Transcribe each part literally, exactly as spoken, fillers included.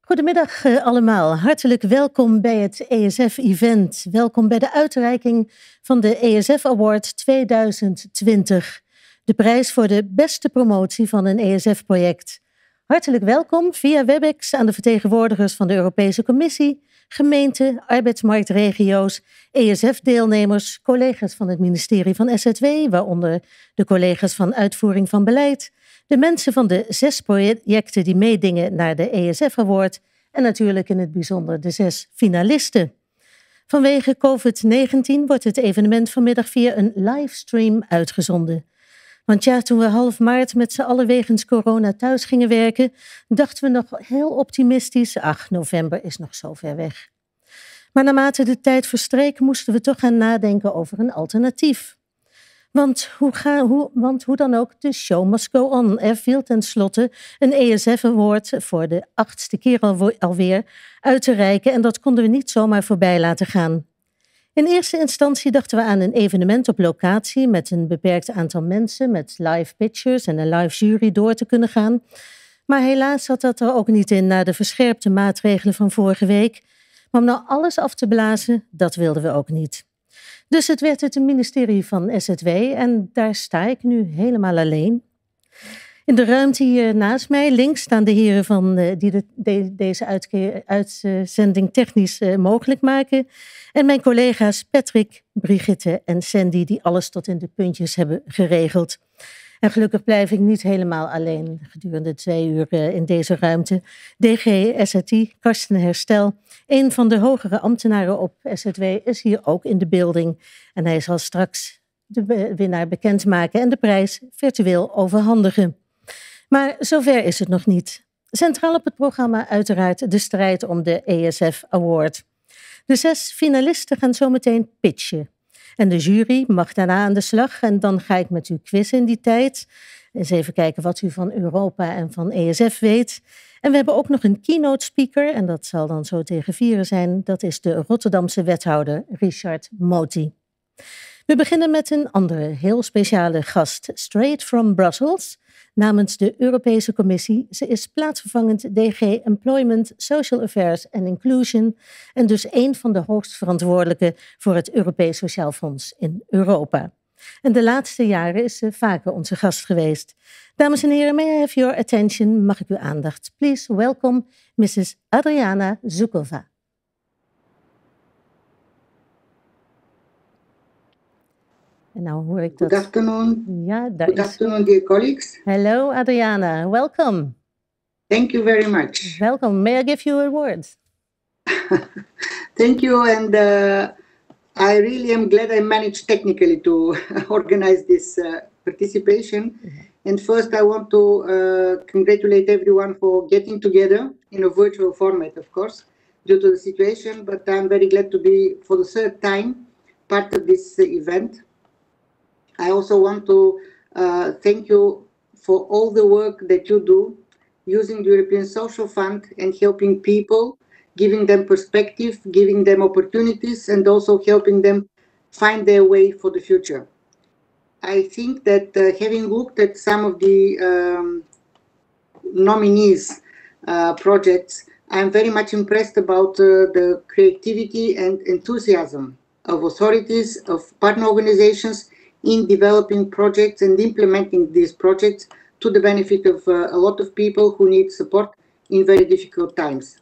Goedemiddag uh, allemaal. Hartelijk welkom bij het E S F-event. Welkom bij de uitreiking van de E S F Award tweeduizend twintig. De prijs voor de beste promotie van een E S F-project. Hartelijk welkom via WebEx aan de vertegenwoordigers van de Europese Commissie, gemeenten, arbeidsmarktregio's, E S F-deelnemers, collega's van het ministerie van S Z W, waaronder de collega's van uitvoering van beleid, de mensen van de zes projecten die meedingen naar de E S F Award en natuurlijk in het bijzonder de zes finalisten. Vanwege covid negentien wordt het evenement vanmiddag via een livestream uitgezonden. Want ja, toen we half maart met z'n allen wegens corona thuis gingen werken, dachten we nog heel optimistisch, ach, november is nog zo ver weg. Maar naarmate de tijd verstreek, moesten we toch gaan nadenken over een alternatief. Want hoe, ga, hoe, want hoe dan ook, de show must go on. Er viel tenslotte een E S F Award voor de achtste keer al, alweer uit te reiken en dat konden we niet zomaar voorbij laten gaan. In eerste instantie dachten we aan een evenement op locatie met een beperkt aantal mensen, met live pitchers en een live jury door te kunnen gaan. Maar helaas zat dat er ook niet in na de verscherpte maatregelen van vorige week. Maar om nou alles af te blazen, dat wilden we ook niet. Dus het werd het ministerie van S Z W en daar sta ik nu helemaal alleen. In de ruimte hier naast mij, links, staan de heren van, uh, die de, de, deze uitke- uitzending technisch uh, mogelijk maken. En mijn collega's Patrick, Brigitte en Sandy, die alles tot in de puntjes hebben geregeld. En gelukkig blijf ik niet helemaal alleen gedurende twee uur uh, in deze ruimte. D G S Z I, Karsten Herstel, een van de hogere ambtenaren op S Z W, is hier ook in de building. En hij zal straks de winnaar bekendmaken en de prijs virtueel overhandigen. Maar zover is het nog niet. Centraal op het programma uiteraard de strijd om de E S F Award. De zes finalisten gaan zometeen pitchen. En de jury mag daarna aan de slag en dan ga ik met u quizzen in die tijd. Eens even kijken wat u van Europa en van E S F weet. En we hebben ook nog een keynote speaker en dat zal dan zo tegen vieren zijn. Dat is de Rotterdamse wethouder Richard Moti. We beginnen met een andere heel speciale gast, straight from Brussels, namens de Europese Commissie. Ze is plaatsvervangend D G Employment, Social Affairs and Inclusion en dus een van de hoogstverantwoordelijken voor het Europees Sociaal Fonds in Europa. En de laatste jaren is ze vaker onze gast geweest. Dames en heren, may I have your attention? Mag ik uw aandacht? Please welcome missus Adriana Zukova. En nou hoor ik dat. Good afternoon. Ja, daar Good is... afternoon, dear colleagues. Hello, Adriana. Welcome. Thank you very much. Welcome. May I give you a word? Thank you, and uh, I really am glad I managed technically to organize this uh, participation. Mm-hmm. And first, I want to uh, congratulate everyone for getting together in a virtual format, of course, due to the situation. But I'm very glad to be, for the third time, part of this uh, event. I also want to uh, thank you for all the work that you do using the European Social Fund and helping people, giving them perspective, giving them opportunities, and also helping them find their way for the future. I think that uh, having looked at some of the um, nominees' uh, projects, I'm very much impressed about uh, the creativity and enthusiasm of authorities, of partner organizations, in developing projects and implementing these projects to the benefit of uh, a lot of people who need support in very difficult times.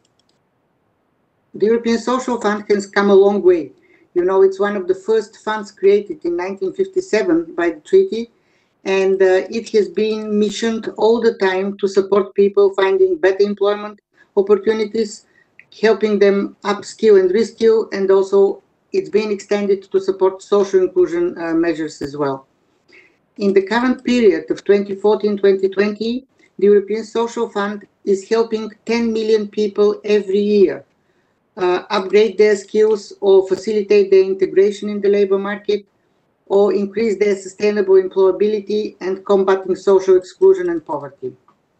The European Social Fund has come a long way. You know, it's one of the first funds created in nineteen fifty-seven by the treaty, and uh, it has been missioned all the time to support people finding better employment opportunities, helping them upskill and reskill, and also it's been extended to support social inclusion uh, measures as well. In the current period of twenty fourteen to twenty twenty, the European Social Fund is helping ten million people every year uh, upgrade their skills or facilitate their integration in the labor market or increase their sustainable employability and combating social exclusion and poverty.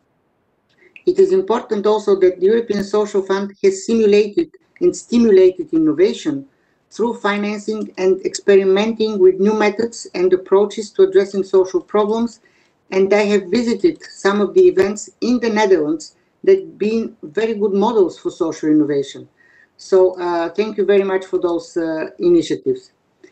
It is important also that the European Social Fund has simulated and stimulated innovation through financing and experimenting with new methods and approaches to addressing social problems. And I have visited some of the events in the Netherlands that been very good models for social innovation. So uh, thank you very much for those uh, initiatives.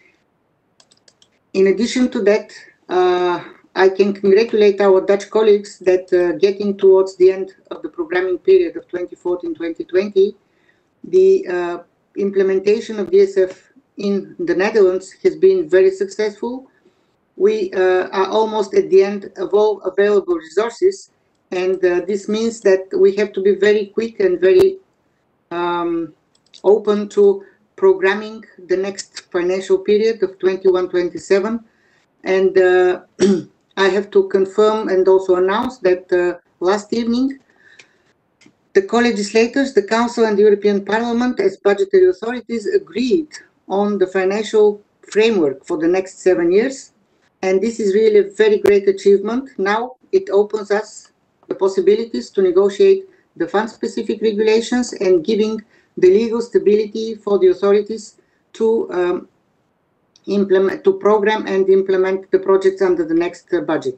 In addition to that, uh, I can congratulate our Dutch colleagues that uh, getting towards the end of the programming period of twenty fourteen twenty twenty, the uh, implementation of D S F in the Netherlands has been very successful. We uh, are almost at the end of all available resources, and uh, this means that we have to be very quick and very um, open to programming the next financial period of twenty-one twenty-seven. And uh, I have to confirm and also announce that uh, last evening, the co-legislators, the Council and the European Parliament, as budgetary authorities, agreed on the financial framework for the next seven years. And this is really a very great achievement. Now it opens us the possibilities to negotiate the fund-specific regulations and giving the legal stability for the authorities to um, implement, to program and implement the projects under the next uh, budget.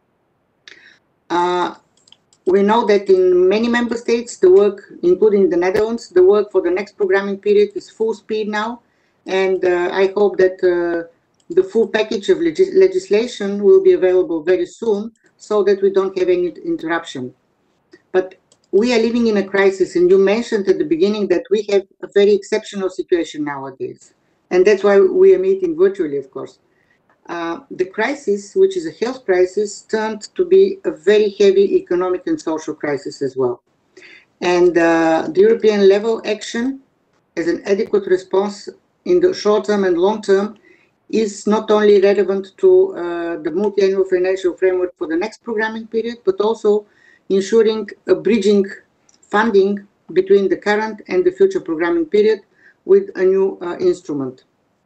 Uh, we know that in many member states, the work, including the Netherlands, the work for the next programming period is full speed now. And uh, I hope that uh, the full package of legis legislation will be available very soon so that we don't have any interruption. But we are living in a crisis, and you mentioned at the beginning that we have a very exceptional situation nowadays. And that's why we are meeting virtually, of course. Uh, the crisis, which is a health crisis, turned to be a very heavy economic and social crisis as well. And uh, the European level action as an adequate response in the short term and long term is not only relevant to uh, the multi-annual financial framework for the next programming period, but also ensuring a bridging funding between the current and the future programming period with a new uh, instrument.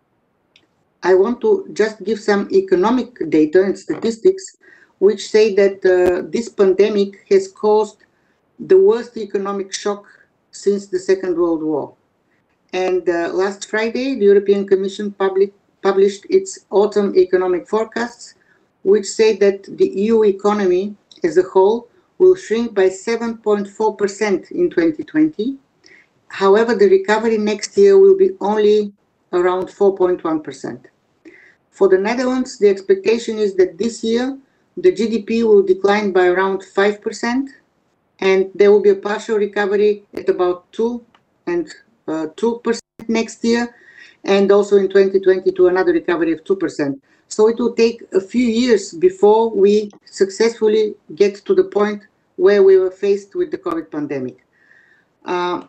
I want to just give some economic data and statistics which say that uh, this pandemic has caused the worst economic shock since the Second World War. And uh, last Friday, the European Commission public, published its autumn economic forecasts, which say that the E U economy as a whole will shrink by seven point four percent in twenty twenty. However, the recovery next year will be only around four point one percent. For the Netherlands, the expectation is that this year the G D P will decline by around five percent, and there will be a partial recovery at about two and uh, two percent next year, and also in twenty twenty-two another recovery of two percent. So it will take a few years before we successfully get to the point where we were faced with the COVID pandemic. Uh,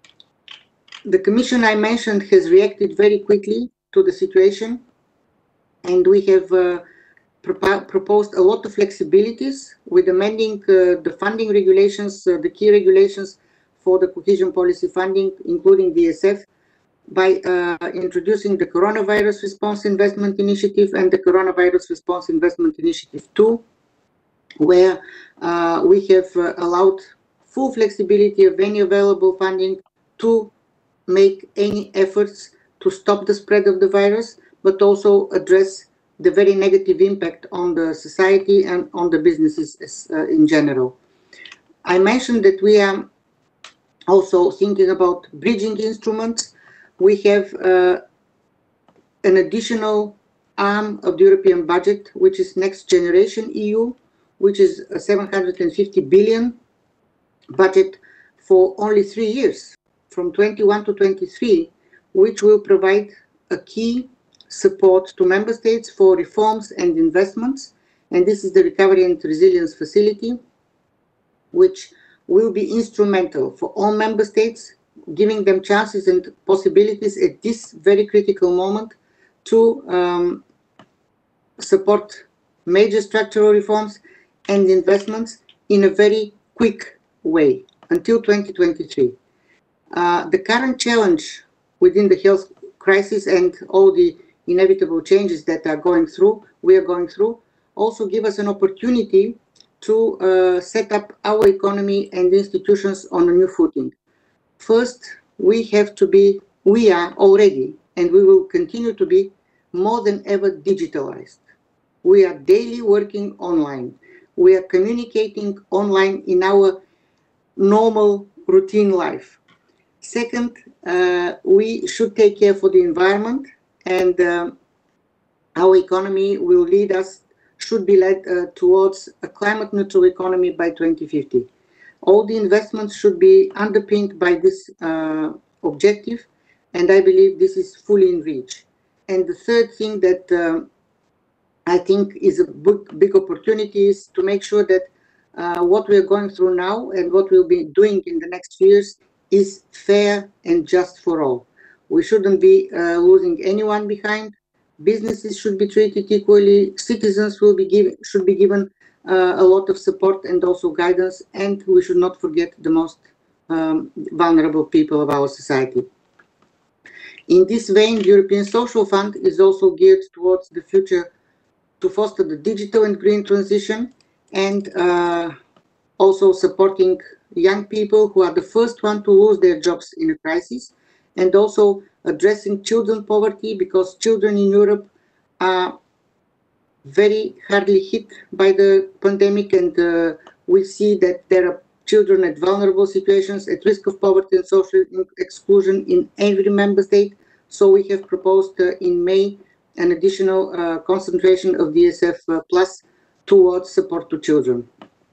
the Commission I mentioned has reacted very quickly to the situation, and we have uh, propo proposed a lot of flexibilities with amending uh, the funding regulations, uh, the key regulations for the cohesion policy funding, including D S F, by uh, introducing the Coronavirus Response Investment Initiative and the Coronavirus Response Investment Initiative two, where uh, we have uh, allowed full flexibility of any available funding to make any efforts to stop the spread of the virus, but also address the very negative impact on the society and on the businesses uh, in general. I mentioned that we are also thinking about bridging instruments. We have uh, an additional arm of the European budget, which is Next Generation E U, which is a seven hundred fifty billion budget for only three years, from twenty-one to twenty-three, which will provide a key support to member states for reforms and investments. And this is the Recovery and Resilience Facility, which will be instrumental for all member states, giving them chances and possibilities at this very critical moment to um, support major structural reforms and investments in a very quick way until twenty twenty-three. Uh, the current challenge within the health crisis and all the inevitable changes that are going through, we are going through, also give us an opportunity to uh, set up our economy and institutions on a new footing. First, we have to be, we are already, and we will continue to be more than ever digitalized. We are daily working online. We are communicating online in our normal routine life. Second, uh, we should take care for the environment, and um, our economy will lead us, should be led uh, towards a climate neutral economy by twenty fifty. All the investments should be underpinned by this uh, objective, and I believe this is fully in reach. And the third thing that um, I think is a big, big opportunity is to make sure that uh, what we're going through now and what we'll be doing in the next few years is fair and just for all. We shouldn't be uh, losing anyone behind. Businesses should be treated equally. Citizens will be given, should be given uh, a lot of support and also guidance. And we should not forget the most um, vulnerable people of our society. In this vein, the European Social Fund is also geared towards the future to foster the digital and green transition, and uh, also supporting young people who are the first one to lose their jobs in a crisis, and also addressing children poverty, because children in Europe are very hardly hit by the pandemic, and uh, we see that there are children at vulnerable situations, at risk of poverty and social exclusion in every member state. So we have proposed uh, in May an additional uh, concentration of D S F uh, Plus towards support to children.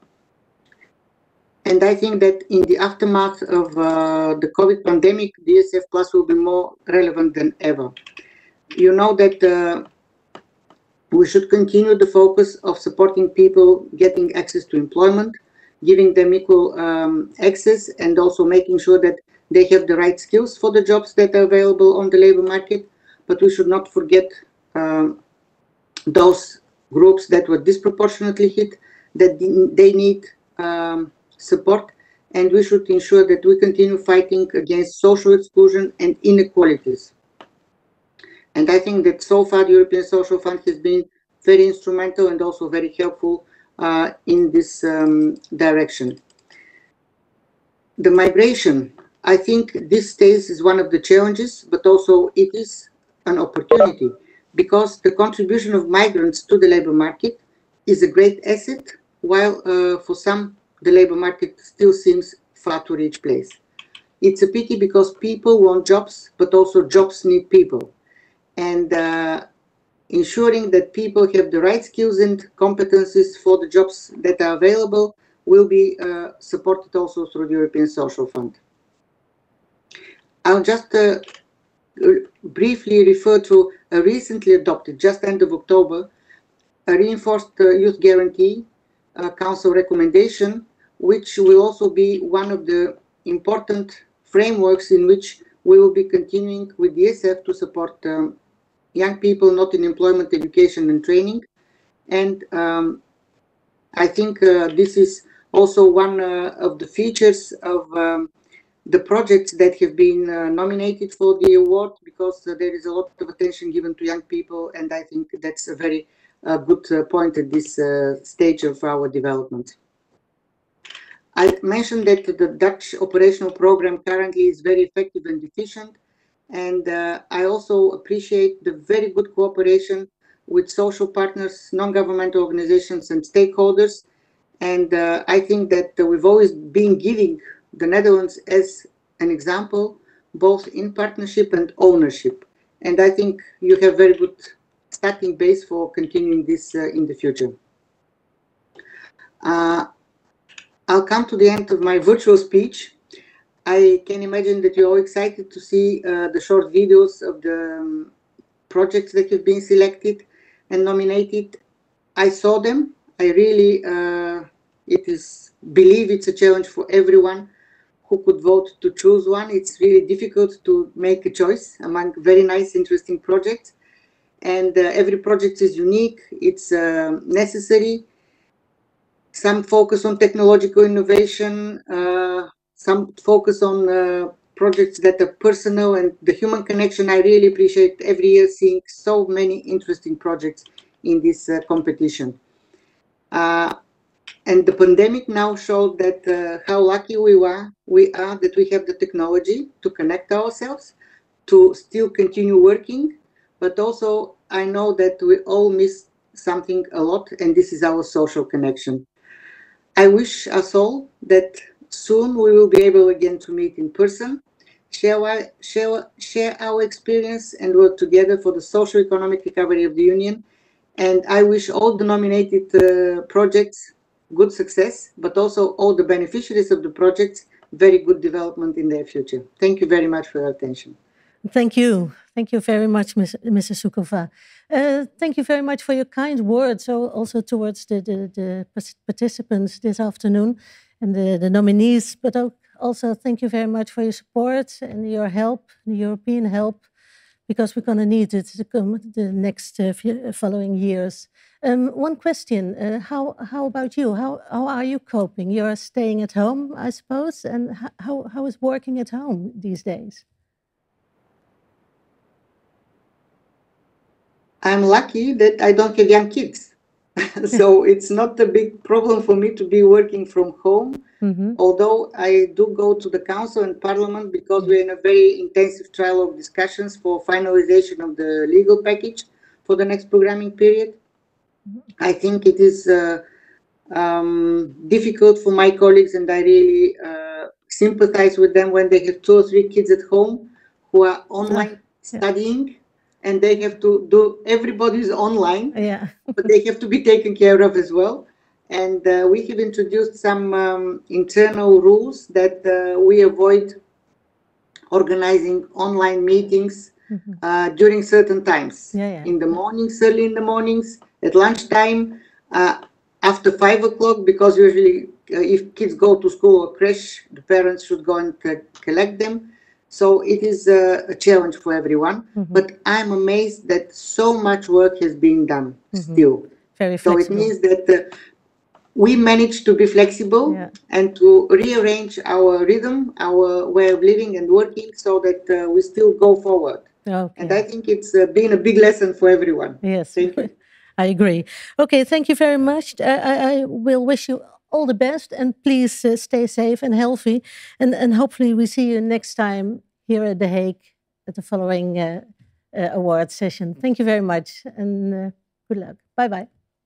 And I think that in the aftermath of uh, the COVID pandemic, D S F Plus will be more relevant than ever. You know that uh, we should continue the focus of supporting people getting access to employment, giving them equal um, access, and also making sure that they have the right skills for the jobs that are available on the labor market. But we should not forget um, those groups that were disproportionately hit, that they need um, support, and we should ensure that we continue fighting against social exclusion and inequalities. And I think that so far the European Social Fund has been very instrumental and also very helpful uh, in this um, direction. The migration, I think this stage is one of the challenges, but also it is an opportunity, because the contribution of migrants to the labor market is a great asset, while uh, for some the labor market still seems far to reach place. It's a pity, because people want jobs, but also jobs need people. And uh, ensuring that people have the right skills and competencies for the jobs that are available will be uh, supported also through the European Social Fund. I'll just uh, briefly refer to a recently adopted, just end of October, a reinforced uh, youth guarantee uh, council recommendation, which will also be one of the important frameworks in which we will be continuing with D S F to support um, young people not in employment, education and training. And um, I think uh, this is also one uh, of the features of um, the projects that have been uh, nominated for the award, because uh, there is a lot of attention given to young people, and I think that's a very uh, good uh, point at this uh, stage of our development. I mentioned that the Dutch operational program currently is very effective and efficient, and uh, I also appreciate the very good cooperation with social partners, non-governmental organizations and stakeholders. And uh, I think that uh, we've always been giving the Netherlands as an example, both in partnership and ownership. And I think you have very good starting base for continuing this uh, in the future. Uh, I'll come to the end of my virtual speech. I can imagine that you're all excited to see uh, the short videos of the um, projects that have been selected and nominated. I saw them. I really, uh, it is, believe it's a challenge for everyone who could vote to choose one. It's really difficult to make a choice among very nice, interesting projects. And uh, every project is unique. It's uh, necessary. Some focus on technological innovation, uh, some focus on uh, projects that are personal and the human connection. I really appreciate every year seeing so many interesting projects in this uh, competition. Uh, and the pandemic now showed that uh, how lucky we are, we are that we have the technology to connect ourselves, to still continue working, but also I know that we all miss something a lot, and this is our social connection. I wish us all that soon we will be able again to meet in person, share our, share, share our experience and work together for the social economic recovery of the Union. And I wish all the nominated uh, projects good success, but also all the beneficiaries of the projects very good development in their future. Thank you very much for your attention. Thank you. Thank you very much, Missus Sukova. Uh, thank you very much for your kind words, so also towards the, the, the participants this afternoon and the, the nominees, but also thank you very much for your support and your help, the European help, because we're going to need it to come the next uh, following years. Um, one question, uh, how, how about you? How, how are you coping? You're staying at home, I suppose, and how, how is working at home these days? I'm lucky that I don't have young kids. So it's not a big problem for me to be working from home, mm-hmm. although I do go to the Council and Parliament because we're in a very intensive trial of discussions for finalization of the legal package for the next programming period. Mm-hmm. I think it is uh, um, difficult for my colleagues, and I really uh, sympathize with them when they have two or three kids at home who are online yeah. studying. And they have to do, everybody's online, yeah. but they have to be taken care of as well. And uh, we have introduced some um, internal rules that uh, we avoid organizing online meetings mm-hmm. uh, during certain times. Yeah, yeah. In the mornings, early in the mornings, at lunchtime, uh, after five o'clock, because usually uh, if kids go to school or creche, the parents should go and c- collect them. So it is a, a challenge for everyone, mm-hmm. but I'm amazed that so much work has been done mm-hmm. still. Very flexible. So it means that uh, we managed to be flexible yeah. and to rearrange our rhythm, our way of living and working so that uh, we still go forward. Okay. And I think it's uh, been a big lesson for everyone. Yes, thank you. I agree. Okay, thank you very much. I, I, I will wish you all the best, and please uh, stay safe and healthy. And, and hopefully we see you next time here at The Hague at the following uh, uh, award session. Thank you very much and uh, good luck. Bye bye.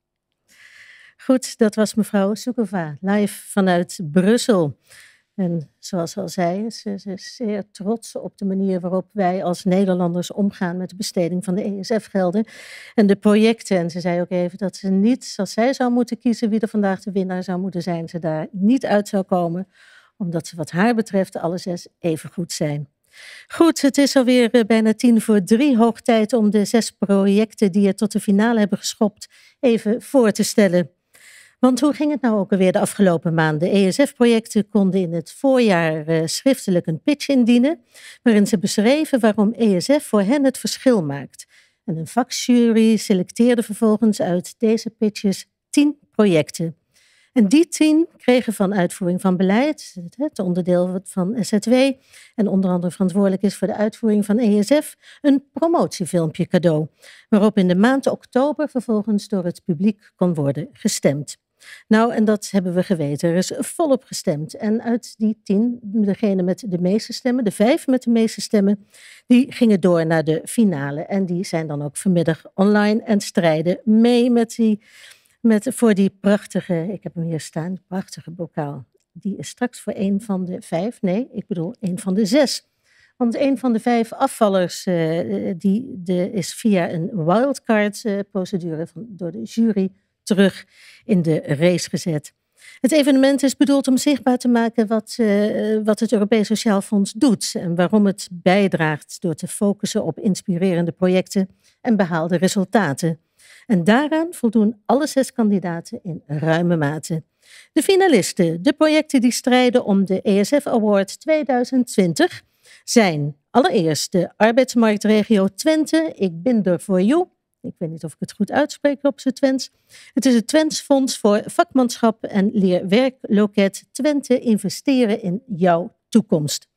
Goed, dat was mevrouw Sukova, live vanuit Brussel. En zoals ze al zei, ze, ze is zeer trots op de manier waarop wij als Nederlanders omgaan met de besteding van de E S F-gelden en de projecten. En ze zei ook even dat ze niet, als zij zou moeten kiezen wie er vandaag de winnaar zou moeten zijn, ze daar niet uit zou komen, omdat ze wat haar betreft alle zes even goed zijn. Goed, het is alweer uh, bijna tien voor drie, hoog tijd om de zes projecten die het tot de finale hebben geschopt even voor te stellen. Want hoe ging het nou ook alweer de afgelopen maanden? E S F-projecten konden in het voorjaar uh, schriftelijk een pitch indienen, waarin ze beschreven waarom E S F voor hen het verschil maakt. En een vakjury selecteerde vervolgens uit deze pitches tien projecten. En die tien kregen van uitvoering van beleid, het onderdeel van S Z W en onder andere verantwoordelijk is voor de uitvoering van E S F, een promotiefilmpje cadeau, waarop in de maand oktober vervolgens door het publiek kon worden gestemd. Nou, en dat hebben we geweten. Er is volop gestemd. En uit die tien, degene met de meeste stemmen, de vijf met de meeste stemmen, die gingen door naar de finale. En die zijn dan ook vanmiddag online en strijden mee met die, met, voor die prachtige, ik heb hem hier staan, prachtige bokaal. Die is straks voor een van de vijf, nee, ik bedoel een van de zes. Want een van de vijf afvallers uh, die de, is via een wildcard-procedure uh, door de jury terug in de race gezet. Het evenement is bedoeld om zichtbaar te maken wat, uh, wat het Europees Sociaal Fonds doet en waarom het bijdraagt door te focussen op inspirerende projecten en behaalde resultaten. En daaraan voldoen alle zes kandidaten in ruime mate. De finalisten, de projecten die strijden om de E S F Award tweeduizend twintig, zijn allereerst de arbeidsmarktregio Twente, Ik ben er voor jou. Ik weet niet of ik het goed uitspreek op z'n Twents. Het is het Twents Fonds voor Vakmanschap en Leerwerkloket Twente investeren in jouw toekomst.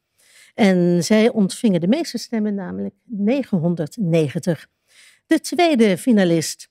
En zij ontvingen de meeste stemmen, namelijk negenhonderdnegentig. De tweede finalist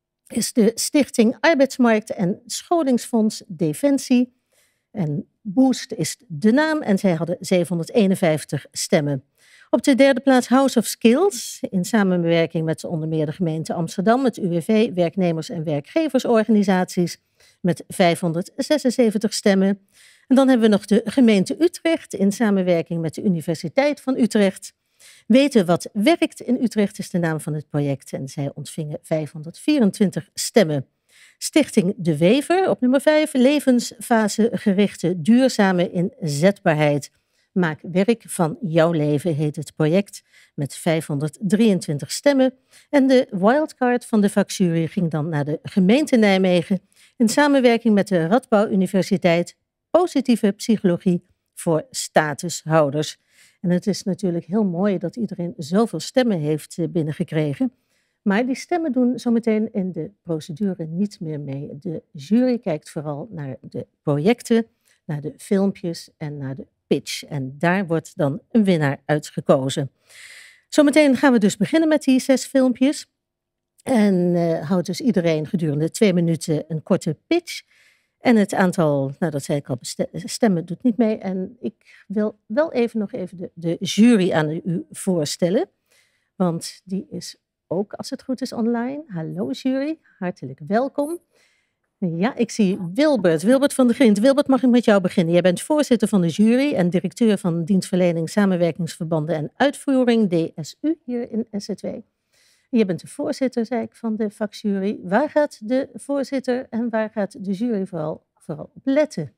is de Stichting Arbeidsmarkt en Scholingsfonds Defensie. En Boost is de naam en zij hadden zevenhonderdeenenvijftig stemmen. Op de derde plaats House of Skills, in samenwerking met onder meer de gemeente Amsterdam, het U W V, werknemers- en werkgeversorganisaties, met vijfhonderdzesenzeventig stemmen. En dan hebben we nog de gemeente Utrecht in samenwerking met de Universiteit van Utrecht. Weten wat werkt in Utrecht is de naam van het project en zij ontvingen vijfhonderdvierentwintig stemmen. Stichting De Wever op nummer vijf, levensfasegerichte duurzame inzetbaarheid. Maak werk van jouw leven heet het project met vijfhonderddrieëntwintig stemmen. En de wildcard van de vakjury ging dan naar de gemeente Nijmegen in samenwerking met de Radboud Universiteit positieve psychologie voor statushouders. En het is natuurlijk heel mooi dat iedereen zoveel stemmen heeft binnengekregen. Maar die stemmen doen zometeen in de procedure niet meer mee. De jury kijkt vooral naar de projecten, naar de filmpjes en naar de pitch. En daar wordt dan een winnaar uitgekozen. Zometeen gaan we dus beginnen met die zes filmpjes. En uh, houdt dus iedereen gedurende twee minuten een korte pitch. En het aantal, nou dat zei ik al, stemmen doet niet mee. En ik wil wel even nog even de, de jury aan u voorstellen. Want die is ook, als het goed is, online. Hallo jury, hartelijk welkom. Ja, ik zie Wilbert, Wilbert van der Grient. Wilbert, mag ik met jou beginnen? Jij bent voorzitter van de jury en directeur van dienstverlening, samenwerkingsverbanden en uitvoering, D S U, hier in S Z W. Je bent de voorzitter, zei ik, van de vakjury. Waar gaat de voorzitter en waar gaat de jury vooral, vooral op letten?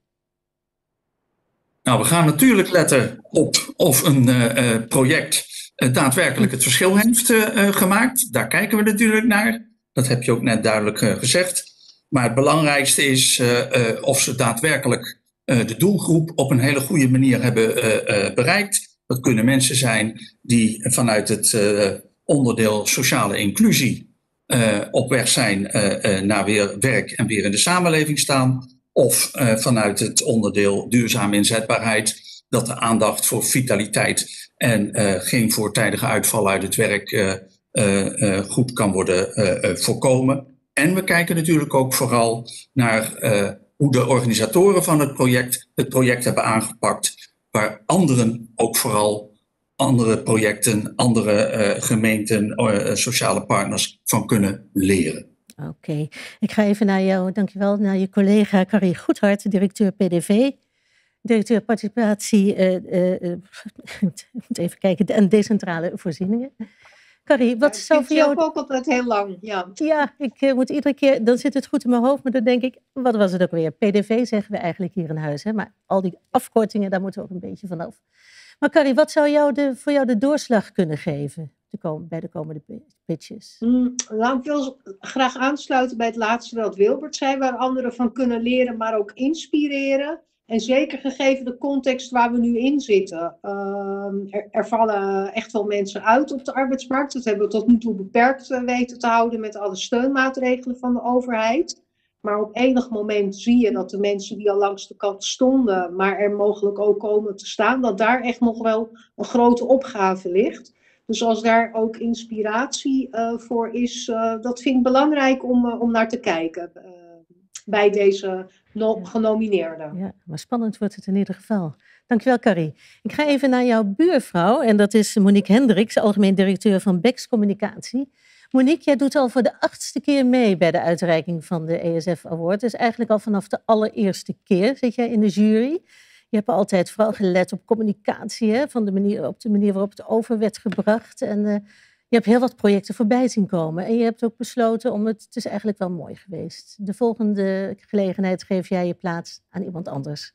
Nou, we gaan natuurlijk letten op of een uh, project uh, daadwerkelijk het verschil heeft uh, gemaakt. Daar kijken we natuurlijk naar. Dat heb je ook net duidelijk uh, gezegd. Maar het belangrijkste is uh, uh, of ze daadwerkelijk uh, de doelgroep op een hele goede manier hebben uh, uh, bereikt. Dat kunnen mensen zijn die vanuit het uh, onderdeel sociale inclusie uh, op weg zijn uh, uh, naar weer werk en weer in de samenleving staan. Of uh, vanuit het onderdeel duurzame inzetbaarheid, dat de aandacht voor vitaliteit en uh, geen voortijdige uitval uit het werk uh, uh, uh, goed kan worden uh, uh, voorkomen. En we kijken natuurlijk ook vooral naar uh, hoe de organisatoren van het project het project hebben aangepakt, waar anderen ook vooral andere projecten, andere uh, gemeenten, uh, sociale partners van kunnen leren. Oké, okay. Ik ga even naar jou, dankjewel, naar je collega Carrie Goedhart, directeur P D V, directeur participatie, uh, uh, uh, ik moet even kijken, en decentrale voorzieningen. Carrie, wat ja, zou voor jou... ook altijd heel lang, ja. Ja, ik uh, moet iedere keer, dan zit het goed in mijn hoofd, maar dan denk ik, wat was het ook weer? P D V zeggen we eigenlijk hier in huis, hè? Maar al die afkortingen, daar moeten we ook een beetje vanaf. Maar Carrie, wat zou jou de, voor jou de doorslag kunnen geven de kom, bij de komende pitches? Mm, nou, ik wil graag aansluiten bij het laatste wat Wilbert zei, waar anderen van kunnen leren, maar ook inspireren. En zeker gegeven de context waar we nu in zitten. Uh, er, er vallen echt wel mensen uit op de arbeidsmarkt. Dat hebben we tot nu toe beperkt weten te houden met alle steunmaatregelen van de overheid. Maar op enig moment zie je dat de mensen die al langs de kant stonden, maar er mogelijk ook komen te staan, dat daar echt nog wel een grote opgave ligt. Dus als daar ook inspiratie uh, voor is, uh, dat vind ik belangrijk om, uh, om naar te kijken uh, bij deze no- genomineerden. Ja, maar spannend wordt het in ieder geval. Dankjewel, Carrie. Ik ga even naar jouw buurvrouw en dat is Monique Hendricks, algemeen directeur van Bex Communicatie. Monique, jij doet al voor de achtste keer mee bij de uitreiking van de E S F Award. Dus eigenlijk al vanaf de allereerste keer zit jij in de jury. Je hebt altijd vooral gelet op communicatie, hè, van de manier, op de manier waarop het over werd gebracht. En uh, je hebt heel wat projecten voorbij zien komen. En je hebt ook besloten om het, het is eigenlijk wel mooi geweest. De volgende gelegenheid geef jij je plaats aan iemand anders.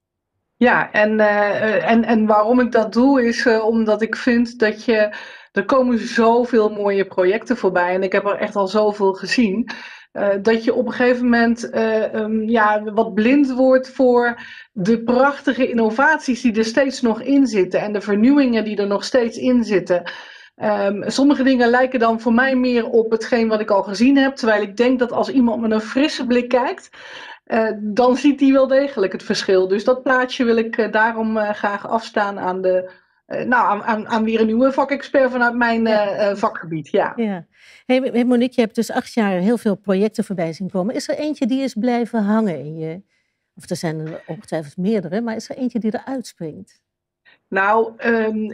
Ja, en, uh, en, en waarom ik dat doe is uh, omdat ik vind dat je... Er komen zoveel mooie projecten voorbij en ik heb er echt al zoveel gezien. Uh, dat je op een gegeven moment uh, um, ja, wat blind wordt voor de prachtige innovaties die er steeds nog in zitten. En de vernieuwingen die er nog steeds in zitten. Um, sommige dingen lijken dan voor mij meer op hetgeen wat ik al gezien heb. Terwijl ik denk dat als iemand met een frisse blik kijkt, uh, dan ziet hij wel degelijk het verschil. Dus dat plaatje wil ik uh, daarom uh, graag afstaan aan de... Uh, nou, aan, aan, aan weer een nieuwe vakexpert vanuit mijn ja. uh, vakgebied, ja. ja. Hey, Monique, je hebt dus acht jaar heel veel projecten voorbij zien komen. Is er eentje die is blijven hangen in je? Of er zijn er ongetwijfeld meerdere, maar is er eentje die eruit springt? Nou, um,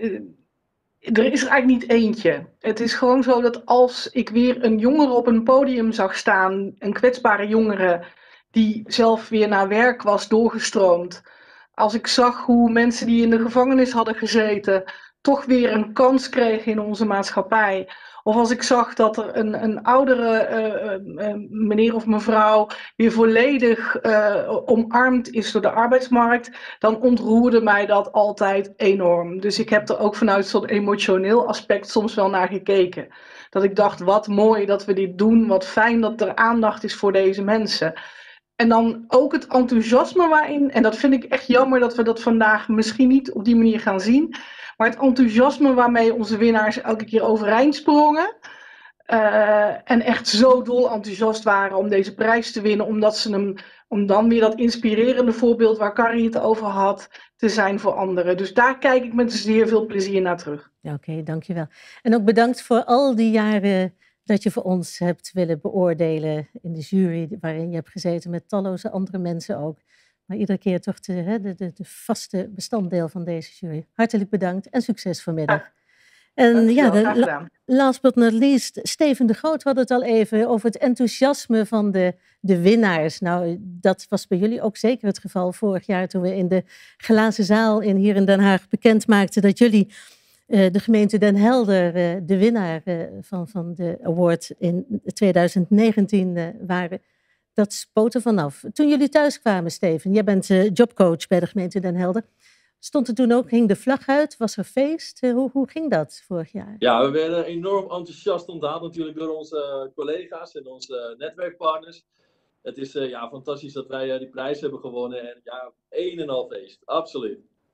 er is er eigenlijk niet eentje. Het is gewoon zo dat als ik weer een jongere op een podium zag staan, een kwetsbare jongere, die zelf weer naar werk was doorgestroomd. Als ik zag hoe mensen die in de gevangenis hadden gezeten toch weer een kans kregen in onze maatschappij. Of als ik zag dat er een, een oudere uh, uh, meneer of mevrouw weer volledig uh, omarmd is door de arbeidsmarkt, dan ontroerde mij dat altijd enorm. Dus ik heb er ook vanuit zo'n emotioneel aspect soms wel naar gekeken. Dat ik dacht, wat mooi dat we dit doen, wat fijn dat er aandacht is voor deze mensen. En dan ook het enthousiasme waarin, en dat vind ik echt jammer dat we dat vandaag misschien niet op die manier gaan zien, maar het enthousiasme waarmee onze winnaars elke keer overeind sprongen uh, en echt zo dol enthousiast waren om deze prijs te winnen, omdat ze hem, om dan weer dat inspirerende voorbeeld waar Carrie het over had, te zijn voor anderen. Dus daar kijk ik met zeer veel plezier naar terug. Ja, Oké, okay, dankjewel. En ook bedankt voor al die jaren dat je voor ons hebt willen beoordelen in de jury waarin je hebt gezeten met talloze andere mensen ook. Maar iedere keer toch de, de, de, de vaste bestanddeel van deze jury. Hartelijk bedankt en succes vanmiddag. Ja. En ja, de, last but not least, Steven de Groot had het al even over het enthousiasme van de, de winnaars. Nou, dat was bij jullie ook zeker het geval vorig jaar toen we in de glazen zaal in, hier in Den Haag bekend maakten dat jullie uh, de gemeente Den Helder uh, de winnaar uh, van, van de award in twintig negentien uh, waren. Dat spoot er vanaf. Toen jullie thuis kwamen, Steven, jij bent uh, jobcoach bij de gemeente Den Helder. Stond er toen ook, hing de vlag uit, was er feest? Uh, hoe, hoe ging dat vorig jaar? Ja, we werden enorm enthousiast onthaald natuurlijk door onze collega's en onze netwerkpartners. Het is uh, ja, fantastisch dat wij uh, die prijs hebben gewonnen en ja, een en al feest, absoluut.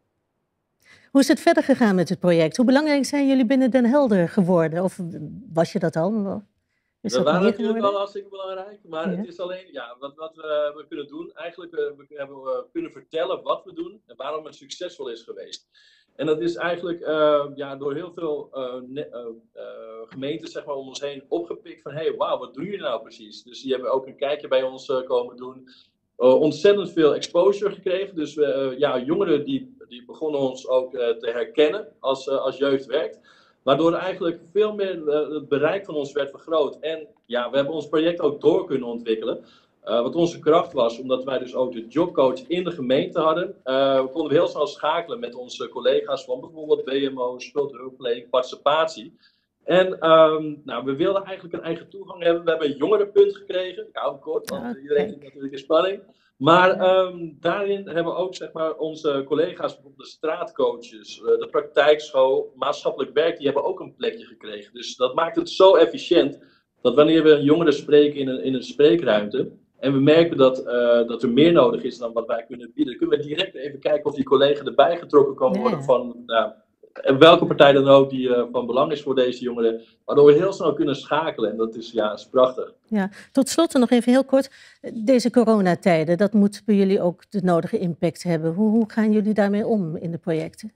Hoe is het verder gegaan met het project? Hoe belangrijk zijn jullie binnen Den Helder geworden? Of was je dat al? Is we dat waren natuurlijk geworden? Al hartstikke belangrijk, maar ja. Het is alleen ja, wat, wat we, we kunnen doen. Eigenlijk uh, we hebben we kunnen vertellen wat we doen en waarom het succesvol is geweest. En dat is eigenlijk uh, ja, door heel veel uh, ne- uh, uh, gemeenten zeg maar, om ons heen opgepikt van hey, wauw, wat doen jullie nou precies? Dus die hebben ook een kijkje bij ons uh, komen doen. Uh, ontzettend veel exposure gekregen. Dus we, uh, ja, jongeren die, die begonnen ons ook uh, te herkennen als, uh, als jeugd werkt. Waardoor eigenlijk veel meer uh, het bereik van ons werd vergroot. En ja, we hebben ons project ook door kunnen ontwikkelen. Uh, wat onze kracht was, omdat wij dus ook de jobcoach in de gemeente hadden. Uh, konden we heel snel schakelen met onze collega's van bijvoorbeeld B M O, schuldhulpverlening, participatie. En um, nou, we wilden eigenlijk een eigen toegang hebben. We hebben een jongerenpunt gekregen. Ik hou het kort, want ja, iedereen zit natuurlijk in spanning. Maar um, daarin hebben we ook zeg maar, onze collega's, bijvoorbeeld de straatcoaches, uh, de praktijkschool, maatschappelijk werk, die hebben ook een plekje gekregen. Dus dat maakt het zo efficiënt dat wanneer we jongeren spreken in een, in een spreekruimte en we merken dat, uh, dat er meer nodig is dan wat wij kunnen bieden, kunnen we direct even kijken of die collega erbij getrokken kan worden van nou, welke partij dan ook die uh, van belang is voor deze jongeren, waardoor we heel snel kunnen schakelen en dat is, ja, is prachtig. Ja, tot slot nog even heel kort, deze coronatijden, dat moet bij jullie ook de nodige impact hebben. Hoe, hoe gaan jullie daarmee om in de projecten?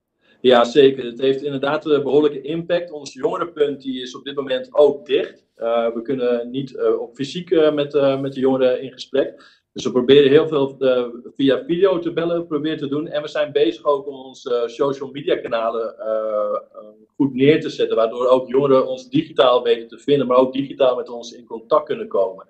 Ja, zeker. Het heeft inderdaad een behoorlijke impact. Ons jongerenpunt die is op dit moment ook dicht. Uh, we kunnen niet uh, op fysiek uh, met, uh, met de jongeren in gesprek. Dus we proberen heel veel uh, via video te bellen, proberen te doen. En we zijn bezig ook om onze uh, social media kanalen uh, uh, goed neer te zetten. Waardoor ook jongeren ons digitaal weten te vinden, maar ook digitaal met ons in contact kunnen komen.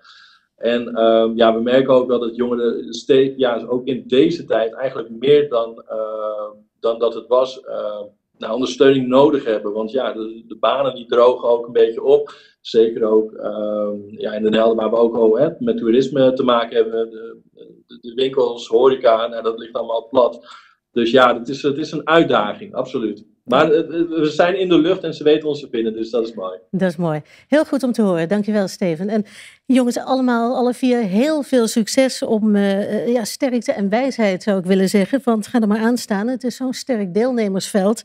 En uh, ja, we merken ook wel dat jongeren steeds, ja, ook in deze tijd eigenlijk meer dan, uh, dan dat het was, uh, nou, ondersteuning nodig hebben. Want ja, de, de banen die drogen ook een beetje op. Zeker ook uh, ja, in Den Helder, waar we ook al hè, met toerisme te maken hebben. De, de, de winkels, horeca, nou, dat ligt allemaal plat. Dus ja, het is, het is een uitdaging, absoluut. Maar we zijn in de lucht en ze weten ons te vinden, dus dat is mooi. Dat is mooi. Heel goed om te horen. Dankjewel, Steven. En jongens, allemaal, alle vier, heel veel succes om uh, ja, sterkte en wijsheid, zou ik willen zeggen. Want ga er maar aan staan. Het is zo'n sterk deelnemersveld.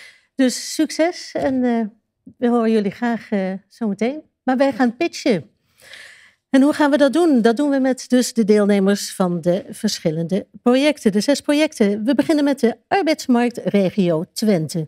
Dus succes en uh, we horen jullie graag uh, zometeen. Maar wij gaan pitchen. En hoe gaan we dat doen? Dat doen we met dus de deelnemers van de verschillende projecten. De zes projecten. We beginnen met de arbeidsmarktregio Twente.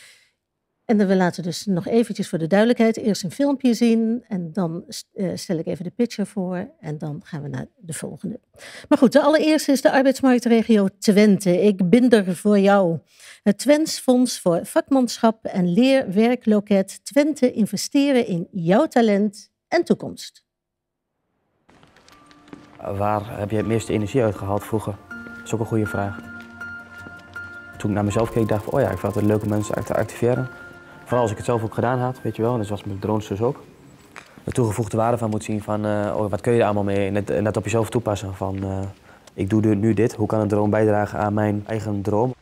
En we laten dus nog eventjes voor de duidelijkheid eerst een filmpje zien. En dan uh, stel ik even de pitcher voor. En dan gaan we naar de volgende. Maar goed, de allereerste is de arbeidsmarktregio Twente. Ik ben er voor jou. Het Twents Fonds voor Vakmanschap en Leerwerkloket Twente investeren in jouw talent en toekomst. Waar heb je het meeste energie uitgehaald vroeger? Dat is ook een goede vraag. Toen ik naar mezelf keek, dacht ik, oh ja, ik vond het leuk om mensen te activeren. Vooral als ik het zelf ook gedaan had, weet je wel. En dat was met drones dus ook. De toegevoegde waarde van moet zien van, uh, oh, wat kun je er allemaal mee? Net, net op jezelf toepassen van, uh, ik doe nu dit. Hoe kan een drone bijdragen aan mijn eigen droom?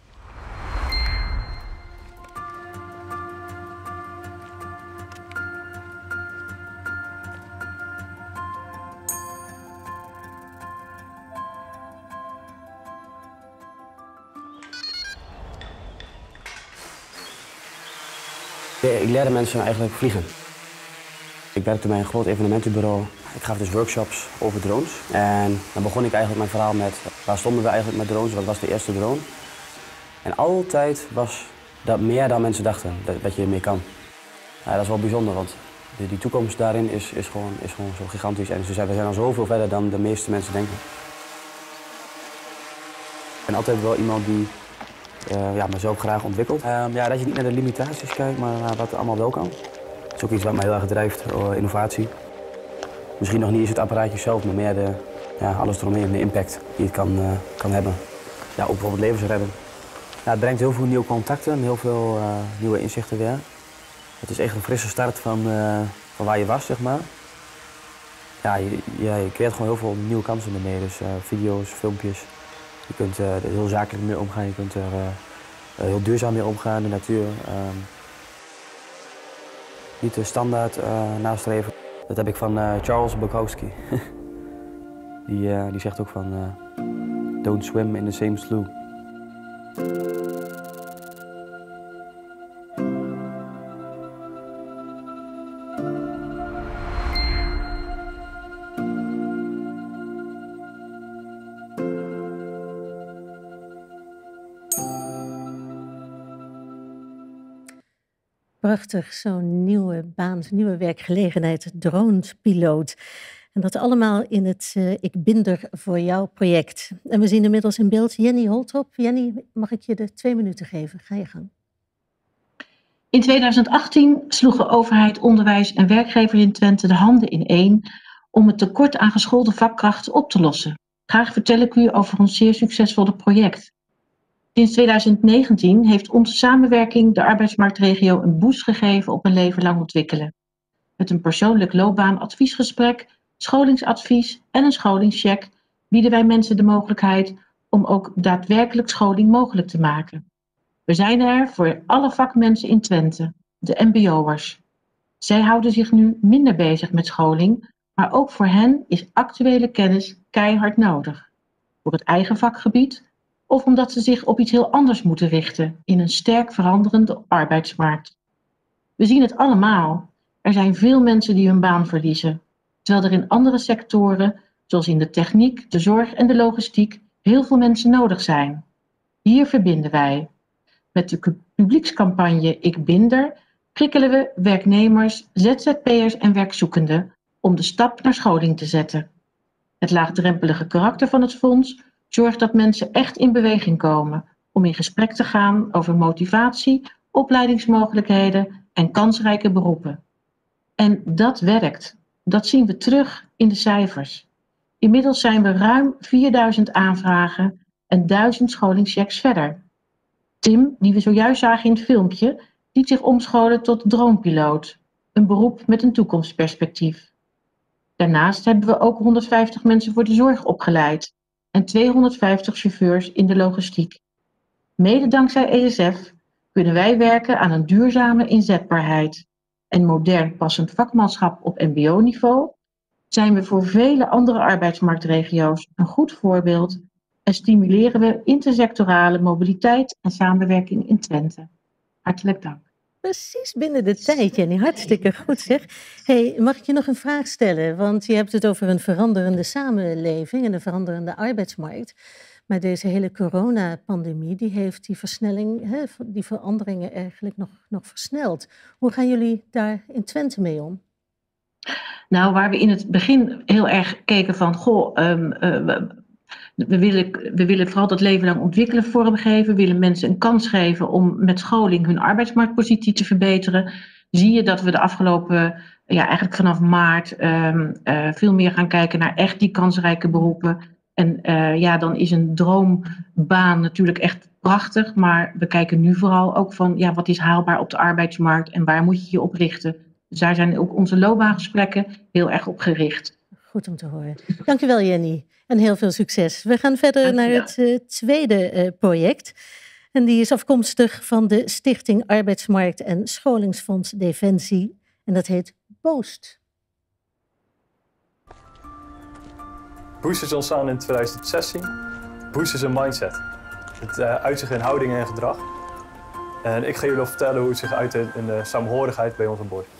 Ik leerde mensen eigenlijk vliegen. Ik werkte bij een groot evenementenbureau. Ik gaf dus workshops over drones. En dan begon ik eigenlijk mijn verhaal met, waar stonden we eigenlijk met drones? Wat was de eerste drone? En altijd was dat meer dan mensen dachten, dat, dat je ermee kan. Ja, dat is wel bijzonder, want die, die toekomst daarin is, is, gewoon, is gewoon zo gigantisch. En ze zijn, we zijn al zoveel verder dan de meeste mensen denken. Ik ben altijd wel iemand die uh, ja, mezelf graag ontwikkelt. Uh, ja, dat je niet naar de limitaties kijkt, maar naar wat er allemaal wel kan. Dat is ook iets wat mij heel erg drijft, uh, innovatie. Misschien nog niet eens het apparaatje zelf, maar meer de, ja, alles eromheen, de impact die het kan, uh, kan hebben. Ja, ook bijvoorbeeld levens redden. Ja, het brengt heel veel nieuwe contacten, heel veel uh, nieuwe inzichten weer. Het is echt een frisse start van, uh, van waar je was, zeg maar. Ja, je, ja, je creëert gewoon heel veel nieuwe kansen ermee. Dus uh, video's, filmpjes. Je kunt uh, er heel zakelijk mee omgaan, je kunt er uh, heel duurzaam mee omgaan, de natuur. Um, niet de standaard uh, nastreven. Dat heb ik van uh, Charles Bukowski. die, uh, die zegt ook van, uh, don't swim in the same slough. Prachtig, zo'n nieuwe baan, nieuwe werkgelegenheid, dronepiloot. En dat allemaal in het uh, Ik ben er voor jou project. En we zien inmiddels in beeld Jenny Holtrop. Jenny, mag ik je de twee minuten geven? Ga je gang. In tweeduizend achttien sloegen overheid, onderwijs en werkgevers in Twente de handen ineen om het tekort aan geschoolde vakkrachten op te lossen. Graag vertel ik u over ons zeer succesvolle project. Sinds tweeduizend negentien heeft onze samenwerking de arbeidsmarktregio een boost gegeven op een leven lang ontwikkelen. Met een persoonlijk loopbaanadviesgesprek, scholingsadvies en een scholingscheck bieden wij mensen de mogelijkheid om ook daadwerkelijk scholing mogelijk te maken. We zijn er voor alle vakmensen in Twente, de mbo'ers. Zij houden zich nu minder bezig met scholing, maar ook voor hen is actuele kennis keihard nodig. Voor het eigen vakgebied of omdat ze zich op iets heel anders moeten richten in een sterk veranderende arbeidsmarkt. We zien het allemaal. Er zijn veel mensen die hun baan verliezen, terwijl er in andere sectoren, zoals in de techniek, de zorg en de logistiek, heel veel mensen nodig zijn. Hier verbinden wij. Met de publiekscampagne Ik ben er prikkelen we werknemers, Z Z P'ers en werkzoekenden om de stap naar scholing te zetten. Het laagdrempelige karakter van het fonds zorgt dat mensen echt in beweging komen om in gesprek te gaan over motivatie, opleidingsmogelijkheden en kansrijke beroepen. En dat werkt. Dat zien we terug in de cijfers. Inmiddels zijn we ruim vierduizend aanvragen en duizend scholingschecks verder. Tim, die we zojuist zagen in het filmpje, liet zich omscholen tot dronepiloot, een beroep met een toekomstperspectief. Daarnaast hebben we ook honderdvijftig mensen voor de zorg opgeleid en tweehonderdvijftig chauffeurs in de logistiek. Mede dankzij E S F kunnen wij werken aan een duurzame inzetbaarheid en modern passend vakmanschap op mbo-niveau zijn we voor vele andere arbeidsmarktregio's een goed voorbeeld en stimuleren we intersectorale mobiliteit en samenwerking in Twente. Hartelijk dank. Precies binnen de tijd, Jenny. Hartstikke goed zeg. Hey, mag ik je nog een vraag stellen? Want je hebt het over een veranderende samenleving en een veranderende arbeidsmarkt. Maar deze hele coronapandemie, die heeft die versnelling, hè, die veranderingen eigenlijk nog, nog versneld. Hoe gaan jullie daar in Twente mee om? Nou, waar we in het begin heel erg keken van, goh, um, uh, we, willen, we willen vooral dat leven lang ontwikkelen vormgeven, we willen mensen een kans geven om met scholing hun arbeidsmarktpositie te verbeteren. Zie je dat we de afgelopen ja, eigenlijk vanaf maart um, uh, veel meer gaan kijken naar echt die kansrijke beroepen. En uh, ja, dan is een droombaan natuurlijk echt prachtig. Maar we kijken nu vooral ook van, ja, wat is haalbaar op de arbeidsmarkt en waar moet je je op richten? Dus daar zijn ook onze loopbaangesprekken heel erg op gericht. Goed om te horen. Dankjewel, Jenny. En heel veel succes. We gaan verder Dankjewel. naar het uh, tweede uh, project. En die is afkomstig van de Stichting Arbeidsmarkt en Scholingsfonds Defensie. En dat heet Boost. Boost is ontstaan in twintig zestien. Boost is een mindset. Het uh, uit zich in houding en gedrag. En ik ga jullie vertellen hoe het zich uit in de saamhorigheid bij ons aan boord.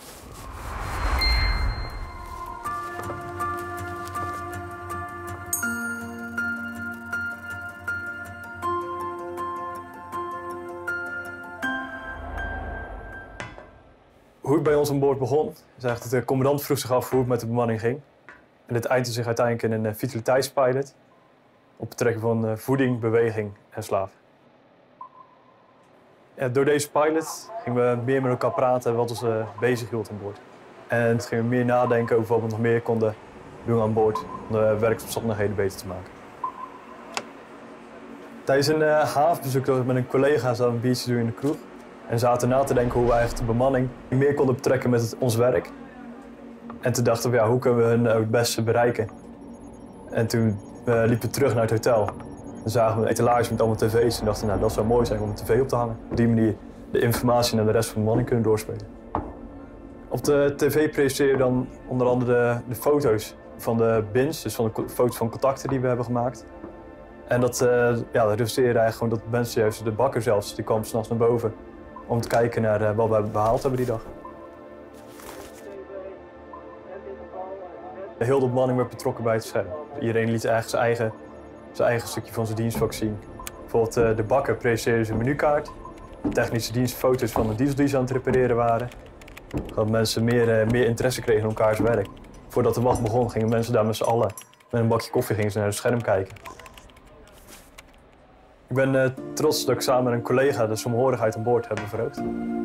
Hoe het bij ons aan boord begon, is eigenlijk dat de commandant vroeg zich af hoe het met de bemanning ging. En dit eindigde zich uiteindelijk in een vitaliteitspilot op betrekking van voeding, beweging en slaven. Ja, door deze pilot gingen we meer met elkaar praten wat ons uh, bezig hield aan boord. En gingen we meer nadenken over wat we nog meer konden doen aan boord om de werkomstandigheden beter te maken. Tijdens een uh, havenbezoek dat we met een collega zaten een biertje doen in de kroeg. En zaten na te denken hoe we eigenlijk de bemanning meer konden betrekken met het, ons werk. En toen dachten we, ja, hoe kunnen we hun het beste bereiken? En toen uh, liepen we terug naar het hotel. Dan zagen we een etalage met allemaal tv's en dachten, nou, dat zou mooi zijn om een tv op te hangen. Op die manier de informatie naar de rest van de bemanning kunnen doorspelen. Op de tv presenteer je dan onder andere de, de foto's van de bins, dus van de foto's van contacten die we hebben gemaakt. En dat, uh, ja, dat resulteerde eigenlijk gewoon dat mensen, juist de bakker zelfs, die kwam 's nachts naar boven om te kijken naar uh, wat we behaald hebben die dag. Heel de bemanning werd betrokken bij het scherm. Iedereen liet eigenlijk zijn eigen, zijn eigen stukje van zijn dienstvak zien. Bijvoorbeeld uh, de bakker presenteerde zijn menukaart. De technische dienst foto's van de diesel die ze aan het repareren waren. Dat mensen meer, uh, meer interesse kregen in elkaars werk. Voordat de wacht begon gingen mensen daar met z'n allen met een bakje koffie gingen ze naar het scherm kijken. Ik ben uh, trots dat ik samen met een collega de saamhorigheid aan boord hebben verhoogd.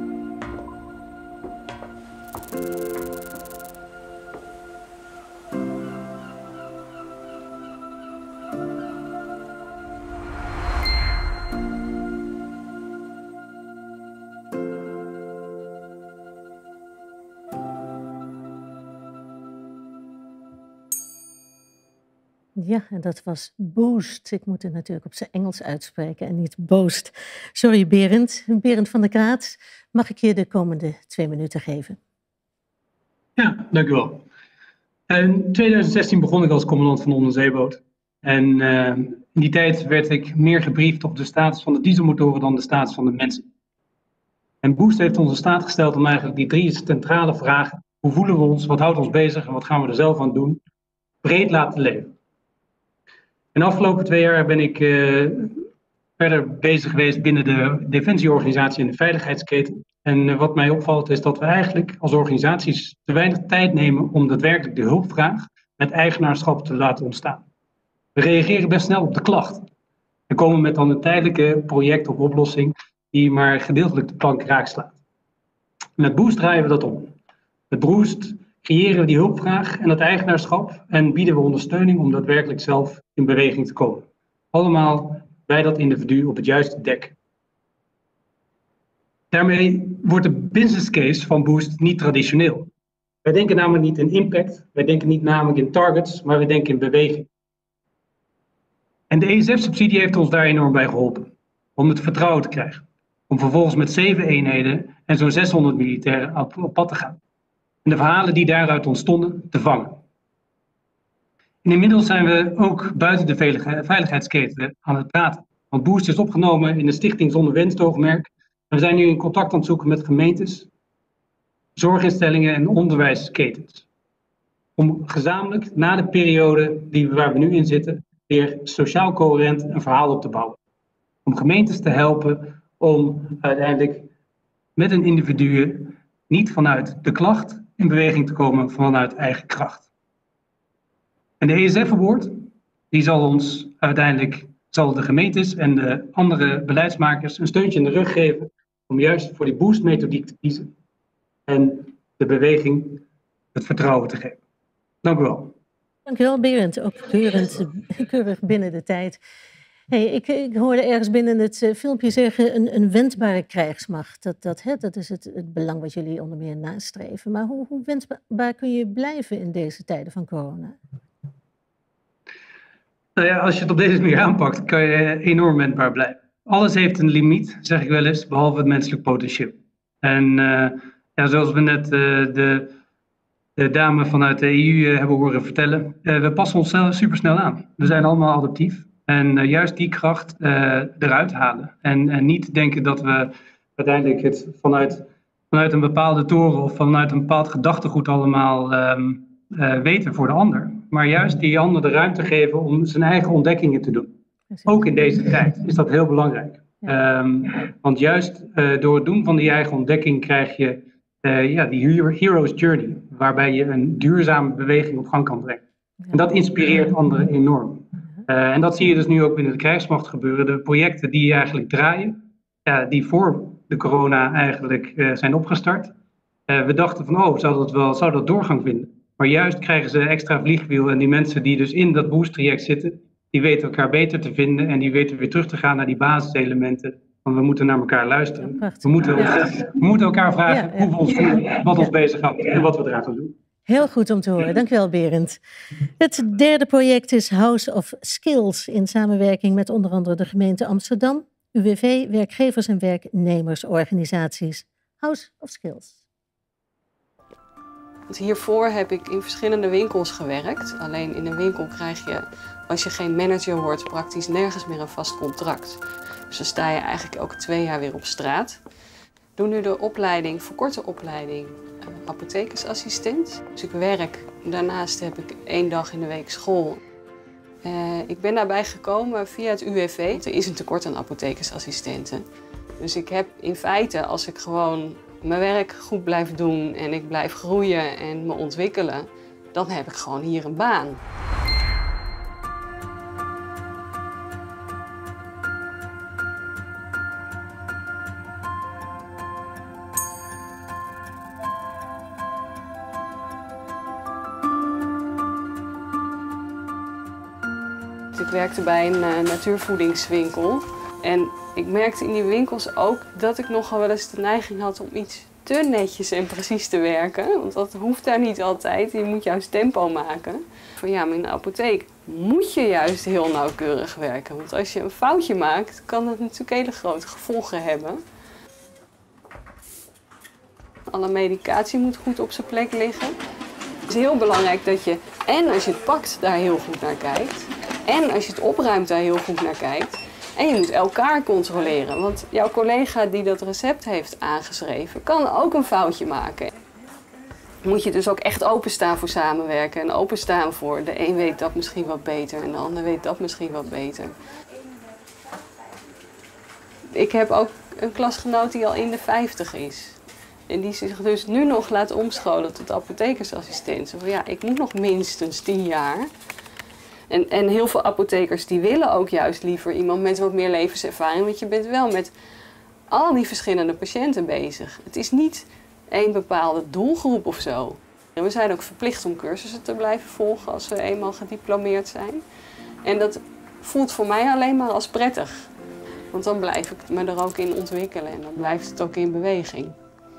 Ja, en dat was Boost. Ik moet het natuurlijk op zijn Engels uitspreken en niet Boost. Sorry, Berend. Berend van der Kraat, mag ik je de komende twee minuten geven? Ja, dank u wel. In twintig zestien begon ik als commandant van de onderzeeboot. En uh, in die tijd werd ik meer gebriefd op de status van de dieselmotoren dan de status van de mensen. En Boost heeft ons in staat gesteld om eigenlijk die drie centrale vragen: hoe voelen we ons, wat houdt ons bezig en wat gaan we er zelf aan doen, breed laten leven. En de afgelopen twee jaar ben ik uh, verder bezig geweest binnen de defensieorganisatie en de veiligheidsketen. En uh, wat mij opvalt is dat we eigenlijk als organisaties te weinig tijd nemen om daadwerkelijk de hulpvraag met eigenaarschap te laten ontstaan. We reageren best snel op de klacht. We komen met dan een tijdelijke project of oplossing die maar gedeeltelijk de plank raak slaat. Met Boost draaien we dat om. Met Boost creëren we die hulpvraag en dat eigenaarschap en bieden we ondersteuning om daadwerkelijk zelf in beweging te komen. Allemaal bij dat individu op het juiste dek. Daarmee wordt de business case van Boost niet traditioneel. Wij denken namelijk niet in impact, wij denken niet namelijk in targets, maar we denken in beweging. En de E S F-subsidie heeft ons daar enorm bij geholpen. Om het vertrouwen te krijgen. Om vervolgens met zeven eenheden en zo'n zeshonderd militairen op, op pad te gaan. En de verhalen die daaruit ontstonden te vangen. En inmiddels zijn we ook buiten de veiligheidsketen aan het praten. Want Boost is opgenomen in de stichting zonder winstoogmerk. En we zijn nu in contact aan het zoeken met gemeentes, zorginstellingen en onderwijsketens. Om gezamenlijk na de periode die we, waar we nu in zitten, weer sociaal coherent een verhaal op te bouwen. Om gemeentes te helpen om uiteindelijk met een individu niet vanuit de klacht in beweging te komen vanuit eigen kracht. En de E S F Award, die zal ons uiteindelijk, zal de gemeentes en de andere beleidsmakers een steuntje in de rug geven om juist voor die Boost methodiek te kiezen en de beweging het vertrouwen te geven. Dank u wel. Dank u wel, Berend. Ook keurend, keurig binnen de tijd. Hey, ik, ik hoorde ergens binnen het uh, filmpje zeggen een, een wendbare krijgsmacht. Dat, dat, hè, dat is het, het belang wat jullie onder meer nastreven. Maar hoe, hoe wendbaar kun je blijven in deze tijden van corona? Nou ja, als je het op deze manier aanpakt, kan je enorm wendbaar blijven. Alles heeft een limiet, zeg ik wel eens, behalve het menselijk potentieel. En uh, ja, zoals we net uh, de, de dame vanuit de E U uh, hebben horen vertellen, uh, we passen ons supersnel aan. We zijn allemaal adaptief. En uh, juist die kracht uh, eruit halen. En, en niet denken dat we uiteindelijk het vanuit, vanuit een bepaalde toren of vanuit een bepaald gedachtegoed allemaal um, uh, weten voor de ander. Maar juist die ander de ruimte geven om zijn eigen ontdekkingen te doen. Ook in deze tijd is dat heel belangrijk. Um, want juist uh, door het doen van die eigen ontdekking krijg je uh, ja, die hero's journey. Waarbij je een duurzame beweging op gang kan brengen. En dat inspireert anderen enorm. Uh, en dat zie je dus nu ook binnen de krijgsmacht gebeuren. De projecten die eigenlijk draaien, uh, die voor de corona eigenlijk uh, zijn opgestart. Uh, we dachten van, oh, zou dat wel zou dat doorgang vinden? Maar juist krijgen ze extra vliegwiel en die mensen die dus in dat boost-traject zitten, die weten elkaar beter te vinden en die weten weer terug te gaan naar die basiselementen. Want we moeten naar elkaar luisteren. Ja, we, moeten, ja. we moeten elkaar vragen ja, ja. hoe we ons voelen, wat ons bezighoudt en wat we eraan gaan doen. Heel goed om te horen. Dankjewel, Berend. Het derde project is House of Skills in samenwerking met onder andere de gemeente Amsterdam, U W V, werkgevers- en werknemersorganisaties. House of Skills. Want hiervoor heb ik in verschillende winkels gewerkt. Alleen in een winkel krijg je, als je geen manager wordt, praktisch nergens meer een vast contract. Dus dan sta je eigenlijk elke twee jaar weer op straat. Ik doe nu de opleiding, verkorte opleiding, apothekersassistent. Dus ik werk, daarnaast heb ik één dag in de week school. Uh, ik ben daarbij gekomen via het U W V. Er is een tekort aan apothekersassistenten. Dus ik heb in feite, als ik gewoon mijn werk goed blijf doen en ik blijf groeien en me ontwikkelen, dan heb ik gewoon hier een baan. Ik werkte bij een uh, natuurvoedingswinkel en ik merkte in die winkels ook dat ik nogal wel eens de neiging had om iets te netjes en precies te werken. Want dat hoeft daar niet altijd, je moet juist tempo maken. Van ja, maar in de apotheek moet je juist heel nauwkeurig werken. Want als je een foutje maakt, kan dat natuurlijk hele grote gevolgen hebben. Alle medicatie moet goed op zijn plek liggen. Het is heel belangrijk dat je, en als je het pakt, daar heel goed naar kijkt. En als je het opruimt, daar heel goed naar kijkt. En je moet elkaar controleren, want jouw collega die dat recept heeft aangeschreven, kan ook een foutje maken. Moet je dus ook echt openstaan voor samenwerken en openstaan voor de een weet dat misschien wat beter en de ander weet dat misschien wat beter. Ik heb ook een klasgenoot die al in de vijftig is. En die zich dus nu nog laat omscholen tot apothekersassistent. Van ja, ik moet nog minstens tien jaar. En, en heel veel apothekers die willen ook juist liever iemand met wat meer levenservaring. Want je bent wel met al die verschillende patiënten bezig. Het is niet één bepaalde doelgroep of zo. En we zijn ook verplicht om cursussen te blijven volgen als we eenmaal gediplomeerd zijn. En dat voelt voor mij alleen maar als prettig. Want dan blijf ik me er ook in ontwikkelen en dan blijft het ook in beweging.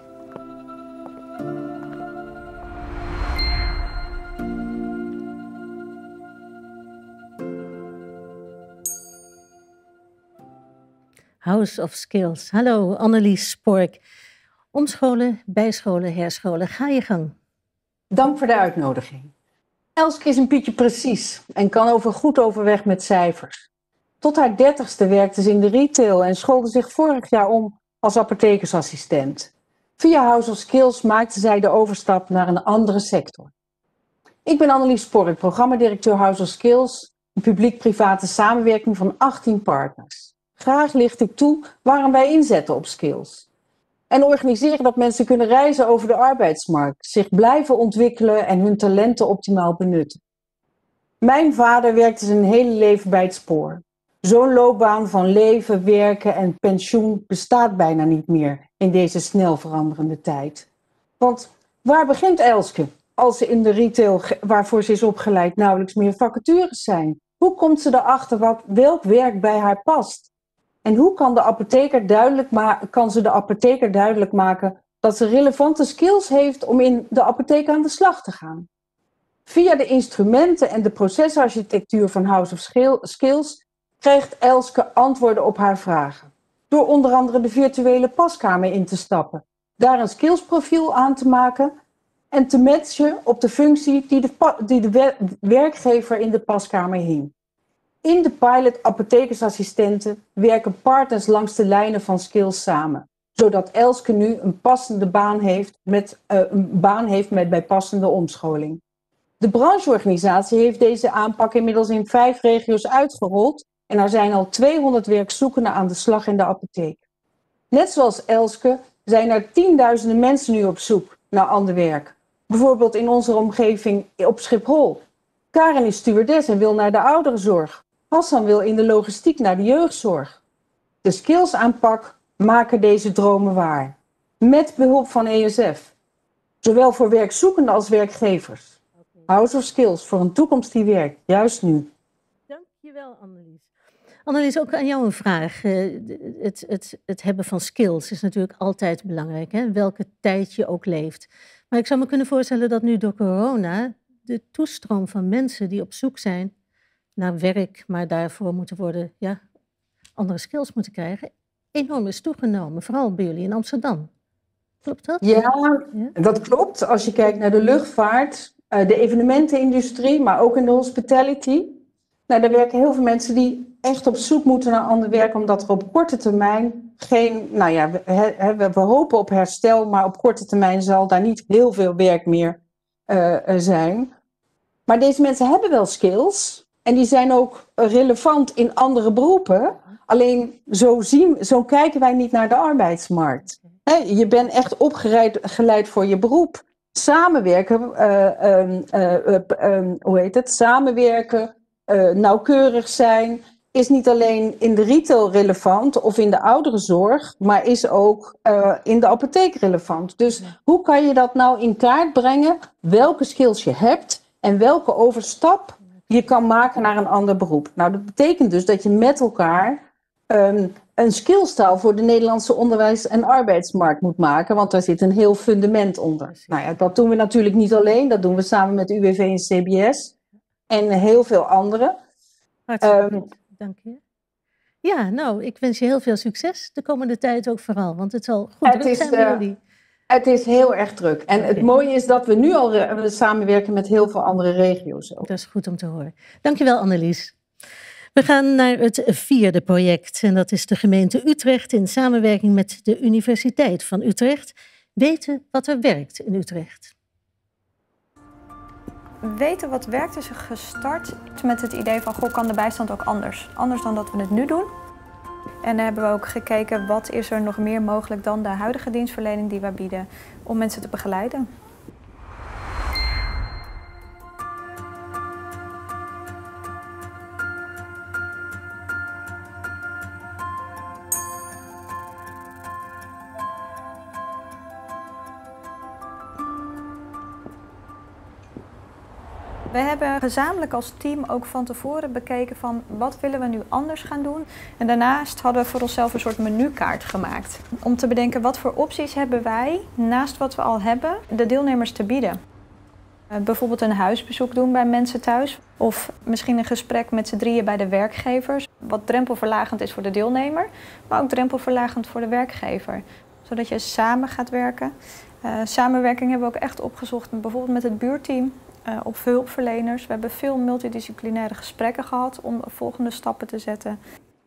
House of Skills. Hallo, Annelies Spork. Omscholen, bijscholen, herscholen. Ga je gang. Dank voor de uitnodiging. Elske is een pietje precies en kan over goed overweg met cijfers. Tot haar dertigste werkte ze in de retail en schoolde zich vorig jaar om als apothekersassistent. Via House of Skills maakte zij de overstap naar een andere sector. Ik ben Annelies Spork, programmadirecteur House of Skills, een publiek-private samenwerking van achttien partners. Graag licht ik toe waarom wij inzetten op skills. En organiseren dat mensen kunnen reizen over de arbeidsmarkt, zich blijven ontwikkelen en hun talenten optimaal benutten. Mijn vader werkte zijn hele leven bij het spoor. Zo'n loopbaan van leven, werken en pensioen bestaat bijna niet meer in deze snel veranderende tijd. Want waar begint Elske? als ze in de retail waarvoor ze is opgeleid nauwelijks meer vacatures zijn? Hoe komt ze erachter wat, welk werk bij haar past? En hoe kan, de apotheker duidelijk ma- kan ze de apotheker duidelijk maken dat ze relevante skills heeft om in de apotheek aan de slag te gaan? Via de instrumenten en de procesarchitectuur van House of Skills krijgt Elske antwoorden op haar vragen. Door onder andere de virtuele paskamer in te stappen, daar een skillsprofiel aan te maken en te matchen op de functie die de, pa- die de wer- werkgever in de paskamer hing. In de pilot apothekersassistenten werken partners langs de lijnen van skills samen, zodat Elske nu een passende baan heeft met, uh, een baan heeft met bijpassende omscholing. De brancheorganisatie heeft deze aanpak inmiddels in vijf regio's uitgerold en er zijn al tweehonderd werkzoekenden aan de slag in de apotheek. Net zoals Elske zijn er tienduizenden mensen nu op zoek naar ander werk. Bijvoorbeeld in onze omgeving op Schiphol. Karen is stewardess en wil naar de ouderenzorg. Hassan wil in de logistiek naar de jeugdzorg. De skillsaanpak maken deze dromen waar. Met behulp van E S F. Zowel voor werkzoekenden als werkgevers. House of Skills voor een toekomst die werkt, juist nu. Dankjewel, Annelies. Annelies, ook aan jou een vraag. Uh, het, het, het hebben van skills is natuurlijk altijd belangrijk, hè? Welke tijd je ook leeft. Maar ik zou me kunnen voorstellen dat nu door corona de toestroom van mensen die op zoek zijn naar werk, maar daarvoor moeten worden, ja, andere skills moeten krijgen, enorm is toegenomen. Vooral bij jullie in Amsterdam. Klopt dat? Ja, ja, dat klopt. Als je kijkt naar de luchtvaart, uh, de evenementenindustrie, maar ook in de hospitality. Nou, daar werken heel veel mensen die echt op zoek moeten naar ander werk, omdat er op korte termijn geen, nou ja, we, he, we, we hopen op herstel, maar op korte termijn zal daar niet heel veel werk meer uh, zijn. Maar deze mensen hebben wel skills en die zijn ook relevant in andere beroepen. Alleen zo, zien, zo kijken wij niet naar de arbeidsmarkt. He, je bent echt opgeleid voor je beroep. Samenwerken, uh, um, uh, uh, um, hoe heet het? Samenwerken, uh, nauwkeurig zijn, is niet alleen in de retail relevant of in de ouderenzorg, maar is ook uh, in de apotheek relevant. Dus ja. Hoe kan je dat nou in kaart brengen? Welke skills je hebt en welke overstap je kan maken naar een ander beroep? Nou, dat betekent dus dat je met elkaar um, een skillstaal voor de Nederlandse onderwijs- en arbeidsmarkt moet maken, want daar zit een heel fundament onder. Nou ja, dat doen we natuurlijk niet alleen, dat doen we samen met U W V en C B S en heel veel anderen. Hartstikke um, goed, dank je. Ja, nou, ik wens je heel veel succes de komende tijd ook vooral, want het zal goed het druk is, zijn bij uh, jullie. Het is heel erg druk. En okay. Het mooie is dat we nu al re- samenwerken met heel veel andere regio's ook. Dat is goed om te horen. Dankjewel, Annelies. We gaan naar het vierde project en dat is de gemeente Utrecht in samenwerking met de Universiteit van Utrecht. Weten wat er werkt in Utrecht. Weten wat werkt is gestart met het idee van, goh, kan de bijstand ook anders? Anders dan dat we het nu doen. En dan hebben we ook gekeken, wat is er nog meer mogelijk dan de huidige dienstverlening die wij bieden om mensen te begeleiden. We hebben gezamenlijk als team ook van tevoren bekeken van wat willen we nu anders gaan doen. En daarnaast hadden we voor onszelf een soort menukaart gemaakt. Om te bedenken wat voor opties hebben wij, naast wat we al hebben, de deelnemers te bieden. Uh, bijvoorbeeld een huisbezoek doen bij mensen thuis. Of misschien een gesprek met z'n drieën bij de werkgevers. Wat drempelverlagend is voor de deelnemer, maar ook drempelverlagend voor de werkgever. Zodat je samen gaat werken. Uh, samenwerking hebben we ook echt opgezocht, bijvoorbeeld met het buurteam. Uh, op hulpverleners. We hebben veel multidisciplinaire gesprekken gehad om volgende stappen te zetten.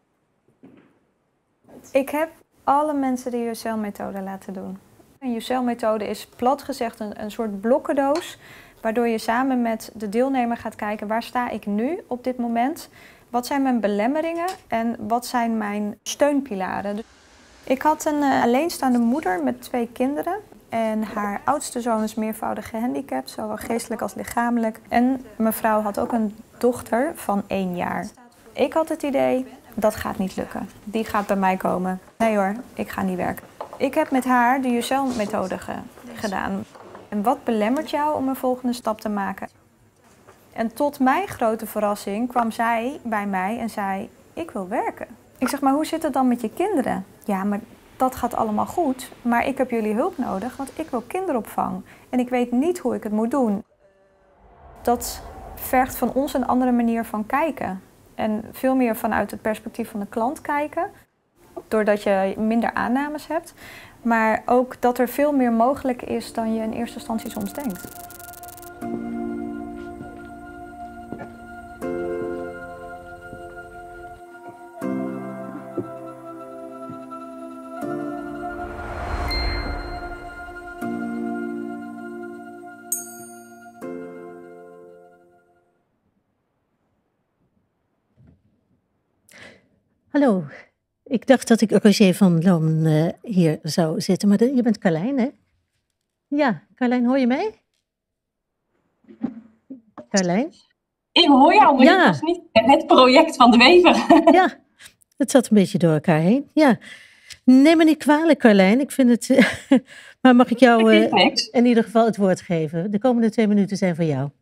Ik heb alle mensen de U S L-methode laten doen. Een U S L-methode is plat gezegd een, een soort blokkendoos, waardoor je samen met de deelnemer gaat kijken waar sta ik nu op dit moment, wat zijn mijn belemmeringen en wat zijn mijn steunpilaren. Ik had een uh, alleenstaande moeder met twee kinderen. En haar oudste zoon is meervoudig gehandicapt, zowel geestelijk als lichamelijk. En mevrouw had ook een dochter van één jaar. Ik had het idee, dat gaat niet lukken. Die gaat bij mij komen. Nee hoor, ik ga niet werken. Ik heb met haar de U S L-methode ge- gedaan. En wat belemmert jou om een volgende stap te maken? En tot mijn grote verrassing kwam zij bij mij en zei, ik wil werken. Ik zeg, maar hoe zit het dan met je kinderen? Ja, maar dat gaat allemaal goed, maar ik heb jullie hulp nodig, want ik wil kinderopvang. En ik weet niet hoe ik het moet doen. Dat vergt van ons een andere manier van kijken. En veel meer vanuit het perspectief van de klant kijken. Doordat je minder aannames hebt. Maar ook dat er veel meer mogelijk is dan je in eerste instantie soms denkt. Hallo, ik dacht dat ik Roger van Loon uh, hier zou zitten, maar de, je bent Carlijn, hè? Ja, Carlijn, hoor je mij? Carlijn? Ik hoor jou, maar ja. dit was niet het project van de Wever. Ja, het zat een beetje door elkaar heen. Ja. Neem me niet kwalijk, Carlijn. Ik vind het... Uh, maar mag ik jou uh, in ieder geval het woord geven? De komende twee minuten zijn voor jou.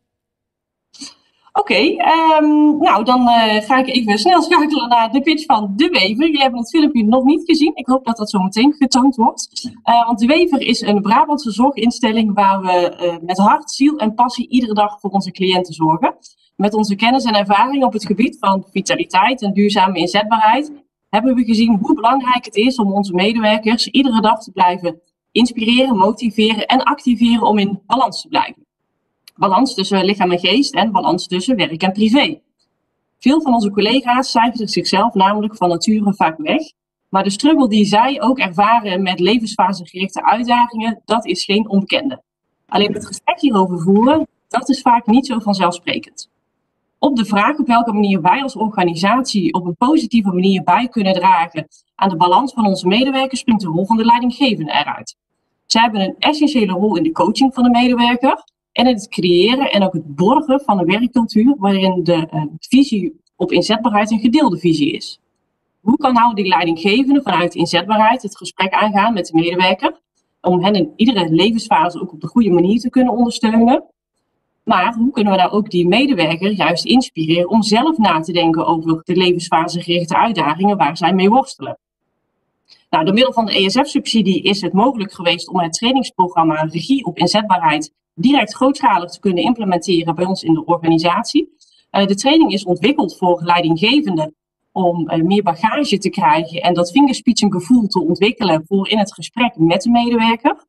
Oké, okay, um, nou dan uh, ga ik even snel schakelen naar de pitch van De Wever. Jullie hebben het filmpje nog niet gezien. Ik hoop dat dat zo meteen getoond wordt. Uh, want De Wever is een Brabantse zorginstelling waar we uh, met hart, ziel en passie iedere dag voor onze cliënten zorgen. Met onze kennis en ervaring op het gebied van vitaliteit en duurzame inzetbaarheid hebben we gezien hoe belangrijk het is om onze medewerkers iedere dag te blijven inspireren, motiveren en activeren om in balans te blijven. Balans tussen lichaam en geest en balans tussen werk en privé. Veel van onze collega's cijferen zichzelf namelijk van nature vaak weg. Maar de struggle die zij ook ervaren met levensfasegerichte uitdagingen, dat is geen onbekende. Alleen het gesprek hierover voeren, dat is vaak niet zo vanzelfsprekend. Op de vraag op welke manier wij als organisatie op een positieve manier bij kunnen dragen aan de balans van onze medewerkers, springt de rol van de leidinggevende eruit. Zij hebben een essentiële rol in de coaching van de medewerker en in het creëren en ook het borgen van een werkcultuur waarin de uh, visie op inzetbaarheid een gedeelde visie is. Hoe kan nou die leidinggevende vanuit inzetbaarheid het gesprek aangaan met de medewerker om hen in iedere levensfase ook op de goede manier te kunnen ondersteunen? Maar hoe kunnen we nou ook die medewerker juist inspireren om zelf na te denken over de levensfasegerichte uitdagingen waar zij mee worstelen? Nou, door middel van de E S F-subsidie is het mogelijk geweest om het trainingsprogramma Regie op Inzetbaarheid direct grootschalig te kunnen implementeren bij ons in de organisatie. Uh, de training is ontwikkeld voor leidinggevenden om uh, meer bagage te krijgen en dat vingerspitsengevoel te ontwikkelen voor in het gesprek met de medewerker.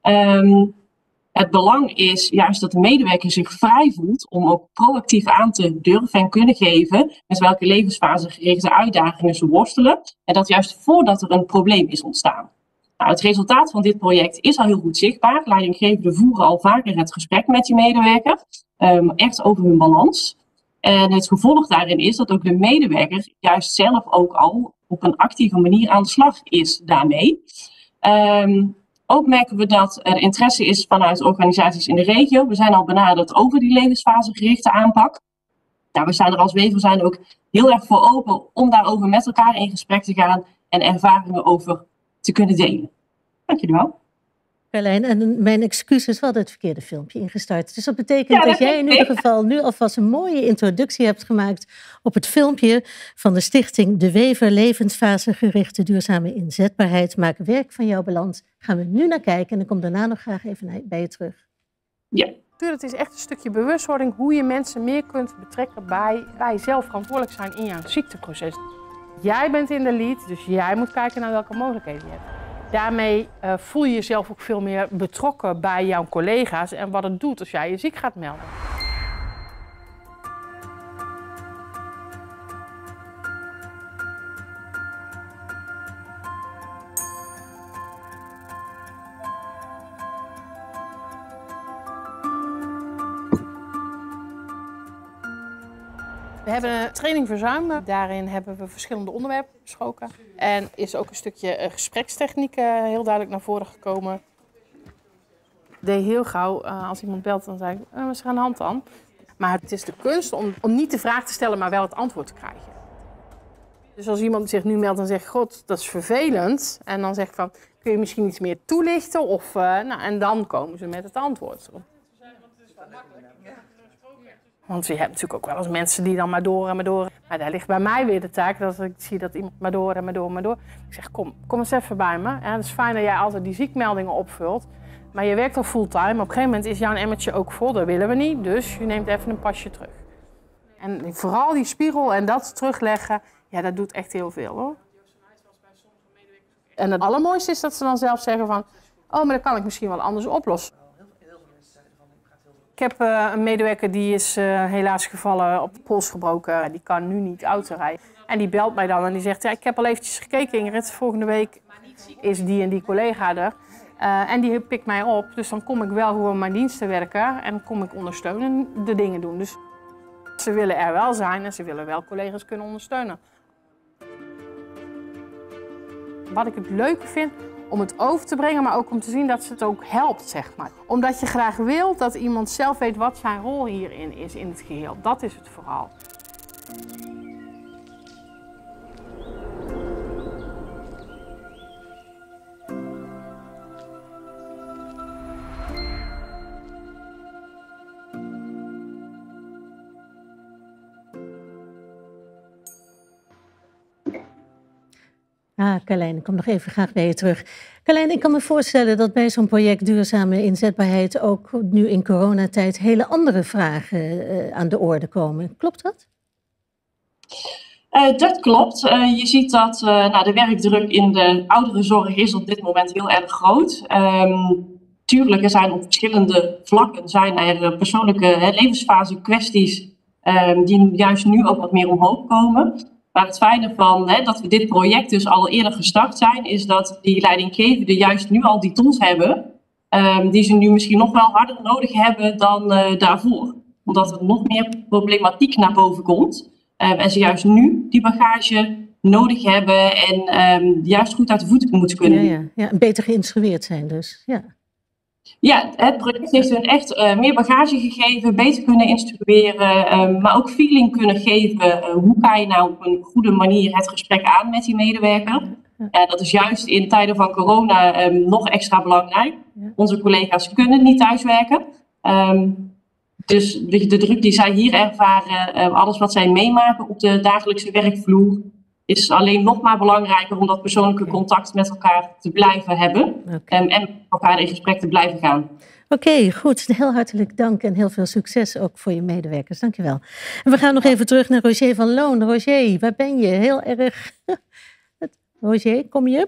Um, Het belang is juist dat de medewerker zich vrij voelt om ook proactief aan te durven en kunnen geven met welke levensfasegerichte uitdagingen ze worstelen. En dat juist voordat er een probleem is ontstaan. Nou, het resultaat van dit project is al heel goed zichtbaar. Leidinggevenden voeren al vaker het gesprek met die medewerker, um, echt over hun balans. En het gevolg daarin is dat ook de medewerker juist zelf ook al op een actieve manier aan de slag is daarmee. Um, Ook merken we dat er interesse is vanuit organisaties in de regio. We zijn al benaderd over die levensfasegerichte aanpak. Nou, we zijn er als Wever zijn ook heel erg voor open om daarover met elkaar in gesprek te gaan en ervaringen over te kunnen delen. Dank jullie wel. Carlijn, en mijn excuses, we hadden het verkeerde filmpje ingestart. Dus dat betekent ja, dat, dat jij in ieder geval nu alvast een mooie introductie hebt gemaakt op het filmpje van de stichting De Wever Levensfasegerichte Duurzame Inzetbaarheid. Maak werk van jouw balans. Gaan we nu naar kijken en ik kom daarna nog graag even bij je terug. Ja. Het is echt een stukje bewustwording hoe je mensen meer kunt betrekken bij, bij zelf verantwoordelijk zijn in jouw ziekteproces. Jij bent in de lead, dus jij moet kijken naar welke mogelijkheden je hebt. Daarmee uh, voel je jezelf ook veel meer betrokken bij jouw collega's en wat het doet als jij je ziek gaat melden. We hebben een training verzuim. Daarin hebben we verschillende onderwerpen besproken. En is ook een stukje gesprekstechniek heel duidelijk naar voren gekomen. Ik deed heel gauw, als iemand belt, dan zei ik, oh, wat is er aan de hand dan? Maar het is de kunst om, om niet de vraag te stellen, maar wel het antwoord te krijgen. Dus als iemand zich nu meldt en zegt, god, dat is vervelend. En dan zegt van, kun je misschien iets meer toelichten? Of, uh, nou, en dan komen ze met het antwoord. Want je hebt natuurlijk ook wel eens mensen die dan maar door en maar door. Maar daar ligt bij mij weer de taak dat ik zie dat iemand maar door en maar door, maar door. Ik zeg, kom, kom eens even bij me. Ja, het is fijn dat jij altijd die ziekmeldingen opvult. Maar je werkt al fulltime. Op een gegeven moment is jouw emmertje ook vol. Dat willen we niet. Dus je neemt even een pasje terug. En vooral die spiegel en dat terugleggen, ja, dat doet echt heel veel, hoor. En het allermooiste is dat ze dan zelf zeggen van, oh, maar dat kan ik misschien wel anders oplossen. Ik heb uh, een medewerker die is uh, helaas gevallen, op de pols gebroken. Die kan nu niet auto rijden. En die belt mij dan en die zegt, ja, ik heb al eventjes gekeken, Ingrid. Volgende week is die en die collega er. Uh, en die pikt mij op. Dus dan kom ik wel gewoon mijn diensten werken en kom ik ondersteunen de dingen doen. Dus ze willen er wel zijn en ze willen wel collega's kunnen ondersteunen. Wat ik het leuke vind om het over te brengen, maar ook om te zien dat ze het ook helpt, zeg maar. Omdat je graag wil dat iemand zelf weet wat zijn rol hierin is in het geheel. Dat is het vooral. Ah, Carlijn, ik kom nog even graag bij je terug. Carlijn, ik kan me voorstellen dat bij zo'n project duurzame inzetbaarheid ook nu in coronatijd hele andere vragen uh, aan de orde komen. Klopt dat? Uh, dat klopt. Uh, je ziet dat uh, nou, de werkdruk in de ouderenzorg is op dit moment heel erg groot. Um, tuurlijk, er zijn op verschillende vlakken zijn er persoonlijke hè, levensfase kwesties um, die juist nu ook wat meer omhoog komen. Maar het fijne van hè, dat we dit project dus al eerder gestart zijn, is dat die leidinggevenden juist nu al die tools hebben, um, die ze nu misschien nog wel harder nodig hebben dan uh, daarvoor. Omdat er nog meer problematiek naar boven komt. Um, en ze juist nu die bagage nodig hebben en um, juist goed uit de voeten moeten kunnen. Ja, ja. Ja, beter geïnstrueerd zijn dus. Ja. Ja, het project heeft hun echt uh, meer bagage gegeven, beter kunnen instrueren, uh, maar ook feeling kunnen geven. Uh, hoe kan je nou op een goede manier het gesprek aan met die medewerker? Uh, dat is juist in tijden van corona um, nog extra belangrijk. Onze collega's kunnen niet thuiswerken. Um, dus de, de druk die zij hier ervaren, uh, alles wat zij meemaken op de dagelijkse werkvloer, is alleen nog maar belangrijker om dat persoonlijke contact met elkaar te blijven hebben. Okay. Um, en met elkaar in gesprek te blijven gaan. Oké, okay, goed. Heel hartelijk dank en heel veel succes ook voor je medewerkers. Dankjewel. En we gaan nog even terug naar Roger van Loon. Roger, waar ben je? Heel erg... Roger, kom je?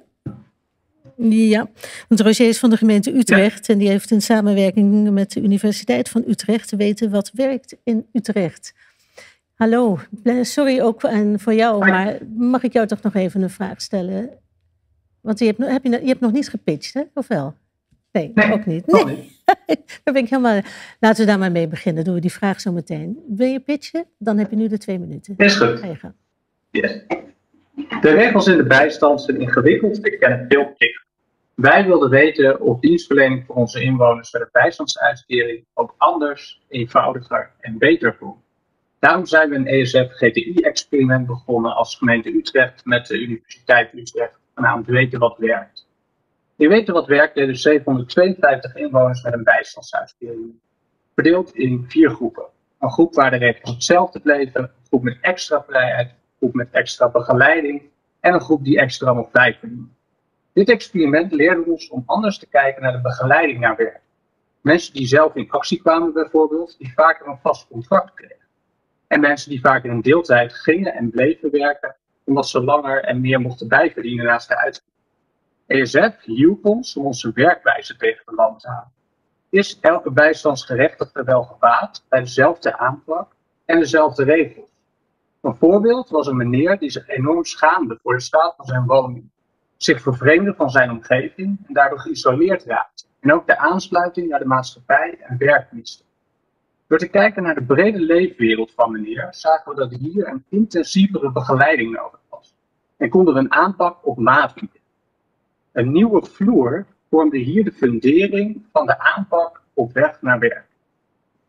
Ja, want Roger is van de gemeente Utrecht ja. En die heeft in samenwerking met de Universiteit van Utrecht te weten wat werkt in Utrecht. Hallo, sorry ook voor jou, maar mag ik jou toch nog even een vraag stellen? Want je hebt, heb je, je hebt nog niet gepitcht, hè? Of wel? Nee, nee ook niet. Nee. niet. Daar ben ik helemaal... Laten we daar maar mee beginnen. Doen we die vraag zo meteen. Wil je pitchen? Dan heb je nu de twee minuten. Is goed. Ga je gaan. Yes. De regels in de bijstand zijn ingewikkeld. Ik ken het veel plicht. Wij wilden weten of dienstverlening voor onze inwoners met een bijstandsuitkering ook anders, eenvoudiger en beter kon. Daarom zijn we een E S F G T I-experiment begonnen als gemeente Utrecht met de Universiteit Utrecht, genaamd Weten wat werkt. In Weten wat werkt deden zevenhonderdtweeënvijftig inwoners met een bijstandsuitkering, verdeeld in vier groepen. Een groep waar de regels hetzelfde bleven, een groep met extra vrijheid, een groep met extra begeleiding en een groep die extra mocht bijverdienen. Dit experiment leerde ons om anders te kijken naar de begeleiding naar werk. Mensen die zelf in actie kwamen bijvoorbeeld, die vaker een vast contract kregen. En mensen die vaak in een deeltijd gingen en bleven werken, omdat ze langer en meer mochten bijverdienen naast de uitkering. E S F hielp ons om onze werkwijze tegen de lamp te houden. Is elke bijstandsgerechtigde wel gebaat bij dezelfde aanpak en dezelfde regels? Een voorbeeld was een meneer die zich enorm schaamde voor de staat van zijn woning, zich vervreemde van zijn omgeving en daardoor geïsoleerd raakte. En ook de aansluiting naar de maatschappij en werk miste. Door te kijken naar de brede leefwereld van meneer, zagen we dat hier een intensievere begeleiding nodig was. En konden we een aanpak op maat bieden. Een nieuwe vloer vormde hier de fundering van de aanpak op weg naar werk.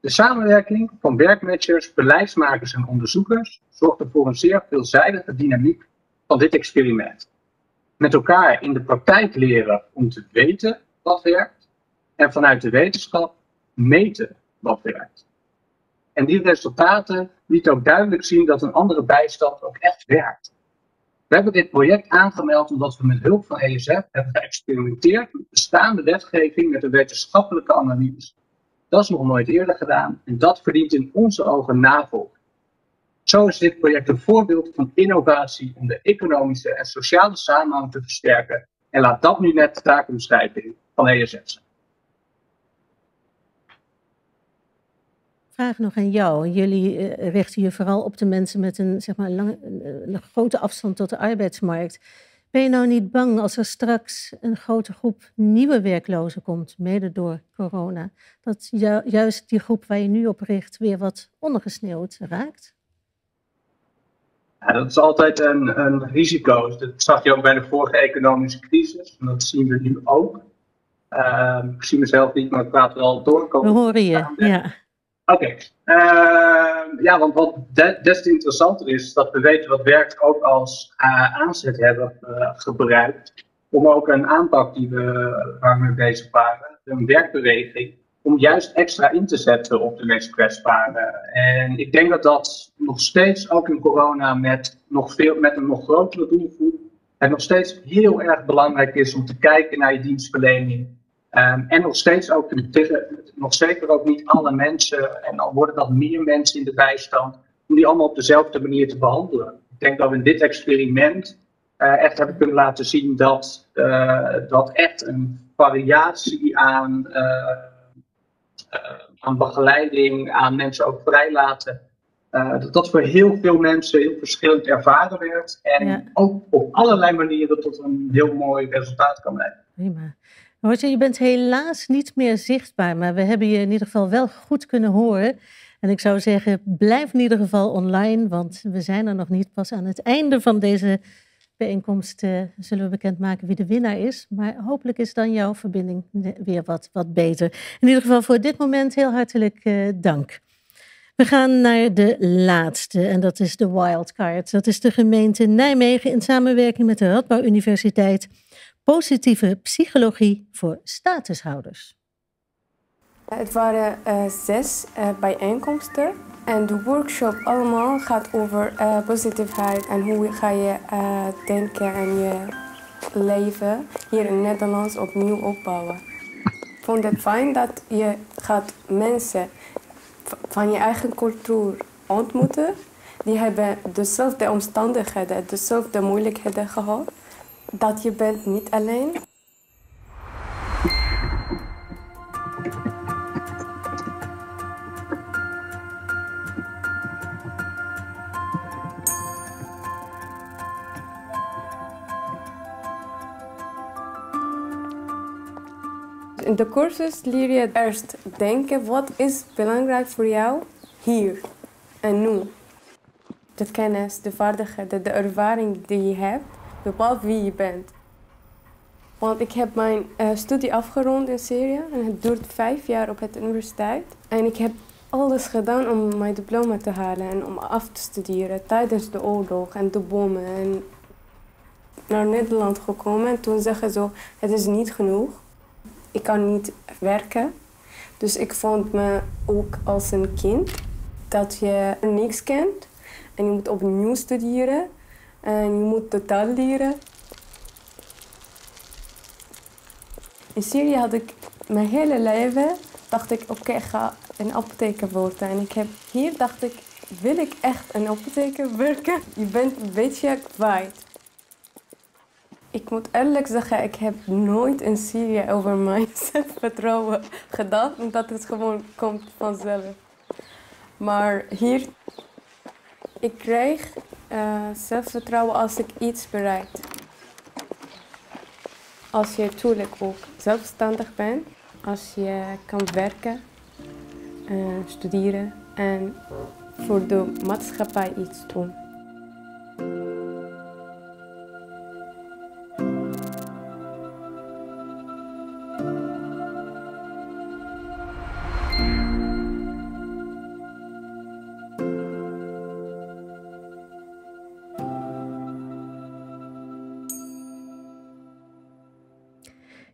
De samenwerking van werkmanagers, beleidsmakers en onderzoekers zorgde voor een zeer veelzijdige dynamiek van dit experiment. Met elkaar in de praktijk leren om te weten wat werkt en vanuit de wetenschap meten wat werkt. En die resultaten lieten ook duidelijk zien dat een andere bijstand ook echt werkt. We hebben dit project aangemeld omdat we met hulp van E S F hebben geëxperimenteerd met bestaande wetgeving met een wetenschappelijke analyse. Dat is nog nooit eerder gedaan en dat verdient in onze ogen navolging. Zo is dit project een voorbeeld van innovatie om de economische en sociale samenhang te versterken en laat dat nu net de taakomschrijving van E S F zijn. Vraag nog aan jou. Jullie uh, richten je vooral op de mensen met een, zeg maar, lange, een grote afstand tot de arbeidsmarkt. Ben je nou niet bang als er straks een grote groep nieuwe werklozen komt, mede door corona, dat ju juist die groep waar je nu op richt weer wat ondergesneeuwd raakt? Ja, dat is altijd een, een risico. Dat zag je ook bij de vorige economische crisis. En dat zien we nu ook. Uh, ik zie mezelf niet, maar ik praat wel doorkomen. We horen je, ja. Oké. Okay. Uh, ja, want wat de, des te interessanter is, is dat we weten wat werkt ook als uh, aanzet hebben uh, gebruikt. Om ook een aanpak die we, waar we mee bezig waren, een werkbeweging, om juist extra in te zetten op de meest kwetsbaren. En ik denk dat dat nog steeds, ook in corona, met, nog veel, met een nog grotere doelgroep, het nog steeds heel erg belangrijk is om te kijken naar je dienstverlening. Um, en nog steeds ook, nog zeker ook niet alle mensen, en al worden dat meer mensen in de bijstand, om die allemaal op dezelfde manier te behandelen. Ik denk dat we in dit experiment uh, echt hebben kunnen laten zien dat, uh, dat echt een variatie aan, uh, uh, aan begeleiding, aan mensen ook vrijlaten, uh, dat dat voor heel veel mensen heel verschillend ervaren werd. En ja. ook op allerlei manieren tot een heel mooi resultaat kan leiden. Prima. Roger, je bent helaas niet meer zichtbaar, maar we hebben je in ieder geval wel goed kunnen horen. En ik zou zeggen, blijf in ieder geval online, want we zijn er nog niet. Pas aan het einde van deze bijeenkomst uh, zullen we bekendmaken wie de winnaar is. Maar hopelijk is dan jouw verbinding weer wat, wat beter. In ieder geval voor dit moment heel hartelijk uh, dank. We gaan naar de laatste en dat is de wildcard. Dat is de gemeente Nijmegen in samenwerking met de Radboud Universiteit. Positieve psychologie voor statushouders. Het waren uh, zes uh, bijeenkomsten en de workshop allemaal gaat over uh, positiviteit en hoe ga je uh, denken en je leven hier in Nederland opnieuw opbouwen. Ik vond het fijn dat je gaat mensen van je eigen cultuur ontmoeten. Die hebben dezelfde omstandigheden, dezelfde moeilijkheden gehad. Dat je bent niet alleen. In de cursus leer je eerst denken, wat is belangrijk voor jou hier en nu. De kennis, de vaardigheden, de ervaring die je hebt, bepaalt wie je bent. Want ik heb mijn uh, studie afgerond in Syrië en het duurt vijf jaar op het universiteit. En ik heb alles gedaan om mijn diploma te halen en om af te studeren tijdens de oorlog en de bommen. En naar Nederland gekomen en toen zeggen ze, het is niet genoeg. Ik kan niet werken. Dus ik vond me ook als een kind dat je niks kent en je moet opnieuw studeren. En je moet totaal leren. In Syrië had ik mijn hele leven, dacht ik, oké, okay, ik ga een apotheker worden. En ik heb, hier dacht ik, wil ik echt een apotheker werken? Je bent een beetje kwijt. Ik moet eerlijk zeggen, ik heb nooit in Syrië over mijn zelfvertrouwen gedacht. Omdat het gewoon komt vanzelf. Maar hier, ik kreeg uh, zelfvertrouwen als ik iets bereik. Als je natuurlijk ook zelfstandig bent. Als je kan werken, uh, studeren en voor de maatschappij iets doen.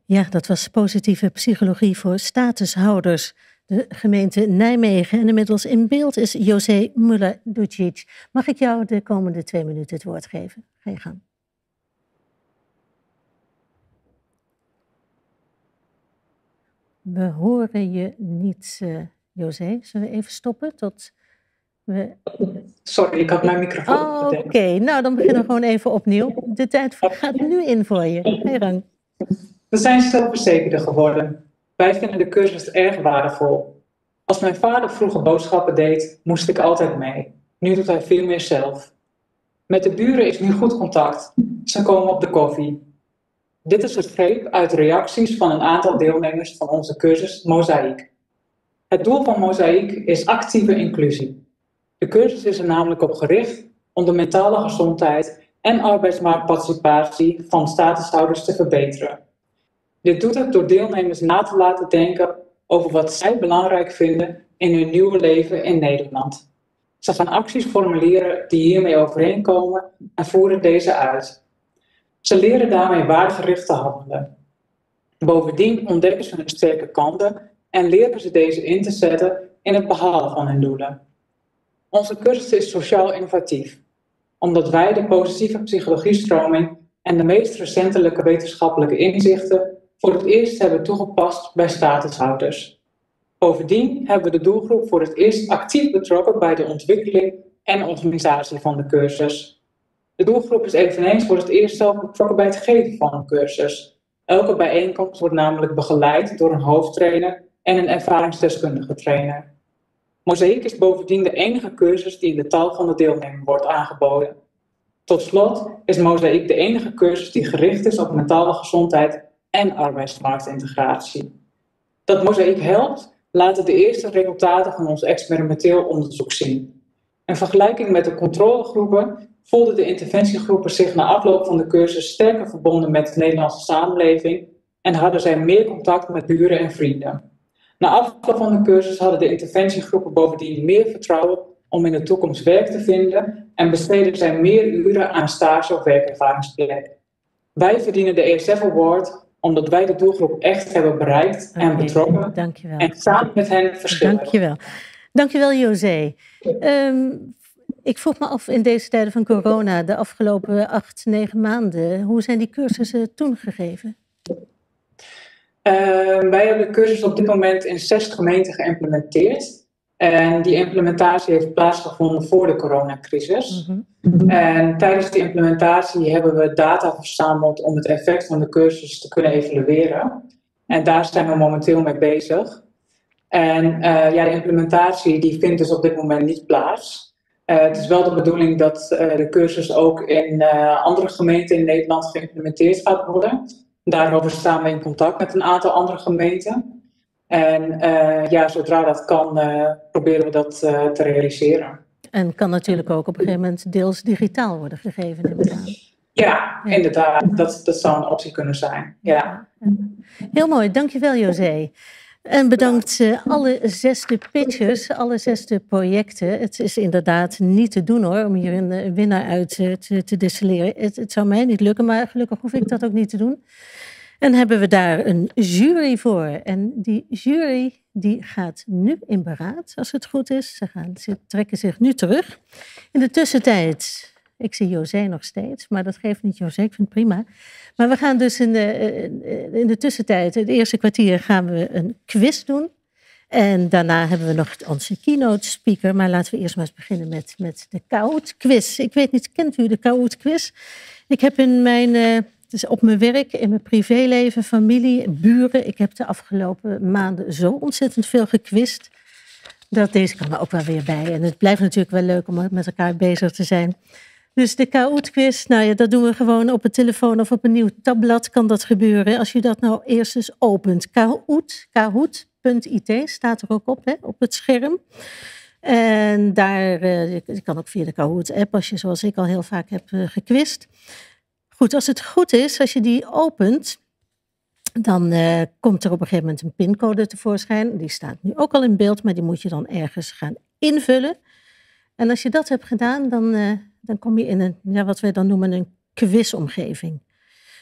Ja, dat was positieve psychologie voor statushouders. De gemeente Nijmegen. En inmiddels in beeld is José Muller-Ducic. Mag ik jou de komende twee minuten het woord geven? Ga je gang. We horen je niet, uh, José. Zullen we even stoppen tot we... Sorry, ik had mijn microfoon oh, Oké, okay. Nou dan beginnen we gewoon even opnieuw. De tijd gaat nu in voor je. Ga je gang. We zijn zelfverzekerder geworden. Wij vinden de cursus erg waardevol. Als mijn vader vroeger boodschappen deed, moest ik altijd mee. Nu doet hij veel meer zelf. Met de buren is nu goed contact. Ze komen op de koffie. Dit is het greep uit reacties van een aantal deelnemers van onze cursus Mozaïek. Het doel van Mozaïek is actieve inclusie. De cursus is er namelijk op gericht om de mentale gezondheid en arbeidsmarktparticipatie van statushouders te verbeteren. Dit doet het door deelnemers na te laten denken over wat zij belangrijk vinden in hun nieuwe leven in Nederland. Ze gaan acties formuleren die hiermee overeenkomen en voeren deze uit. Ze leren daarmee waardegericht te handelen. Bovendien ontdekken ze hun sterke kanten en leren ze deze in te zetten in het behalen van hun doelen. Onze cursus is sociaal innovatief, omdat wij de positieve psychologiestroming en de meest recentelijke wetenschappelijke inzichten voor het eerst hebben toegepast bij statushouders. Bovendien hebben we de doelgroep voor het eerst actief betrokken bij de ontwikkeling en organisatie van de cursus. De doelgroep is eveneens voor het eerst zelf betrokken bij het geven van een cursus. Elke bijeenkomst wordt namelijk begeleid door een hoofdtrainer en een ervaringsdeskundige trainer. Mozaïek is bovendien de enige cursus die in de taal van de deelnemer wordt aangeboden. Tot slot is Mozaïek de enige cursus die gericht is op mentale gezondheid en arbeidsmarktintegratie. Dat Mozaïek helpt, laten de eerste resultaten van ons experimenteel onderzoek zien. In vergelijking met de controlegroepen voelden de interventiegroepen zich na afloop van de cursus sterker verbonden met de Nederlandse samenleving en hadden zij meer contact met buren en vrienden. Na afloop van de cursus hadden de interventiegroepen bovendien meer vertrouwen om in de toekomst werk te vinden en besteden zij meer uren aan stage of werkervaringsplek. Wij verdienen de E S F Award omdat wij de doelgroep echt hebben bereikt okay, en betrokken. Dankjewel. En samen met hen verschillen. Dankjewel. Dankjewel, José. Um, ik vroeg me af in deze tijden van corona, de afgelopen acht, negen maanden, hoe zijn die cursussen toen gegeven? Uh, wij hebben de cursus op dit moment in zes gemeenten geïmplementeerd. En die implementatie heeft plaatsgevonden voor de coronacrisis. Mm-hmm. En tijdens die implementatie hebben we data verzameld om het effect van de cursus te kunnen evalueren. En daar zijn we momenteel mee bezig. En uh, ja, de implementatie die vindt dus op dit moment niet plaats. Uh, het is wel de bedoeling dat uh, de cursus ook in uh, andere gemeenten in Nederland geïmplementeerd gaat worden. Daarover staan we in contact met een aantal andere gemeenten. En uh, ja, zodra dat kan, uh, proberen we dat uh, te realiseren. En kan natuurlijk ook op een gegeven moment deels digitaal worden gegeven, inderdaad. Ja, ja. inderdaad. Dat, dat zou een optie kunnen zijn. Ja. Heel mooi, dankjewel José. En bedankt uh, alle zes de pitchers, alle zes de projecten. Het is inderdaad niet te doen hoor, om hier een uh, winnaar uit uh, te, te destilleren. Het, het zou mij niet lukken, maar gelukkig hoef ik dat ook niet te doen. En hebben we daar een jury voor. En die jury die gaat nu in beraad, als het goed is. Ze, gaan, ze trekken zich nu terug. In de tussentijd, ik zie José nog steeds, maar dat geeft niet José, ik vind het prima. Maar we gaan dus in de, in de tussentijd, het eerste kwartier, gaan we een quiz doen. En daarna hebben we nog onze keynote speaker. Maar laten we eerst maar eens beginnen met, met de Kahoot quiz. Ik weet niet, kent u de Kahoot quiz? Ik heb in mijn... Uh, Dus op mijn werk, in mijn privéleven, familie, buren. Ik heb de afgelopen maanden zo ontzettend veel gequist. Dat deze kan er ook wel weer bij. En het blijft natuurlijk wel leuk om met elkaar bezig te zijn. Dus de Kahoot quiz, nou ja, dat doen we gewoon op een telefoon of op een nieuw tabblad kan dat gebeuren. Als je dat nou eerst eens opent. Kahoot, kahoot punt I T staat er ook op, hè, op het scherm. En daar, uh, je kan ook via de Kahoot app, als je zoals ik al heel vaak heb uh, gequist. Goed, als het goed is, als je die opent, dan uh, komt er op een gegeven moment een pincode tevoorschijn. Die staat nu ook al in beeld, maar die moet je dan ergens gaan invullen. En als je dat hebt gedaan, dan, uh, dan kom je in een, ja, wat wij dan noemen een quizomgeving.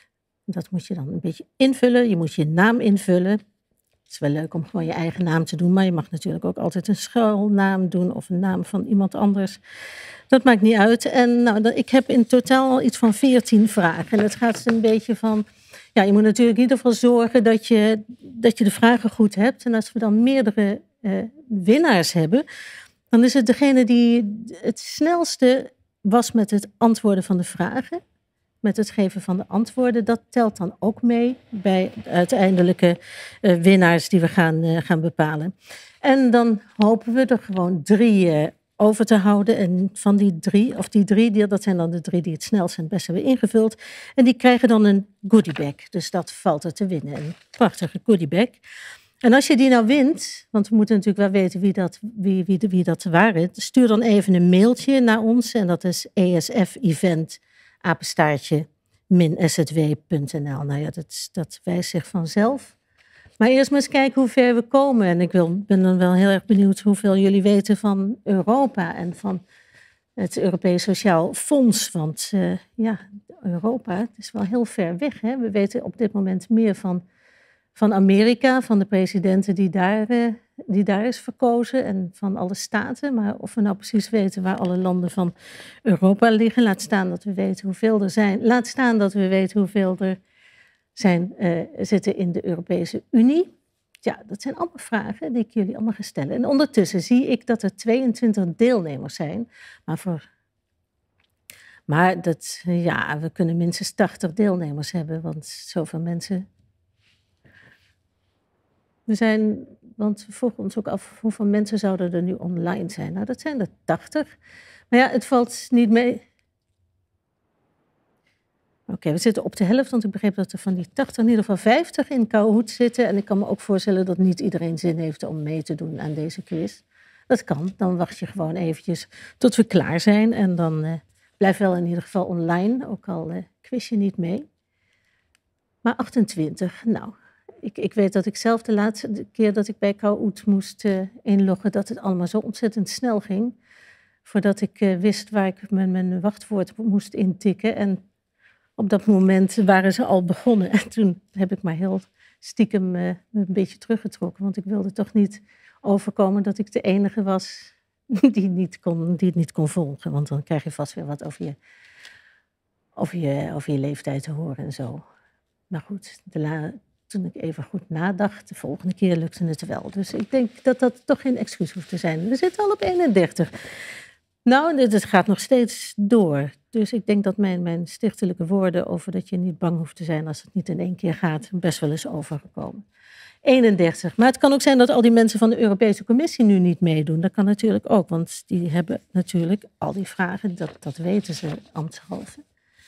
Dat moet je dan een beetje invullen. Je moet je naam invullen. Het is wel leuk om gewoon je eigen naam te doen, maar je mag natuurlijk ook altijd een schuilnaam doen of een naam van iemand anders. Dat maakt niet uit. En nou, ik heb in totaal al iets van veertien vragen. En het gaat een beetje van, ja, je moet natuurlijk in ieder geval zorgen dat je, dat je de vragen goed hebt. En als we dan meerdere uh, winnaars hebben, dan is het degene die het snelste was met het antwoorden van de vragen. Met het geven van de antwoorden, dat telt dan ook mee bij de uiteindelijke uh, winnaars die we gaan, uh, gaan bepalen. En dan hopen we er gewoon drie uh, over te houden. En van die drie, of die drie, die, dat zijn dan de drie die het snelst en het best hebben ingevuld. En die krijgen dan een goodiebag. Dus dat valt er te winnen. Een prachtige goodiebag. En als je die nou wint, want we moeten natuurlijk wel weten wie dat, wie, wie, wie dat waren. Stuur dan even een mailtje naar ons. En dat is E S F Event. apenstaartje min s z w punt n l. Nou ja, dat, dat wijst zich vanzelf. Maar eerst maar eens kijken hoe ver we komen. En ik wil, ben dan wel heel erg benieuwd hoeveel jullie weten van Europa en van het Europees Sociaal Fonds. Want uh, ja, Europa, het is wel heel ver weg. Hè? We weten op dit moment meer van, van Amerika, van de presidenten die daar, uh, die daar is verkozen en van alle staten. Maar of we nou precies weten waar alle landen van Europa liggen, laat staan dat we weten hoeveel er zijn. Laat staan dat we weten hoeveel er zijn, uh, zitten in de Europese Unie. Ja, dat zijn allemaal vragen die ik jullie allemaal ga stellen. En ondertussen zie ik dat er tweeëntwintig deelnemers zijn. Maar, voor... maar dat, ja, we kunnen minstens tachtig deelnemers hebben, want zoveel mensen. We zijn, want we vroegen ons ook af hoeveel mensen zouden er nu online zijn. Nou, dat zijn er tachtig. Maar ja, het valt niet mee. Oké, okay, we zitten op de helft, want ik begreep dat er van die tachtig in ieder geval vijftig in Kahoot zitten. En ik kan me ook voorstellen dat niet iedereen zin heeft om mee te doen aan deze quiz. Dat kan, dan wacht je gewoon eventjes tot we klaar zijn. En dan uh, blijf wel in ieder geval online, ook al uh, quiz je niet mee. Maar achtentwintig, nou, ik, ik weet dat ik zelf de laatste keer dat ik bij Kahoot moest uh, inloggen, dat het allemaal zo ontzettend snel ging. Voordat ik uh, wist waar ik mijn, mijn wachtwoord moest intikken. En op dat moment waren ze al begonnen. En toen heb ik maar heel stiekem uh, een beetje teruggetrokken. Want ik wilde toch niet overkomen dat ik de enige was die, niet kon, die het niet kon volgen. Want dan krijg je vast weer wat over je, over je, over je leeftijd te horen en zo. Maar goed, de la, toen ik even goed nadacht, de volgende keer lukte het wel. Dus ik denk dat dat toch geen excuus hoeft te zijn. We zitten al op eenendertig. Nou, het gaat nog steeds door. Dus ik denk dat mijn, mijn stichtelijke woorden over dat je niet bang hoeft te zijn als het niet in één keer gaat, best wel is overgekomen. eenendertig. Maar het kan ook zijn dat al die mensen van de Europese Commissie nu niet meedoen. Dat kan natuurlijk ook, want die hebben natuurlijk al die vragen, dat, dat weten ze ambtshalve.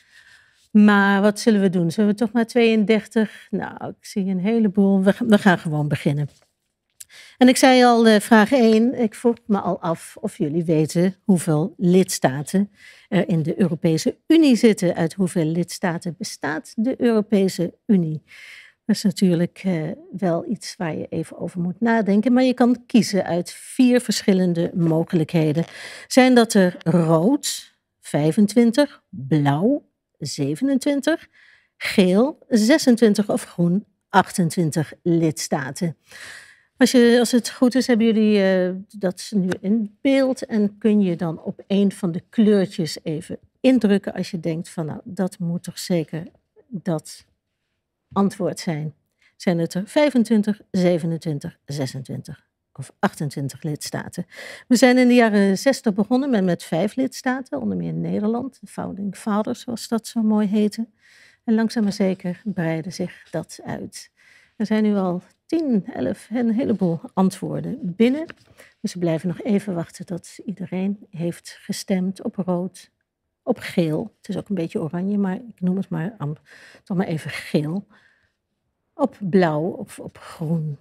Maar wat zullen we doen? Zullen we toch maar tweeëndertig? Nou, ik zie een heleboel. We, we gaan gewoon beginnen. En ik zei al, uh, vraag één, ik vroeg me al af of jullie weten hoeveel lidstaten er in de Europese Unie zitten. Uit hoeveel lidstaten bestaat de Europese Unie? Dat is natuurlijk uh, wel iets waar je even over moet nadenken. Maar je kan kiezen uit vier verschillende mogelijkheden. Zijn dat er rood, vijfentwintig, blauw, zevenentwintig, geel, zesentwintig of groen, achtentwintig lidstaten? Als, je, als het goed is, hebben jullie uh, dat nu in beeld en kun je dan op een van de kleurtjes even indrukken als je denkt van nou, dat moet toch zeker dat antwoord zijn. Zijn het er vijfentwintig, zevenentwintig, zesentwintig of achtentwintig lidstaten? We zijn in de jaren zestig begonnen met, met vijf lidstaten, onder meer Nederland, de Founding Fathers zoals dat zo mooi heette. En langzaam maar zeker breidde zich dat uit. Er zijn nu al tien, elf, een heleboel antwoorden binnen. Dus we blijven nog even wachten tot iedereen heeft gestemd op rood, op geel. Het is ook een beetje oranje, maar ik noem het maar, toch maar even geel. Op blauw of op groen.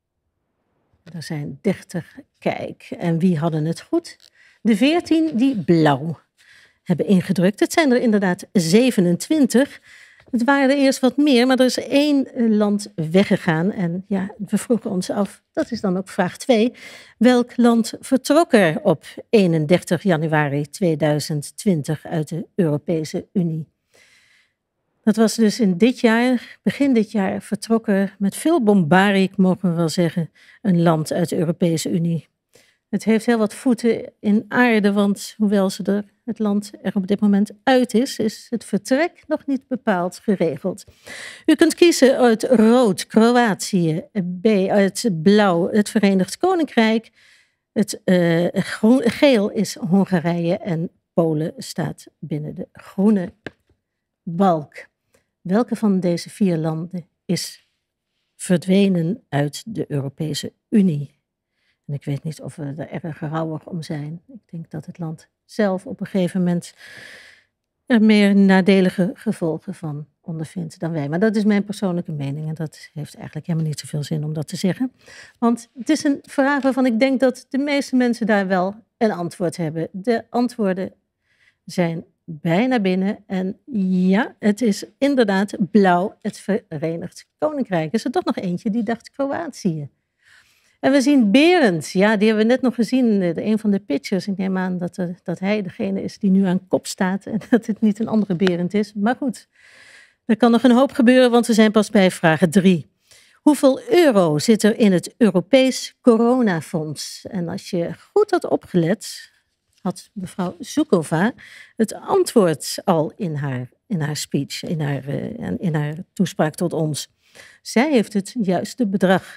Er zijn dertig, kijk. En wie hadden het goed? De veertien die blauw hebben ingedrukt. Het zijn er inderdaad zevenentwintig. Het waren er eerst wat meer, maar er is één land weggegaan. En ja, we vroegen ons af, dat is dan ook vraag twee. Welk land vertrok er op eenendertig januari tweeduizend twintig uit de Europese Unie? Dat was dus in dit jaar, begin dit jaar, vertrokken met veel bombarie, mogen we wel zeggen, een land uit de Europese Unie. Het heeft heel wat voeten in aarde, want hoewel ze er, het land er op dit moment uit is, is het vertrek nog niet bepaald geregeld. U kunt kiezen uit rood, Kroatië, B, uit blauw, het Verenigd Koninkrijk, het uh, groen, geel is Hongarije en Polen staat binnen de groene balk. Welke van deze vier landen is verdwenen uit de Europese Unie? En ik weet niet of we er erg rouwig om zijn. Ik denk dat het land zelf op een gegeven moment er meer nadelige gevolgen van ondervindt dan wij. Maar dat is mijn persoonlijke mening en dat heeft eigenlijk helemaal niet zoveel zin om dat te zeggen. Want het is een vraag waarvan ik denk dat de meeste mensen daar wel een antwoord hebben. De antwoorden zijn bijna binnen en ja, het is inderdaad blauw, het Verenigd Koninkrijk. Is er toch nog eentje die dacht Kroatië. En we zien Berend, ja, die hebben we net nog gezien, een van de pitchers. Ik neem aan dat, er, dat hij degene is die nu aan kop staat en dat het niet een andere Berend is. Maar goed, er kan nog een hoop gebeuren, want we zijn pas bij vraag drie. Hoeveel euro zit er in het Europees Coronafonds? En als je goed had opgelet, had mevrouw Zukova het antwoord al in haar, in haar speech, in haar, in haar toespraak tot ons. Zij heeft het juiste bedrag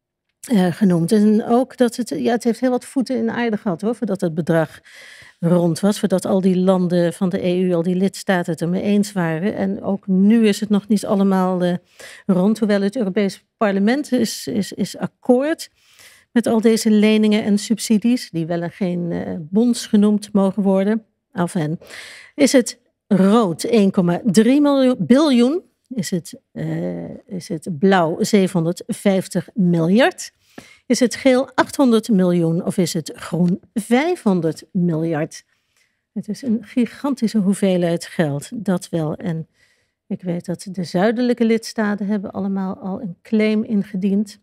Uh, genoemd. En ook dat het, ja, het heeft heel wat voeten in aarde gehad hoor, voordat het bedrag rond was, voordat al die landen van de E U, al die lidstaten het ermee eens waren. En ook nu is het nog niet allemaal uh, rond, hoewel het Europees Parlement is, is, is akkoord met al deze leningen en subsidies, die wel geen uh, bonds genoemd mogen worden. Enfin, is het rood één komma drie biljoen, is het, uh, is het blauw zevenhonderdvijftig miljard, is het geel achthonderd miljoen of is het groen vijfhonderd miljard? Het is een gigantische hoeveelheid geld, dat wel. En ik weet dat de zuidelijke lidstaten hebben allemaal al een claim ingediend.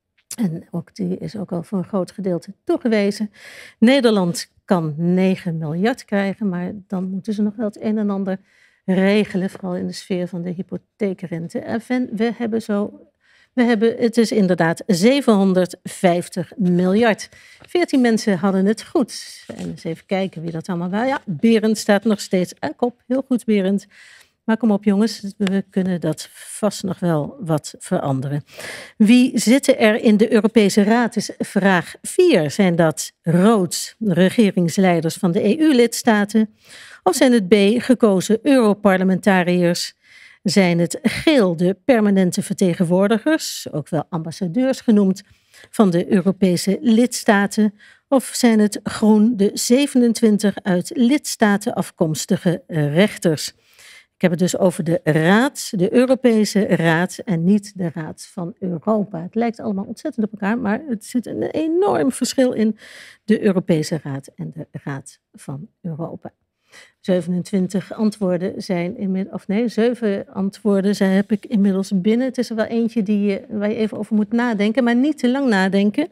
En ook die is ook al voor een groot gedeelte toegewezen. Nederland kan negen miljard krijgen, maar dan moeten ze nog wel het een en ander regelen, vooral in de sfeer van de hypotheekrente. En we hebben zo, we hebben, het is inderdaad zevenhonderdvijftig miljard. veertien mensen hadden het goed. En eens even kijken wie dat allemaal was. Ja, Berend staat nog steeds aan kop. Heel goed, Berend. Maar kom op jongens, we kunnen dat vast nog wel wat veranderen. Wie zitten er in de Europese Raad is vraag vier. Zijn dat rood, regeringsleiders van de E U-lidstaten? Of zijn het B, gekozen Europarlementariërs? Zijn het geel, de permanente vertegenwoordigers, ook wel ambassadeurs genoemd, van de Europese lidstaten? Of zijn het groen, de zevenentwintig uit lidstaten afkomstige rechters? Ik heb het dus over de Raad, de Europese Raad en niet de Raad van Europa. Het lijkt allemaal ontzettend op elkaar, maar het zit een enorm verschil in de Europese Raad en de Raad van Europa. zevenentwintig antwoorden zijn inmiddels, of nee, zeven antwoorden zijn, heb ik inmiddels binnen. Het is er wel eentje die je, waar je even over moet nadenken, maar niet te lang nadenken.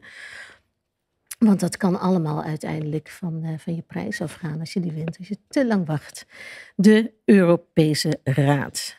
Want dat kan allemaal uiteindelijk van, uh, van je prijs afgaan als je die wint, als je te lang wacht. De Europese Raad.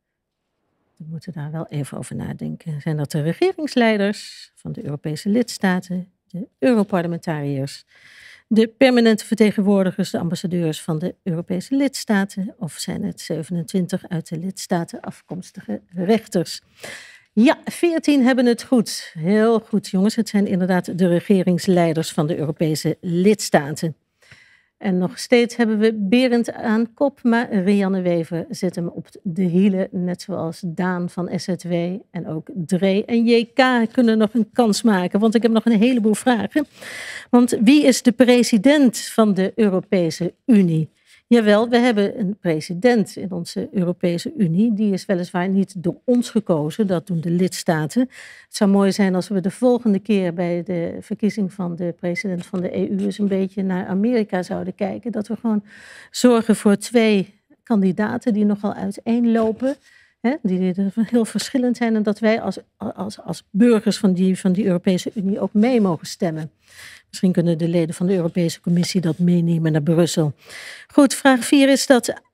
We moeten daar wel even over nadenken. Zijn dat de regeringsleiders van de Europese lidstaten, de Europarlementariërs, de permanente vertegenwoordigers, de ambassadeurs van de Europese lidstaten, of zijn het zevenentwintig uit de lidstaten afkomstige rechters? Ja, veertien hebben het goed. Heel goed, jongens. Het zijn inderdaad de regeringsleiders van de Europese lidstaten. En nog steeds hebben we Berend aan kop, maar Rianne Wever zit hem op de hielen, net zoals Daan van S Z W en ook Dree en J K kunnen nog een kans maken, want ik heb nog een heleboel vragen. Want wie is de president van de Europese Unie? Jawel, we hebben een president in onze Europese Unie. Die is weliswaar niet door ons gekozen, dat doen de lidstaten. Het zou mooi zijn als we de volgende keer bij de verkiezing van de president van de E U eens een beetje naar Amerika zouden kijken. Dat we gewoon zorgen voor twee kandidaten die nogal uiteenlopen, hè, die heel verschillend zijn. En dat wij als, als, als burgers van die, van die Europese Unie ook mee mogen stemmen. Misschien kunnen de leden van de Europese Commissie dat meenemen naar Brussel. Goed, vraag vier is dat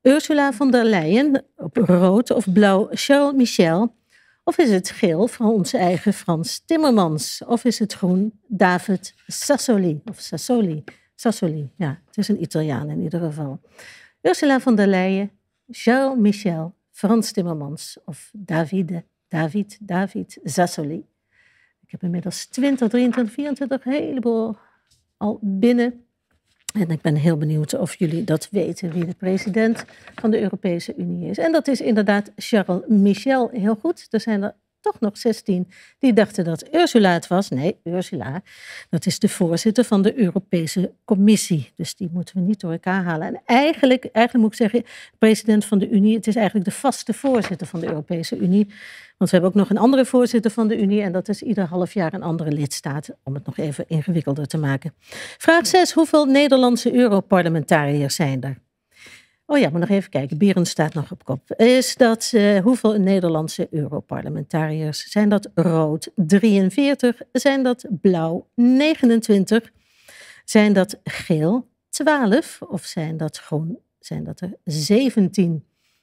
Ursula von der Leyen, op rood of blauw Charles Michel? Of is het geel van onze eigen Frans Timmermans? Of is het groen David Sassoli? Of Sassoli? Sassoli, ja, het is een Italiaan in ieder geval. Ursula von der Leyen, Charles Michel, Frans Timmermans of Davide, David, David Sassoli. Ik heb inmiddels twintig, drieëntwintig, vierentwintig, een heleboel al binnen. En ik ben heel benieuwd of jullie dat weten, wie de president van de Europese Unie is. En dat is inderdaad Charles Michel. Heel goed, er zijn er toch nog zestien die dachten dat Ursula het was. Nee, Ursula, dat is de voorzitter van de Europese Commissie. Dus die moeten we niet door elkaar halen. En eigenlijk, eigenlijk moet ik zeggen, president van de Unie, het is eigenlijk de vaste voorzitter van de Europese Unie. Want we hebben ook nog een andere voorzitter van de Unie en dat is ieder half jaar een andere lidstaat, om het nog even ingewikkelder te maken. Vraag zes, hoeveel Nederlandse Europarlementariërs zijn er? Oh ja, maar nog even kijken, Berend staat nog op kop. Is dat, uh, hoeveel Nederlandse Europarlementariërs? Zijn dat rood drieënveertig? Zijn dat blauw negenentwintig? Zijn dat geel twaalf? Of zijn dat groen? Zijn dat er zeventien?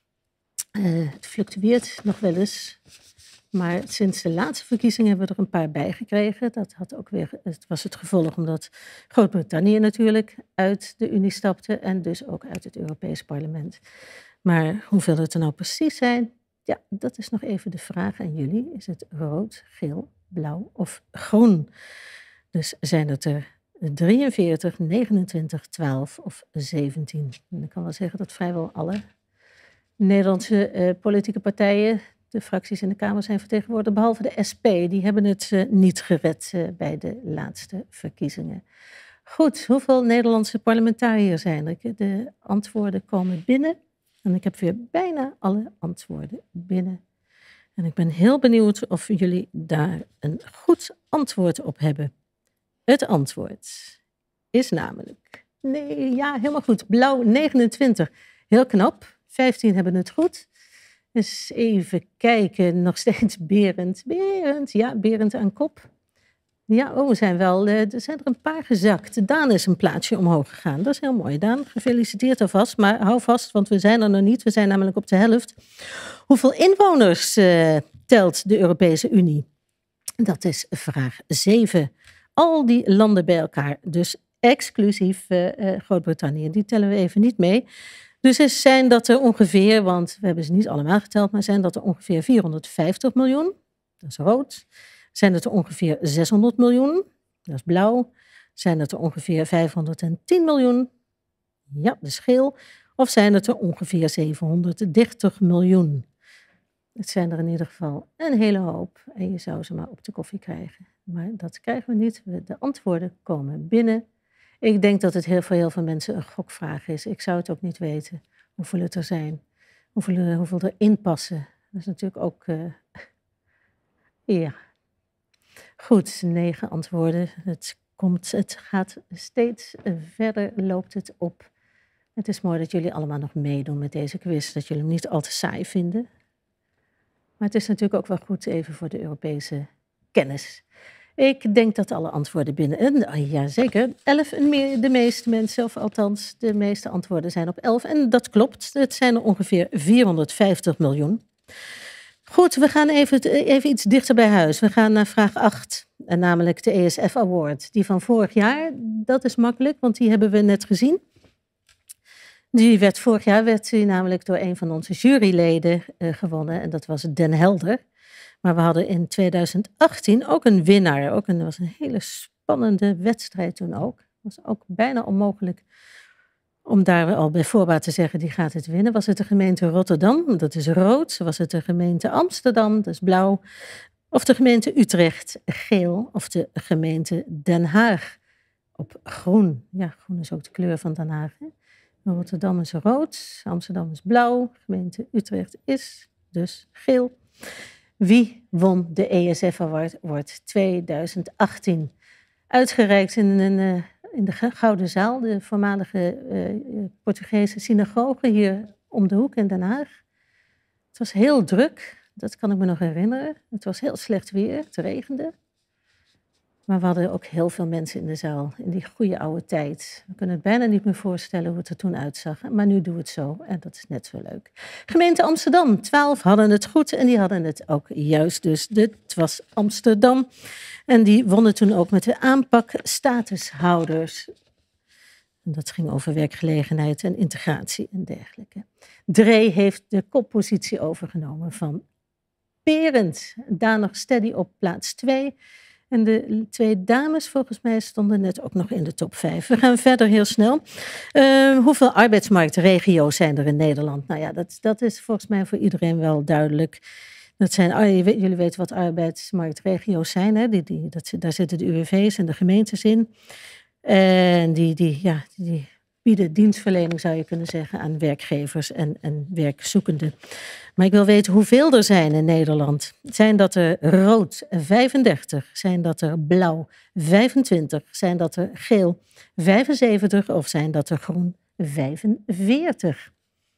Uh, het fluctueert nog wel eens. Maar sinds de laatste verkiezingen hebben we er een paar bij gekregen. Dat had ook weer, het was het gevolg omdat Groot-Brittannië natuurlijk uit de Unie stapte en dus ook uit het Europees Parlement. Maar hoeveel het er nou precies zijn, ja, dat is nog even de vraag aan jullie. Is het rood, geel, blauw of groen? Dus zijn het er drieënveertig, negenentwintig, twaalf of zeventien? En ik kan wel zeggen dat vrijwel alle Nederlandse uh, politieke partijen, de fracties in de Kamer zijn vertegenwoordigd, behalve de S P. Die hebben het uh, niet gered uh, bij de laatste verkiezingen. Goed, hoeveel Nederlandse parlementariërs zijn er? De antwoorden komen binnen. En ik heb weer bijna alle antwoorden binnen. En ik ben heel benieuwd of jullie daar een goed antwoord op hebben. Het antwoord is namelijk, nee, ja, helemaal goed, blauw negenentwintig. Heel knap, vijftien hebben het goed. Dus even kijken, nog steeds Berend. Berend, ja, Berend aan kop. Ja, oh, we zijn wel, er zijn er een paar gezakt. Daan is een plaatsje omhoog gegaan. Dat is heel mooi, Daan. Gefeliciteerd alvast. Maar hou vast, want we zijn er nog niet. We zijn namelijk op de helft. Hoeveel inwoners uh, telt de Europese Unie? Dat is vraag zeven. Al die landen bij elkaar, dus exclusief uh, uh, Groot-Brittannië, die tellen we even niet mee. Dus zijn dat er ongeveer, want we hebben ze niet allemaal geteld, maar zijn dat er ongeveer vierhonderdvijftig miljoen, dat is rood. Zijn dat er ongeveer zeshonderd miljoen, dat is blauw. Zijn dat er ongeveer vijfhonderdtien miljoen, ja, dat is geel. Of zijn het er ongeveer zevenhonderddertig miljoen. Het zijn er in ieder geval een hele hoop en je zou ze maar op de koffie krijgen. Maar dat krijgen we niet, de antwoorden komen binnen. Ik denk dat het heel, voor heel veel mensen een gokvraag is. Ik zou het ook niet weten hoeveel het er zijn. Hoeveel, hoeveel erin passen. Dat is natuurlijk ook... Uh, ja. Goed, negen antwoorden. Het, komt, het gaat steeds verder, loopt het op. Het is mooi dat jullie allemaal nog meedoen met deze quiz. Dat jullie hem niet al te saai vinden. Maar het is natuurlijk ook wel goed even voor de Europese kennis. Ik denk dat alle antwoorden binnen... En, oh, ja, zeker. elf, de meeste mensen, of althans de meeste antwoorden zijn op elf. En dat klopt. Het zijn er ongeveer vierhonderdvijftig miljoen. Goed, we gaan even, even iets dichter bij huis. We gaan naar vraag acht. En namelijk de E S F Award. Die van vorig jaar, dat is makkelijk, want die hebben we net gezien. Die werd, vorig jaar werd die namelijk door een van onze juryleden uh, gewonnen. En dat was Den Helder. Maar we hadden in tweeduizend achttien ook een winnaar. Ook een, dat was een hele spannende wedstrijd toen ook. Het was ook bijna onmogelijk om daar al bij voorbaat te zeggen, die gaat het winnen. Was het de gemeente Rotterdam, dat is rood. Was het de gemeente Amsterdam, dat is blauw. Of de gemeente Utrecht, geel. Of de gemeente Den Haag, op groen. Ja, groen is ook de kleur van Den Haag. Hè? Rotterdam is rood, Amsterdam is blauw. Gemeente Utrecht is dus geel. Wie won de E S F Award tweeduizend achttien? Uitgereikt in, een, uh, in de Gouden Zaal, de voormalige uh, Portugese synagoge hier om de hoek in Den Haag. Het was heel druk, dat kan ik me nog herinneren. Het was heel slecht weer, het regende. Maar we hadden ook heel veel mensen in de zaal in die goede oude tijd. We kunnen het bijna niet meer voorstellen hoe het er toen uitzag. Maar nu doen we het zo en dat is net zo leuk. Gemeente Amsterdam, twaalf hadden het goed en die hadden het ook juist. Dus het was Amsterdam. En die wonnen toen ook met de aanpak statushouders. En dat ging over werkgelegenheid en integratie en dergelijke. Dree heeft de koppositie overgenomen van Berend. Daar nog steady op plaats twee. En de twee dames volgens mij stonden net ook nog in de top vijf. We gaan verder heel snel. Uh, hoeveel arbeidsmarktregio's zijn er in Nederland? Nou ja, dat, dat is volgens mij voor iedereen wel duidelijk. Dat zijn, jullie weten wat arbeidsmarktregio's zijn. Hè? Die, die, dat, daar zitten de U W V's en de gemeentes in. En die, die, ja, die bieden dienstverlening, zou je kunnen zeggen, aan werkgevers en, en werkzoekenden. Maar ik wil weten hoeveel er zijn in Nederland. Zijn dat er rood vijfendertig? Zijn dat er blauw vijfentwintig? Zijn dat er geel vijfenzeventig? Of zijn dat er groen vijfenveertig?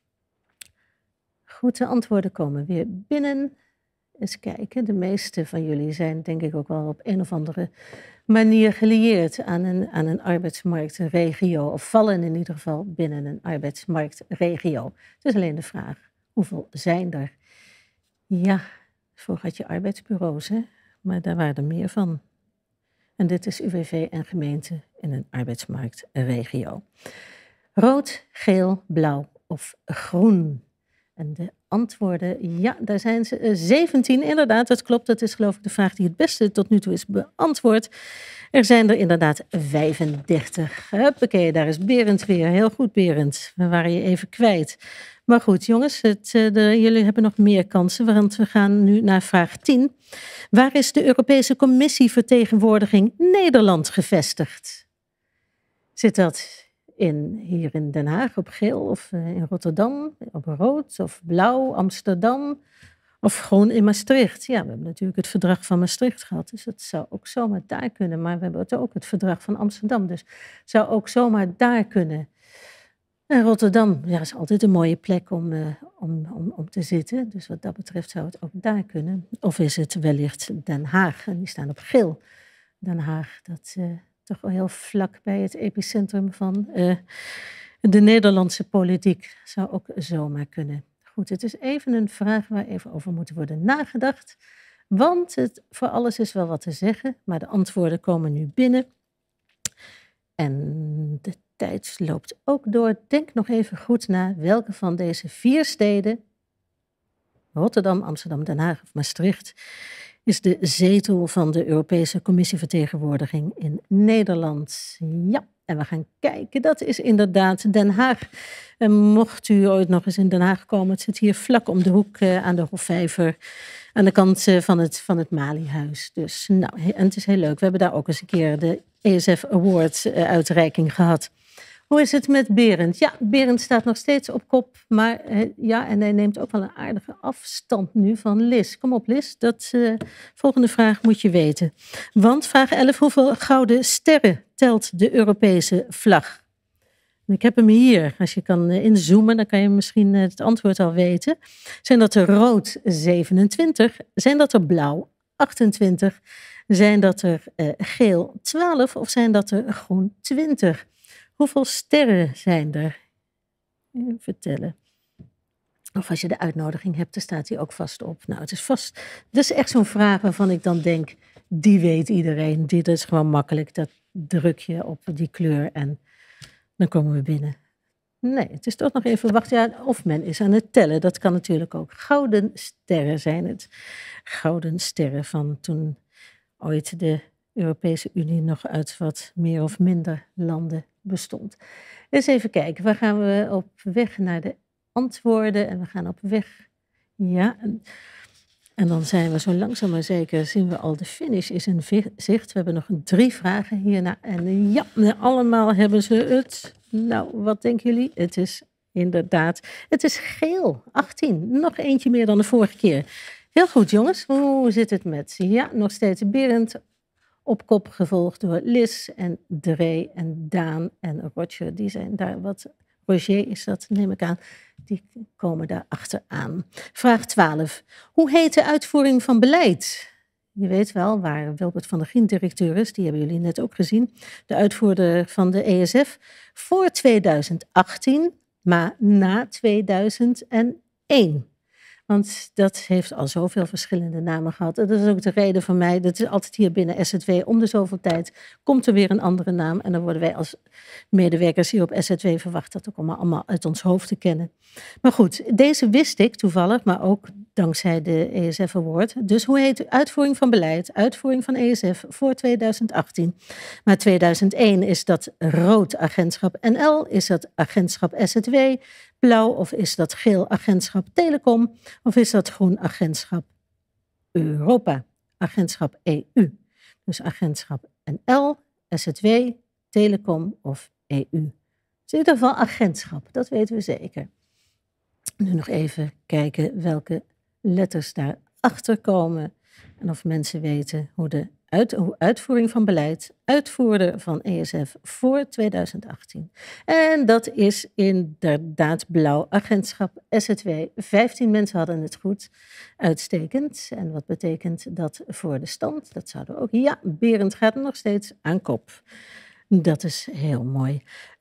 Goed, de antwoorden komen weer binnen. Eens kijken, de meeste van jullie zijn denk ik ook wel op een of andere manier gelieerd aan een, aan een arbeidsmarktregio. Of vallen in ieder geval binnen een arbeidsmarktregio. Het is alleen de vraag, hoeveel zijn er? Ja, vroeger had je arbeidsbureaus, hè? Maar daar waren er meer van. En dit is U W V en gemeente in een arbeidsmarktregio. Rood, geel, blauw of groen. En de antwoorden, ja, daar zijn ze zeventien. Inderdaad, dat klopt. Dat is geloof ik de vraag die het beste tot nu toe is beantwoord. Er zijn er inderdaad vijfendertig. Huppakee, daar is Berend weer. Heel goed, Berend. We waren je even kwijt. Maar goed, jongens, het, de, jullie hebben nog meer kansen, want we gaan nu naar vraag tien. Waar is de Europese Commissie Vertegenwoordiging Nederland gevestigd? Zit dat in, hier in Den Haag op geel of in Rotterdam op rood of blauw, Amsterdam of gewoon in Maastricht? Ja, we hebben natuurlijk het verdrag van Maastricht gehad, dus dat zou ook zomaar daar kunnen. Maar we hebben ook het verdrag van Amsterdam, dus het zou ook zomaar daar kunnen. En Rotterdam, ja, is altijd een mooie plek om, uh, om, om, om te zitten. Dus wat dat betreft zou het ook daar kunnen. Of is het wellicht Den Haag, en die staan op geel. Den Haag, dat uh, toch wel heel vlak bij het epicentrum van uh, de Nederlandse politiek. Zou ook zomaar kunnen. Goed, het is even een vraag waar even over moet worden nagedacht. Want het, voor alles is wel wat te zeggen, maar de antwoorden komen nu binnen. En de tijd loopt ook door. Denk nog even goed na welke van deze vier steden, Rotterdam, Amsterdam, Den Haag of Maastricht, is de zetel van de Europese Commissievertegenwoordiging in Nederland. Ja, en we gaan kijken. Dat is inderdaad Den Haag. En mocht u ooit nog eens in Den Haag komen, het zit hier vlak om de hoek uh, aan de Hofvijver, aan de kant uh, van het, van het Malihuis. Dus, nou, en het is heel leuk. We hebben daar ook eens een keer de E S F Award uh, uitreiking gehad. Hoe is het met Berend? Ja, Berend staat nog steeds op kop, maar uh, ja, en hij neemt ook wel een aardige afstand nu van Lis. Kom op, Lis, dat uh, volgende vraag moet je weten. Want vraag elf, hoeveel gouden sterren telt de Europese vlag? Ik heb hem hier. Als je kan inzoomen, dan kan je misschien het antwoord al weten. Zijn dat er rood zevenentwintig? Zijn dat er blauw achtentwintig? Zijn dat er uh, geel twaalf? Of zijn dat er groen twintig? Hoeveel sterren zijn er? Even vertellen. Of als je de uitnodiging hebt, dan staat die ook vast op. Nou, het is vast. Dat is echt zo'n vraag waarvan ik dan denk, die weet iedereen. Die, dat is gewoon makkelijk. Dat druk je op die kleur en dan komen we binnen. Nee, het is toch nog even wachten. Ja, of men is aan het tellen. Dat kan natuurlijk ook. Gouden sterren zijn het. Gouden sterren van toen ooit de Europese Unie nog uit wat meer of minder landen bestond. Eens even kijken. Waar gaan we op weg naar de antwoorden? En we gaan op weg. Ja. En, en dan zijn we zo langzaam maar zeker, zien we al de finish is in zicht. We hebben nog drie vragen hierna. En ja, allemaal hebben ze het. Nou, wat denken jullie? Het is inderdaad, het is geel. achttien. Nog eentje meer dan de vorige keer. Heel goed, jongens. Hoe zit het met? Ja, nog steeds Berend op kop, gevolgd door Lis en Dree en Daan en Roger. Die zijn daar wat, Roger is dat, neem ik aan, die komen daar achteraan. Vraag twaalf. Hoe heet de uitvoering van beleid? je weet wel waar Wilbert van der Grien directeur is, die hebben jullie net ook gezien, de uitvoerder van de E S F, voor tweeduizend achttien, maar na tweeduizend één. Want dat heeft al zoveel verschillende namen gehad. En dat is ook de reden van mij, dat is altijd hier binnen S Z W, om de zoveel tijd komt er weer een andere naam. En dan worden wij als medewerkers hier op S Z W verwacht dat ook allemaal, allemaal uit ons hoofd te kennen. Maar goed, deze wist ik toevallig, maar ook dankzij de E S F Award. Dus hoe heet de uitvoering van beleid, uitvoering van E S F voor tweeduizend achttien. Maar tweeduizend één is dat rood agentschap N L, is dat agentschap S Z W, blauw of is dat geel agentschap Telecom, of is dat groen agentschap Europa, agentschap E U. Dus agentschap N L, S Z W, Telecom of E U. Dus in ieder geval agentschap, dat weten we zeker. Nu nog even kijken welke letters daarachter komen en of mensen weten hoe de uit, hoe uitvoering van beleid, uitvoerder van E S F voor tweeduizend achttien. En dat is inderdaad blauw agentschap S Z W. vijftien mensen hadden het goed. Uitstekend. En wat betekent dat voor de stand? Dat zouden we ook. Ja, Berend gaat nog steeds aan kop. Dat is heel mooi.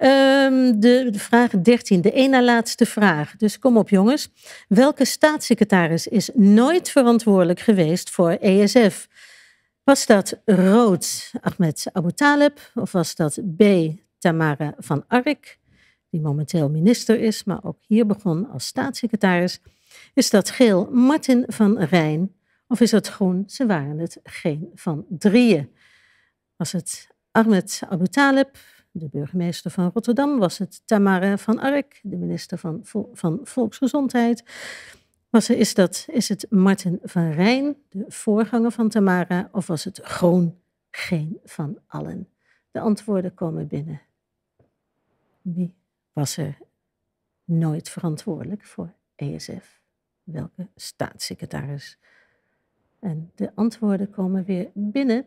Um, de, de vraag dertien, de één na laatste vraag. Dus kom op jongens. Welke staatssecretaris is nooit verantwoordelijk geweest voor E S F? Was dat rood Ahmed Abu Taleb of was dat B Tamara van Ark, die momenteel minister is, maar ook hier begon als staatssecretaris? Is dat geel Martin van Rijn of is dat groen? Ze waren het geen van drieën. Was het Ahmed Abu Taleb, de burgemeester van Rotterdam? Was het Tamara van Ark, de minister van, Vol- van Volksgezondheid? Was er, is, dat, is het Martin van Rijn, de voorganger van Tamara, of was het groen? Geen van allen. De antwoorden komen binnen. Wie was er nooit verantwoordelijk voor E S F? Welke staatssecretaris? En de antwoorden komen weer binnen.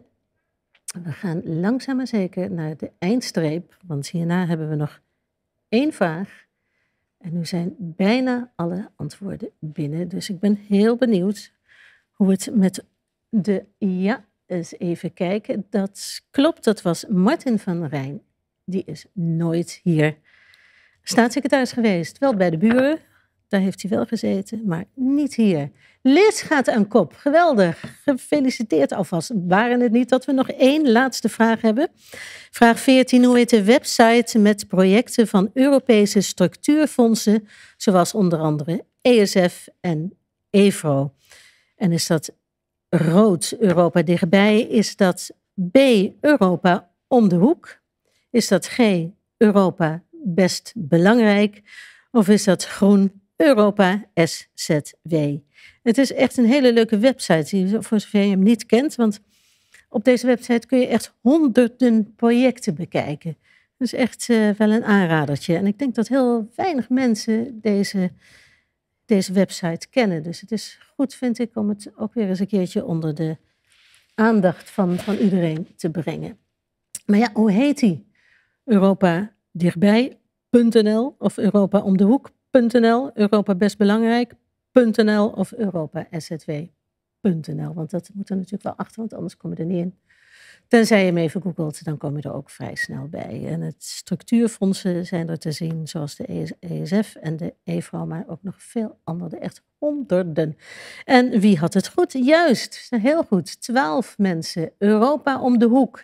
We gaan langzaam maar zeker naar de eindstreep, want hierna hebben we nog één vraag. En nu zijn bijna alle antwoorden binnen. Dus ik ben heel benieuwd hoe het met de... Ja, eens even kijken. Dat klopt, dat was Martin van Rijn. Die is nooit hier staatssecretaris geweest. Wel bij de buren, daar heeft hij wel gezeten, maar niet hier. Liz gaat aan kop. Geweldig. Gefeliciteerd alvast. Waren het niet dat we nog één laatste vraag hebben? Vraag veertien. Hoe heet de website met projecten van Europese structuurfondsen, zoals onder andere E S F en E V R O? En is dat rood Europa dichtbij? Is dat B Europa om de hoek? Is dat G Europa best belangrijk? Of is dat groen Europa S Z W? Het is echt een hele leuke website, voor zover je hem niet kent. Want op deze website kun je echt honderden projecten bekijken. Dus echt uh, wel een aanradertje. En ik denk dat heel weinig mensen deze, deze website kennen. Dus het is goed, vind ik, om het ook weer eens een keertje onder de aandacht van, van iedereen te brengen. Maar ja, hoe heet die? Europa dichtbij punt n l of Europa om de hoek punt n l, Europa best belangrijk punt n l of Europa S Z W punt n l. Want dat moet er natuurlijk wel achter, want anders kom je er niet in. Tenzij je hem even googelt, dan kom je er ook vrij snel bij. En het structuurfondsen zijn er te zien, zoals de E S F en de E V R O, maar ook nog veel andere, echt honderden. En wie had het goed? Juist, heel goed, twaalf mensen. Europa om de hoek.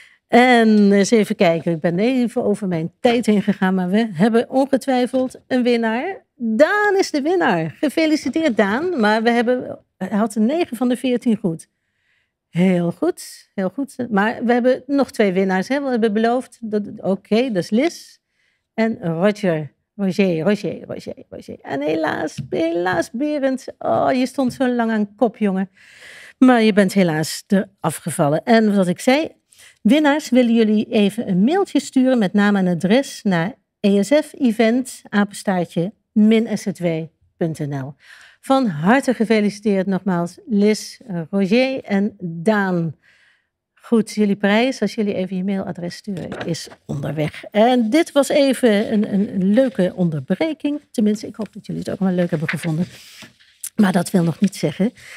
En eens even kijken, ik ben even over mijn tijd heen gegaan, maar we hebben ongetwijfeld een winnaar. Daan is de winnaar. Gefeliciteerd Daan, maar we hebben, hij had een negen van de veertien goed. Heel goed, heel goed. Maar we hebben nog twee winnaars, hè? We hebben beloofd. Oké, okay, dat is Liz en Roger. Roger, Roger, Roger, Roger. En helaas, helaas Berend. Oh, je stond zo lang aan kop, jongen. Maar je bent helaas eraf gevallen. En wat ik zei, winnaars, willen jullie even een mailtje sturen met naam en adres naar E S F event, apenstaartje, min S Z W punt n l. Van harte gefeliciteerd nogmaals Liz, Roger en Daan. Goed, jullie prijs, als jullie even je mailadres sturen, is onderweg. En dit was even een, een, een leuke onderbreking. Tenminste, ik hoop dat jullie het ook wel leuk hebben gevonden. Maar dat wil nog niet zeggen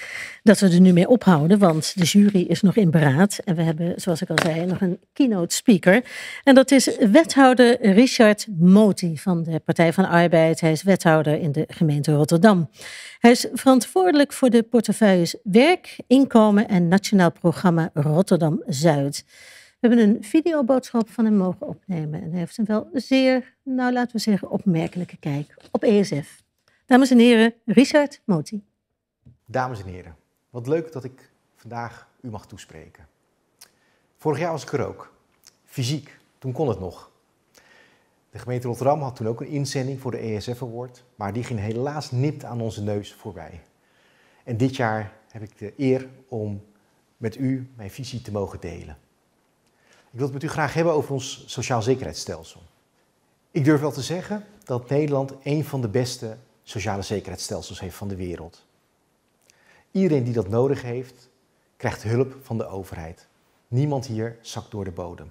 dat we er nu mee ophouden, want de jury is nog in beraad. En we hebben, zoals ik al zei, nog een keynote speaker. En dat is wethouder Richard Moti van de Partij van de Arbeid. Hij is wethouder in de gemeente Rotterdam. Hij is verantwoordelijk voor de portefeuilles Werk, Inkomen en Nationaal Programma Rotterdam-Zuid. We hebben een videoboodschap van hem mogen opnemen. En hij heeft een wel zeer, nou laten we zeggen, opmerkelijke kijk op E S F. Dames en heren, Richard Moti. Dames en heren, wat leuk dat ik vandaag u mag toespreken. Vorig jaar was ik er ook. Fysiek, toen kon het nog. De gemeente Rotterdam had toen ook een inzending voor de E S F Award, maar die ging helaas nipt aan onze neus voorbij. En dit jaar heb ik de eer om met u mijn visie te mogen delen. Ik wil het met u graag hebben over ons sociaal zekerheidsstelsel. Ik durf wel te zeggen dat Nederland een van de beste sociale zekerheidsstelsels heeft van de wereld. Iedereen die dat nodig heeft, krijgt hulp van de overheid. Niemand hier zakt door de bodem.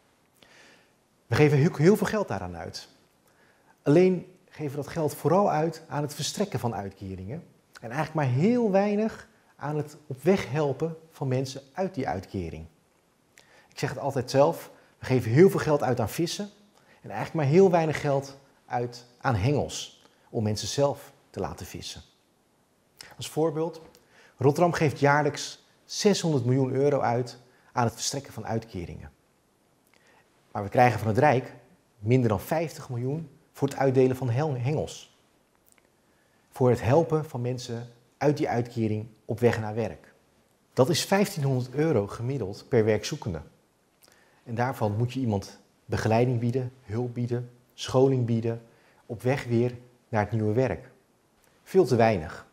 We geven heel, heel veel geld daaraan uit. Alleen geven we dat geld vooral uit aan het verstrekken van uitkeringen. En eigenlijk maar heel weinig aan het op weg helpen van mensen uit die uitkering. Ik zeg het altijd zelf, we geven heel veel geld uit aan vissen. En eigenlijk maar heel weinig geld uit aan hengels. Om mensen zelf te laten vissen. Als voorbeeld, Rotterdam geeft jaarlijks zeshonderd miljoen euro uit aan het verstrekken van uitkeringen. Maar we krijgen van het Rijk minder dan vijftig miljoen voor het uitdelen van hengels. Voor het helpen van mensen uit die uitkering op weg naar werk. Dat is vijftienhonderd euro gemiddeld per werkzoekende. En daarvan moet je iemand begeleiding bieden, hulp bieden, scholing bieden, op weg weer naar het nieuwe werk. Veel te weinig.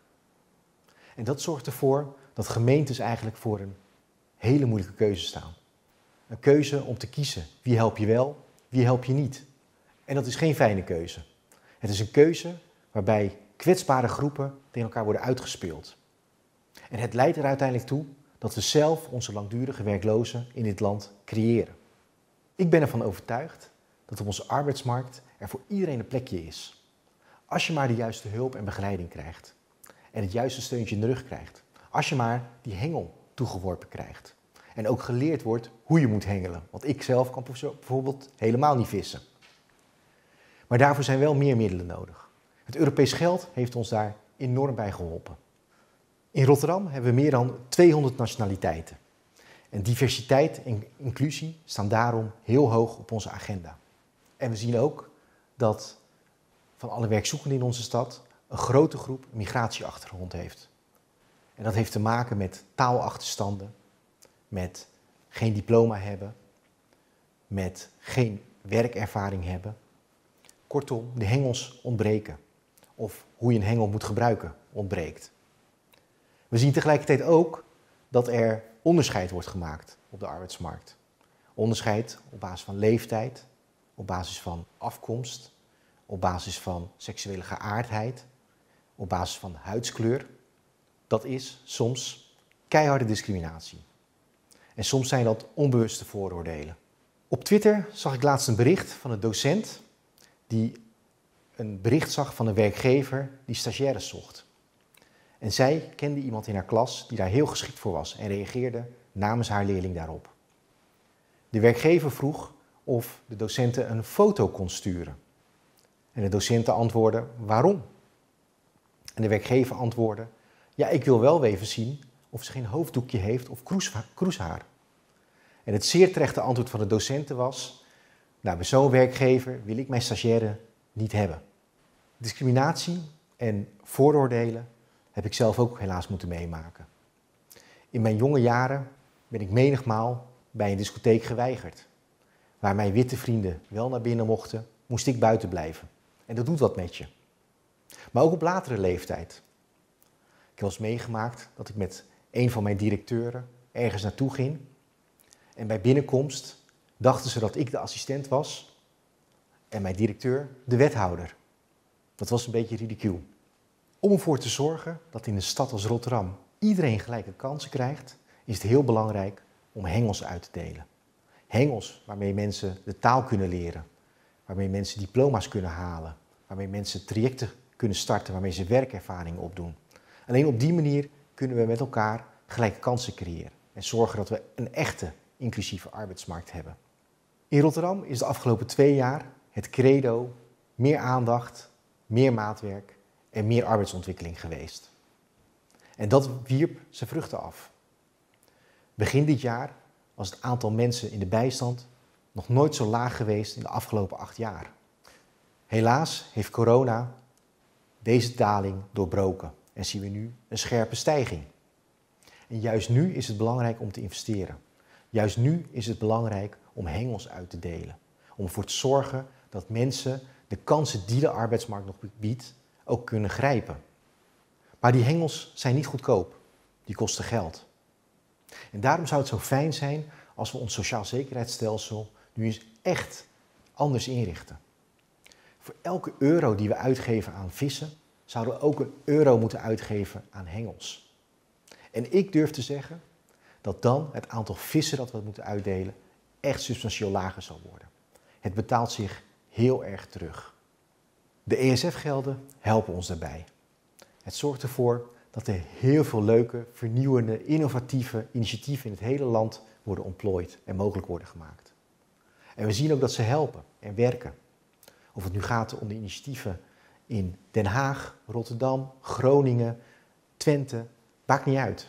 En dat zorgt ervoor dat gemeentes eigenlijk voor een hele moeilijke keuze staan. Een keuze om te kiezen wie help je wel, wie help je niet. En dat is geen fijne keuze. Het is een keuze waarbij kwetsbare groepen tegen elkaar worden uitgespeeld. En het leidt er uiteindelijk toe dat we zelf onze langdurige werklozen in dit land creëren. Ik ben ervan overtuigd dat op onze arbeidsmarkt er voor iedereen een plekje is. Als je maar de juiste hulp en begeleiding krijgt. En het juiste steuntje in de rug krijgt. Als je maar die hengel toegeworpen krijgt. En ook geleerd wordt hoe je moet hengelen. Want ik zelf kan bijvoorbeeld helemaal niet vissen. Maar daarvoor zijn wel meer middelen nodig. Het Europees geld heeft ons daar enorm bij geholpen. In Rotterdam hebben we meer dan tweehonderd nationaliteiten. En diversiteit en inclusie staan daarom heel hoog op onze agenda. En we zien ook dat van alle werkzoekenden in onze stad een grote groep migratieachtergrond heeft. En dat heeft te maken met taalachterstanden, met geen diploma hebben, met geen werkervaring hebben. Kortom, de hengels ontbreken. Of hoe je een hengel moet gebruiken ontbreekt. We zien tegelijkertijd ook dat er onderscheid wordt gemaakt op de arbeidsmarkt. Onderscheid op basis van leeftijd, op basis van afkomst, op basis van seksuele geaardheid, op basis van huidskleur. Dat is soms keiharde discriminatie. En soms zijn dat onbewuste vooroordelen. Op Twitter zag ik laatst een bericht van een docent die een bericht zag van een werkgever die stagiaires zocht. En zij kende iemand in haar klas die daar heel geschikt voor was en reageerde namens haar leerling daarop. De werkgever vroeg of de docenten een foto kon sturen. En de docenten antwoordden waarom? En de werkgever antwoordde, ja, ik wil wel even zien of ze geen hoofddoekje heeft of kroeshaar. En het zeer terechte antwoord van de docenten was, nou, bij zo'n werkgever wil ik mijn stagiaire niet hebben. Discriminatie en vooroordelen heb ik zelf ook helaas moeten meemaken. In mijn jonge jaren ben ik menigmaal bij een discotheek geweigerd. Waar mijn witte vrienden wel naar binnen mochten, moest ik buiten blijven. En dat doet wat met je. Maar ook op latere leeftijd. Ik heb wel eens meegemaakt dat ik met een van mijn directeuren ergens naartoe ging. En bij binnenkomst dachten ze dat ik de assistent was en mijn directeur de wethouder. Dat was een beetje ridicuul. Om ervoor te zorgen dat in een stad als Rotterdam iedereen gelijke kansen krijgt, is het heel belangrijk om hengels uit te delen. Hengels waarmee mensen de taal kunnen leren, waarmee mensen diploma's kunnen halen, waarmee mensen trajecten kunnen starten, waarmee ze werkervaring opdoen. Alleen op die manier kunnen we met elkaar gelijke kansen creëren en zorgen dat we een echte inclusieve arbeidsmarkt hebben. In Rotterdam is de afgelopen twee jaar het credo meer aandacht, meer maatwerk en meer arbeidsontwikkeling geweest. En dat wierp zijn vruchten af. Begin dit jaar was het aantal mensen in de bijstand nog nooit zo laag geweest in de afgelopen acht jaar. Helaas heeft corona deze daling doorbroken en zien we nu een scherpe stijging. En juist nu is het belangrijk om te investeren. Juist nu is het belangrijk om hengels uit te delen. Om ervoor te zorgen dat mensen de kansen die de arbeidsmarkt nog biedt ook kunnen grijpen. Maar die hengels zijn niet goedkoop. Die kosten geld. En daarom zou het zo fijn zijn als we ons sociaal zekerheidsstelsel nu eens echt anders inrichten. Voor elke euro die we uitgeven aan vissen, zouden we ook een euro moeten uitgeven aan hengels. En ik durf te zeggen dat dan het aantal vissen dat we moeten uitdelen echt substantieel lager zal worden. Het betaalt zich heel erg terug. De E S F-gelden helpen ons daarbij. Het zorgt ervoor dat er heel veel leuke, vernieuwende, innovatieve initiatieven in het hele land worden ontplooid en mogelijk worden gemaakt. En we zien ook dat ze helpen en werken. Of het nu gaat om de initiatieven in Den Haag, Rotterdam, Groningen, Twente, maakt niet uit.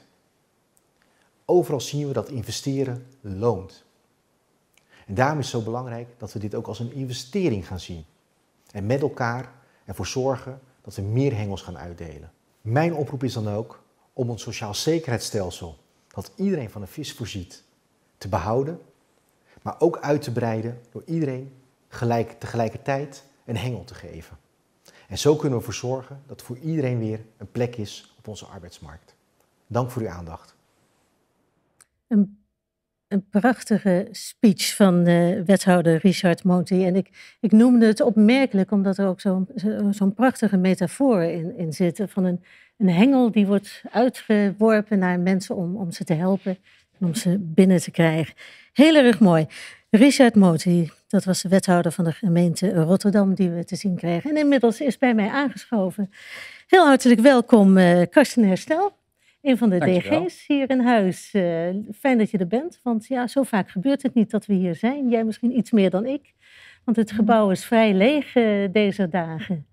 Overal zien we dat investeren loont. En daarom is het zo belangrijk dat we dit ook als een investering gaan zien. En met elkaar ervoor zorgen dat we meer hengels gaan uitdelen. Mijn oproep is dan ook om ons sociaal zekerheidsstelsel, dat iedereen van een vis voorziet, te behouden, maar ook uit te breiden door iedereen gelijk, tegelijkertijd een hengel te geven. En zo kunnen we ervoor zorgen dat voor iedereen weer een plek is op onze arbeidsmarkt. Dank voor uw aandacht. Een, een prachtige speech van uh, wethouder Richard Monti. En ik, ik noemde het opmerkelijk omdat er ook zo'n zo'n prachtige metafoor in, in zit. Van een, een hengel die wordt uitgeworpen naar mensen om, om ze te helpen en om ze binnen te krijgen. Heel erg mooi. Richard Monti, dat was de wethouder van de gemeente Rotterdam die we te zien kregen. En inmiddels is bij mij aangeschoven. Heel hartelijk welkom uh, Karsten Herstel. Een van de Dankjewel. D G's hier in huis. Uh, fijn dat je er bent, want ja, zo vaak gebeurt het niet dat we hier zijn. Jij misschien iets meer dan ik, want het gebouw is vrij leeg uh, deze dagen.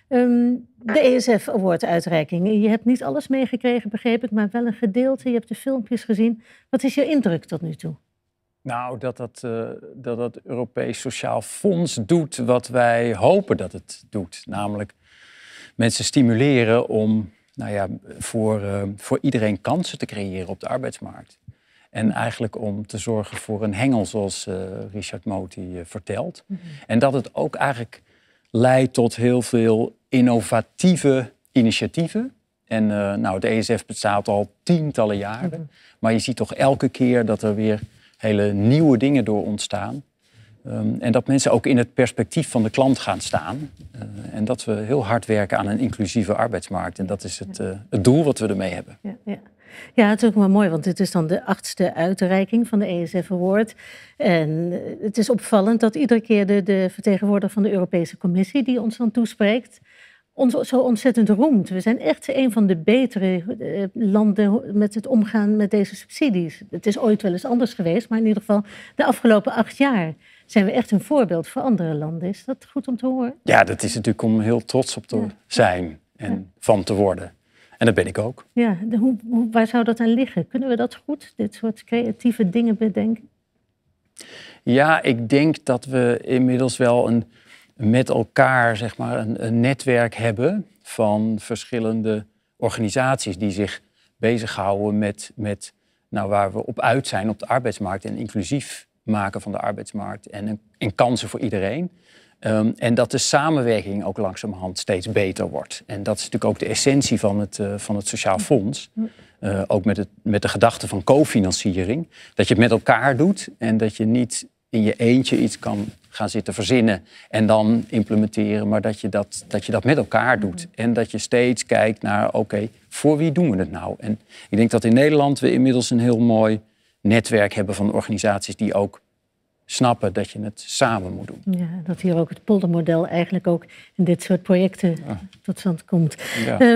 Um, de E S F Award uitreiking. Je hebt niet alles meegekregen, begreep ik, maar wel een gedeelte. Je hebt de filmpjes gezien. Wat is je indruk tot nu toe? Nou, dat dat, uh, dat dat Europees Sociaal Fonds doet wat wij hopen dat het doet. Namelijk mensen stimuleren om nou ja, voor, uh, voor iedereen kansen te creëren op de arbeidsmarkt. En eigenlijk om te zorgen voor een hengel, zoals uh, Richard Monti uh, vertelt. Mm-hmm. En dat het ook eigenlijk leidt tot heel veel innovatieve initiatieven. En uh, nou, de E S F bestaat al tientallen jaren. Mm-hmm. Maar je ziet toch elke keer dat er weer hele nieuwe dingen door ontstaan. Um, en dat mensen ook in het perspectief van de klant gaan staan. Uh, en dat we heel hard werken aan een inclusieve arbeidsmarkt. En dat is het, uh, het doel wat we ermee hebben. Ja, ja. ja, het is ook wel mooi, want dit is dan de achtste uitreiking van de E S F Award. En het is opvallend dat iedere keer de, de vertegenwoordiger van de Europese Commissie, die ons dan toespreekt, ons zo ontzettend roemt. We zijn echt een van de betere uh, landen met het omgaan met deze subsidies. Het is ooit wel eens anders geweest, maar in ieder geval de afgelopen acht jaar zijn we echt een voorbeeld voor andere landen. Is dat goed om te horen? Ja, dat is natuurlijk om heel trots op te ja. zijn en ja. van te worden. En dat ben ik ook. Ja, de, hoe, hoe, waar zou dat aan liggen? Kunnen we dat goed, dit soort creatieve dingen bedenken? Ja, ik denk dat we inmiddels wel een, met elkaar zeg maar, een, een netwerk hebben van verschillende organisaties die zich bezighouden met, met nou, waar we op uit zijn op de arbeidsmarkt en inclusief maken van de arbeidsmarkt en, en kansen voor iedereen. Um, en dat de samenwerking ook langzamerhand steeds beter wordt. En dat is natuurlijk ook de essentie van het, uh, van het Sociaal Fonds. Uh, ook met, het, met de gedachte van cofinanciering. Dat je het met elkaar doet en dat je niet in je eentje iets kan gaan zitten verzinnen en dan implementeren, maar dat je dat, dat, je dat met elkaar doet. En dat je steeds kijkt naar, oké, okay, voor wie doen we het nou? En ik denk dat in Nederland we inmiddels een heel mooi netwerk hebben van organisaties die ook snappen dat je het samen moet doen. Ja, dat hier ook het poldermodel eigenlijk ook in dit soort projecten ja. tot stand komt. Ja. Um,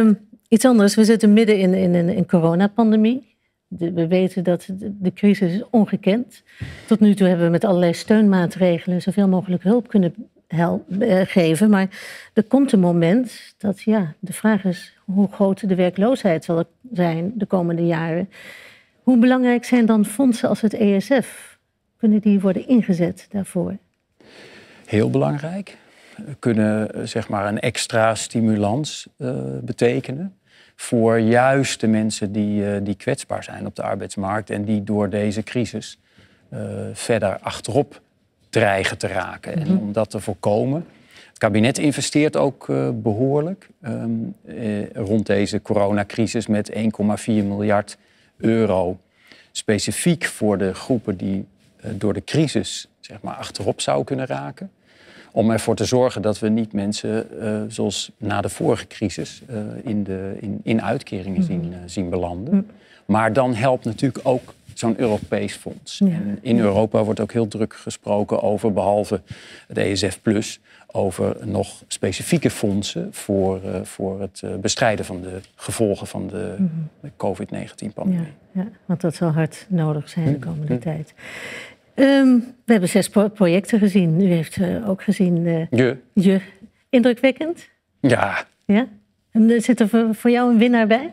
Iets anders, we zitten midden in, in, in een coronapandemie. De, we weten dat de, de crisis is ongekend. Tot nu toe hebben we met allerlei steunmaatregelen zoveel mogelijk hulp kunnen help, uh, geven. Maar er komt een moment dat, ja, de vraag is hoe groot de werkloosheid zal zijn de komende jaren. Hoe belangrijk zijn dan fondsen als het E S F? Kunnen die worden ingezet daarvoor? Heel belangrijk. Kunnen zeg maar een extra stimulans uh, betekenen voor juist de mensen die, uh, die kwetsbaar zijn op de arbeidsmarkt en die door deze crisis uh, verder achterop dreigen te raken. Mm-hmm. En om dat te voorkomen. Het kabinet investeert ook uh, behoorlijk um, uh, rond deze coronacrisis met één komma vier miljard euro. Specifiek voor de groepen die uh, door de crisis zeg maar, achterop zouden kunnen raken. Om ervoor te zorgen dat we niet mensen uh, zoals na de vorige crisis uh, in, de, in, in uitkeringen mm-hmm. zien, uh, zien belanden. Mm-hmm. Maar dan helpt natuurlijk ook zo'n Europees fonds. Ja. En in Europa wordt ook heel druk gesproken over, behalve het E S F plus, over nog specifieke fondsen voor, uh, voor het uh, bestrijden van de gevolgen van de mm-hmm. covid negentien-pandemie. Ja, ja, want dat zal hard nodig zijn de komende mm-hmm. tijd. Um, we hebben zes pro- projecten gezien. U heeft uh, ook gezien... Uh, je. je. Indrukwekkend? Ja. Ja? En uh, zit er voor, voor jou een winnaar bij?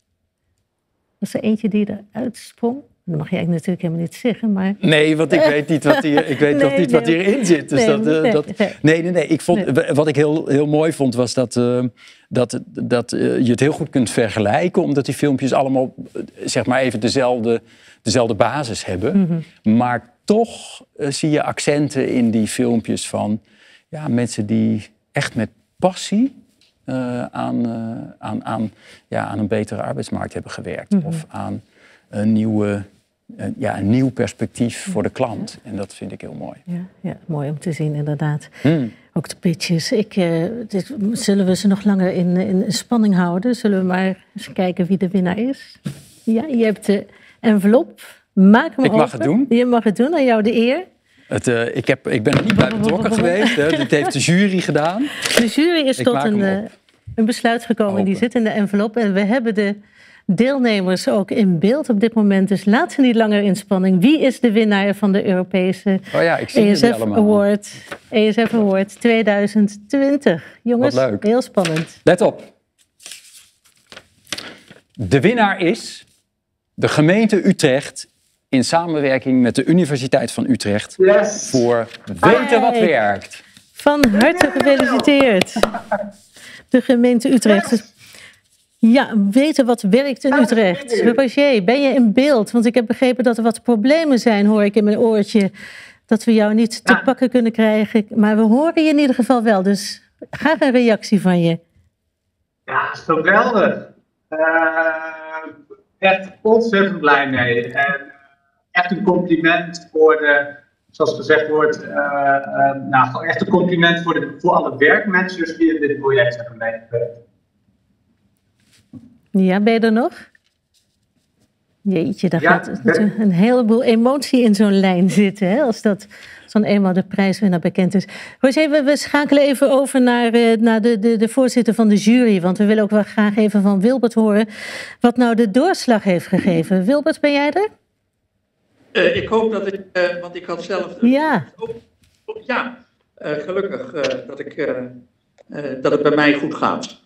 Was er eentje die eruit sprong? Dat mag jij natuurlijk helemaal niet zeggen, maar... Nee, want ik weet niet wat, hier, ik weet nee, nog niet nee, wat hierin zit. Dus nee, dat, uh, nee, dat, nee, nee, nee. Ik vond, nee. Wat ik heel, heel mooi vond, was dat, uh, dat, dat uh, je het heel goed kunt vergelijken. Omdat die filmpjes allemaal, zeg maar even dezelfde, dezelfde basis hebben. Mm-hmm. Maar toch uh, zie je accenten in die filmpjes van ja, mensen die echt met passie uh, aan, uh, aan, aan, ja, aan een betere arbeidsmarkt hebben gewerkt. Mm-hmm. Of aan een nieuwe... Een, ja, een nieuw perspectief voor de klant. En dat vind ik heel mooi. Ja, ja, mooi om te zien, inderdaad. Mm. Ook de pitches. Ik, uh, dit, zullen we ze nog langer in, in spanning houden? Zullen we maar eens kijken wie de winnaar is? Ja, je hebt de envelop. Maak hem ik open. mag het doen. Je mag het doen, aan jou de eer. Het, uh, ik, heb, ik ben er niet bij betrokken geweest. Hè. Dit heeft de jury gedaan. De jury is ik tot een, uh, een besluit gekomen. Open. Die zit in de envelop. En we hebben de deelnemers ook in beeld op dit moment. Dus laat ze niet langer in spanning. Wie is de winnaar van de Europese oh ja, ik zie E S F Award, E S F Award tweeduizend twintig? Jongens, wat leuk. Heel spannend. Let op. De winnaar is de gemeente Utrecht in samenwerking met de Universiteit van Utrecht yes. voor Weten wat werkt. Van harte gefeliciteerd. De gemeente Utrecht. Yes. Ja, weten wat werkt in Utrecht. Roger, ben je in beeld? Want ik heb begrepen dat er wat problemen zijn, hoor ik in mijn oortje. Dat we jou niet te ja. pakken kunnen krijgen. Maar we horen je in ieder geval wel. Dus graag een reactie van je. Ja, geweldig. Uh, echt ontzettend blij mee. En echt een compliment voor de, zoals gezegd wordt, uh, uh, nou, echt een compliment voor, de, voor alle werkmensen die in dit project hebben meegewerkt. Ja, ben je er nog? Jeetje, daar ja, gaat ben... een heleboel emotie in zo'n lijn zitten, hè, als dat zo'n eenmaal de prijswinnaar bekend is. Roger, we, we schakelen even over naar, uh, naar de, de, de voorzitter van de jury, want we willen ook wel graag even van Wilbert horen wat nou de doorslag heeft gegeven. Wilbert, ben jij er? Uh, ik hoop dat ik, uh, want ik had zelf... Uh, ja. Ook, ook, ja, uh, gelukkig uh, dat, ik, uh, uh, dat het bij mij goed gaat.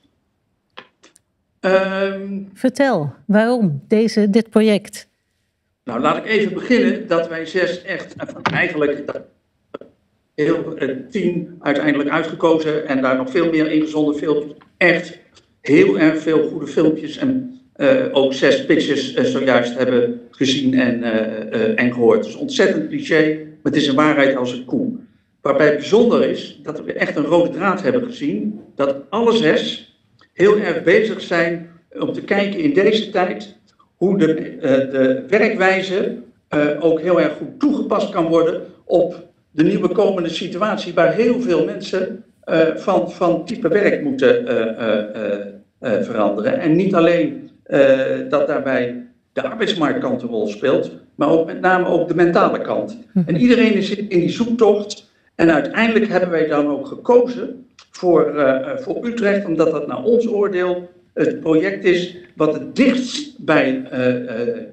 Um, Vertel, waarom deze, dit project? Nou, laat ik even beginnen dat wij zes echt, eigenlijk heel een team uiteindelijk uitgekozen en daar nog veel meer ingezonden filmpjes. Echt heel erg veel goede filmpjes en uh, ook zes pitches uh, zojuist hebben gezien en, uh, uh, en gehoord. Het is ontzettend cliché, maar het is een waarheid als een koe. Waarbij bijzonder is dat we echt een rode draad hebben gezien, dat alle zes heel erg bezig zijn om te kijken in deze tijd hoe de, uh, de werkwijze uh, ook heel erg goed toegepast kan worden op de nieuwe komende situatie waar heel veel mensen uh, van, van type werk moeten uh, uh, uh, uh, veranderen. En niet alleen uh, dat daarbij de arbeidsmarktkant een rol speelt, maar ook met name ook de mentale kant. En iedereen is in die zoektocht en uiteindelijk hebben wij dan ook gekozen voor, uh, voor Utrecht, omdat dat naar ons oordeel het project is wat het dichtst bij uh, uh,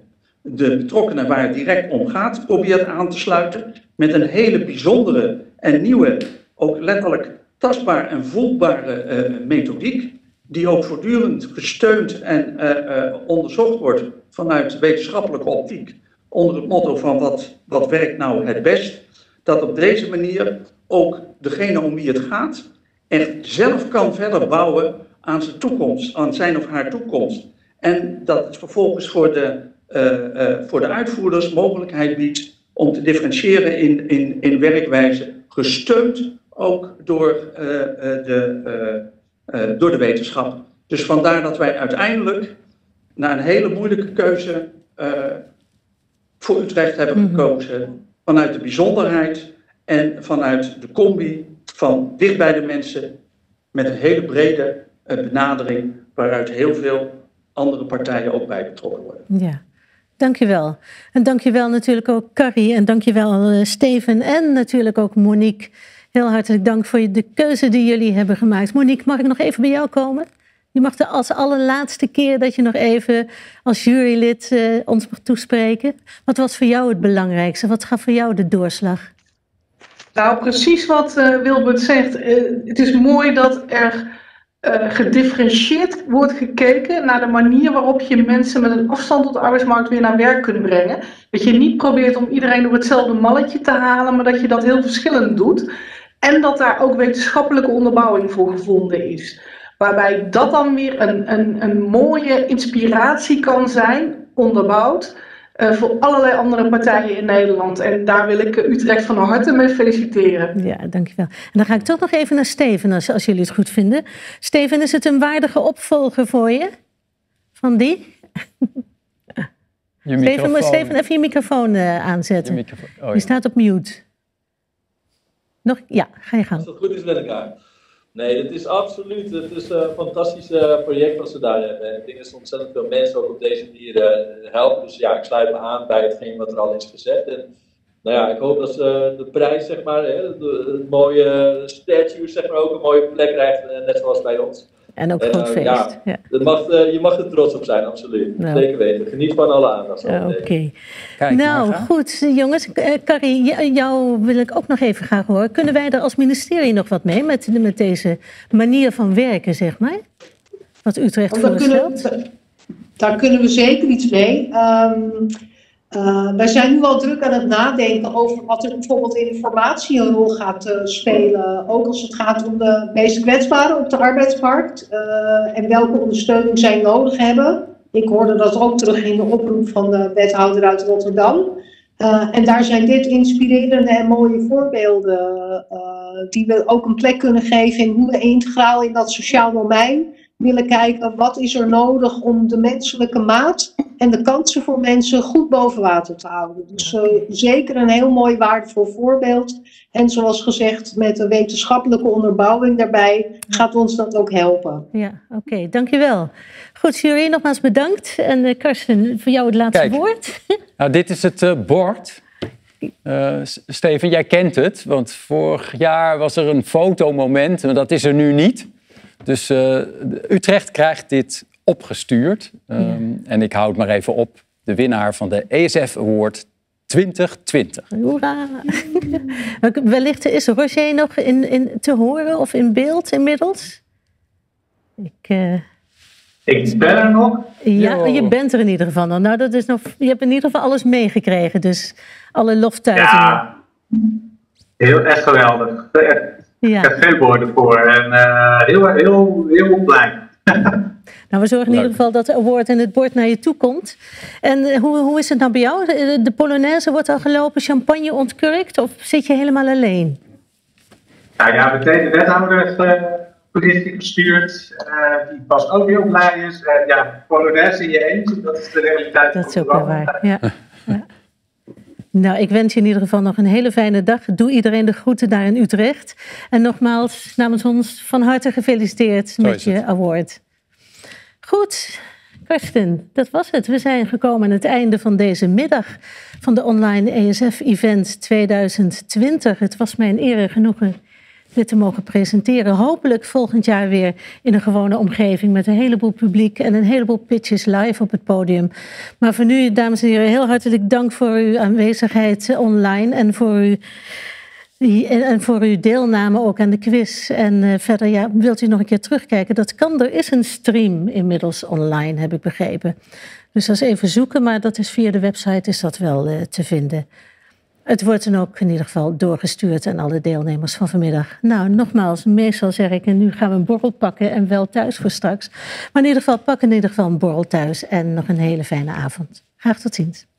de betrokkenen waar het direct om gaat, probeert aan te sluiten. Met een hele bijzondere en nieuwe, ook letterlijk tastbaar en voelbare uh, methodiek. Die ook voortdurend gesteund en uh, uh, onderzocht wordt vanuit wetenschappelijke optiek. Onder het motto van wat, wat werkt nou het best. Dat op deze manier ook degene om wie het gaat echt zelf kan verder bouwen aan zijn toekomst, aan zijn of haar toekomst. En dat het vervolgens voor de, uh, uh, voor de uitvoerders mogelijkheid biedt om te differentiëren in, in, in werkwijze, gesteund ook door, uh, uh, de, uh, uh, door de wetenschap. Dus vandaar dat wij uiteindelijk, na een hele moeilijke keuze, uh, voor Utrecht hebben Mm-hmm. gekozen vanuit de bijzonderheid en vanuit de combi van dicht bij de mensen met een hele brede uh, benadering waaruit heel veel andere partijen ook bij betrokken worden. Ja, dankjewel. En dankjewel natuurlijk ook Carrie en dankjewel uh, Steven en natuurlijk ook Monique. Heel hartelijk dank voor de keuze die jullie hebben gemaakt. Monique, mag ik nog even bij jou komen? Je mag de als allerlaatste keer dat je nog even als jurylid uh, ons mag toespreken. Wat was voor jou het belangrijkste? Wat gaf voor jou de doorslag? Nou, precies wat uh, Wilbert zegt. Uh, het is mooi dat er uh, gedifferentieerd wordt gekeken naar de manier waarop je mensen met een afstand tot de arbeidsmarkt weer naar werk kunt brengen. Dat je niet probeert om iedereen door hetzelfde malletje te halen, maar dat je dat heel verschillend doet. En dat daar ook wetenschappelijke onderbouwing voor gevonden is. Waarbij dat dan weer een, een, een mooie inspiratie kan zijn, onderbouwd, uh, voor allerlei andere partijen in Nederland. En daar wil ik Utrecht van harte mee feliciteren. Ja, dankjewel. En dan ga ik toch nog even naar Steven, als, als jullie het goed vinden. Steven, is het een waardige opvolger voor je? Van die? Je Steven, moet Steven even je microfoon uh, aanzetten. Je, microfoon. Oh, ja. Je staat op mute. Nog? Ja, ga je gang. Als het goed is met elkaar. Nee, het is absoluut. Het is een fantastisch uh, project wat ze daar hebben. Ik denk dat ze ontzettend veel mensen ook op deze manier uh, helpen. Dus ja, ik sluit me aan bij hetgeen wat er al is gezegd. En nou ja, ik hoop dat ze de prijs, zeg maar, hè, het mooie statue, zeg maar, ook een mooie plek krijgt, net zoals bij ons. En ook groot uh, feest. Ja, ja. Dat mag, uh, je mag er trots op zijn, absoluut. Nou. Zeker weten. Geniet van alle aandacht. Uh, Oké. Okay. Nou, Marga. Goed, jongens. Uh, Carrie, jou wil ik ook nog even graag horen. Kunnen wij er als ministerie nog wat mee met, met deze manier van werken, zeg maar? Wat Utrecht voorstelt? Kunnen, daar kunnen we zeker iets mee. Um, Uh, wij zijn nu al druk aan het nadenken over wat er bijvoorbeeld in informatie een rol gaat uh, spelen. Ook als het gaat om de meest kwetsbaren op de arbeidsmarkt. Uh, en welke ondersteuning zij nodig hebben. Ik hoorde dat ook terug in de oproep van de wethouder uit Rotterdam. Uh, en daar zijn dit inspirerende en mooie voorbeelden. Uh, die we ook een plek kunnen geven in hoe we integraal in dat sociaal domein willen kijken. Wat is er nodig om de menselijke maat en de kansen voor mensen goed boven water te houden. Dus uh, zeker een heel mooi waardevol voorbeeld. En zoals gezegd, met een wetenschappelijke onderbouwing daarbij gaat ons dat ook helpen. Ja, oké, okay, dankjewel. Goed, jury, nogmaals bedankt. En uh, Karsten, voor jou het laatste Kijk, woord. Nou, dit is het uh, bord. Uh, Steven, jij kent het, want vorig jaar was er een fotomoment, maar dat is er nu niet. Dus uh, Utrecht krijgt dit opgestuurd. Um, ja. En ik houd maar even op. De winnaar van de E S F Award twintig twintig. Hoera! Wellicht is Roger nog in, in te horen of in beeld inmiddels? Ik, uh... ik ben er nog. Ja, Yo. Je bent er in ieder geval nog. Nou, dat is nog. Je hebt in ieder geval alles meegekregen. Dus alle loftuitingen. Ja, heel echt geweldig. Echt. Ja. Ik heb veel woorden voor en uh, heel, heel, heel blij. Nou, we zorgen in ieder geval dat de award en het bord naar je toe komt. En uh, hoe, hoe is het nou bij jou? De, de Polonaise wordt al gelopen, champagne ontkurkt of zit je helemaal alleen? Nou ja, meteen de wethouder heeft uh, positie gestuurd. Uh, die was ook heel blij is. Uh, ja, Polonaise in je eentje, dat is de realiteit. Dat is ook wel waar, ja. ja. Nou, ik wens je in ieder geval nog een hele fijne dag. Doe iedereen de groeten daar in Utrecht. En nogmaals, namens ons van harte gefeliciteerd Zo met je award. Goed, Karsten, dat was het. We zijn gekomen aan het einde van deze middag van de online E S F Event tweeduizend twintig. Het was mij een eer en genoegen dit te mogen presenteren. Hopelijk volgend jaar weer in een gewone omgeving met een heleboel publiek en een heleboel pitches live op het podium. Maar voor nu, dames en heren, heel hartelijk dank voor uw aanwezigheid online en voor uw, en voor uw deelname ook aan de quiz. En uh, verder, ja, wilt u nog een keer terugkijken? Dat kan, er is een stream inmiddels online, heb ik begrepen. Dus dat is even zoeken, maar dat is via de website is dat wel uh, te vinden. Het wordt dan ook in ieder geval doorgestuurd aan alle deelnemers van vanmiddag. Nou, nogmaals, meestal zeg ik, en nu gaan we een borrel pakken en wel thuis voor straks. Maar in ieder geval, pak in ieder geval een borrel thuis en nog een hele fijne avond. Graag tot ziens.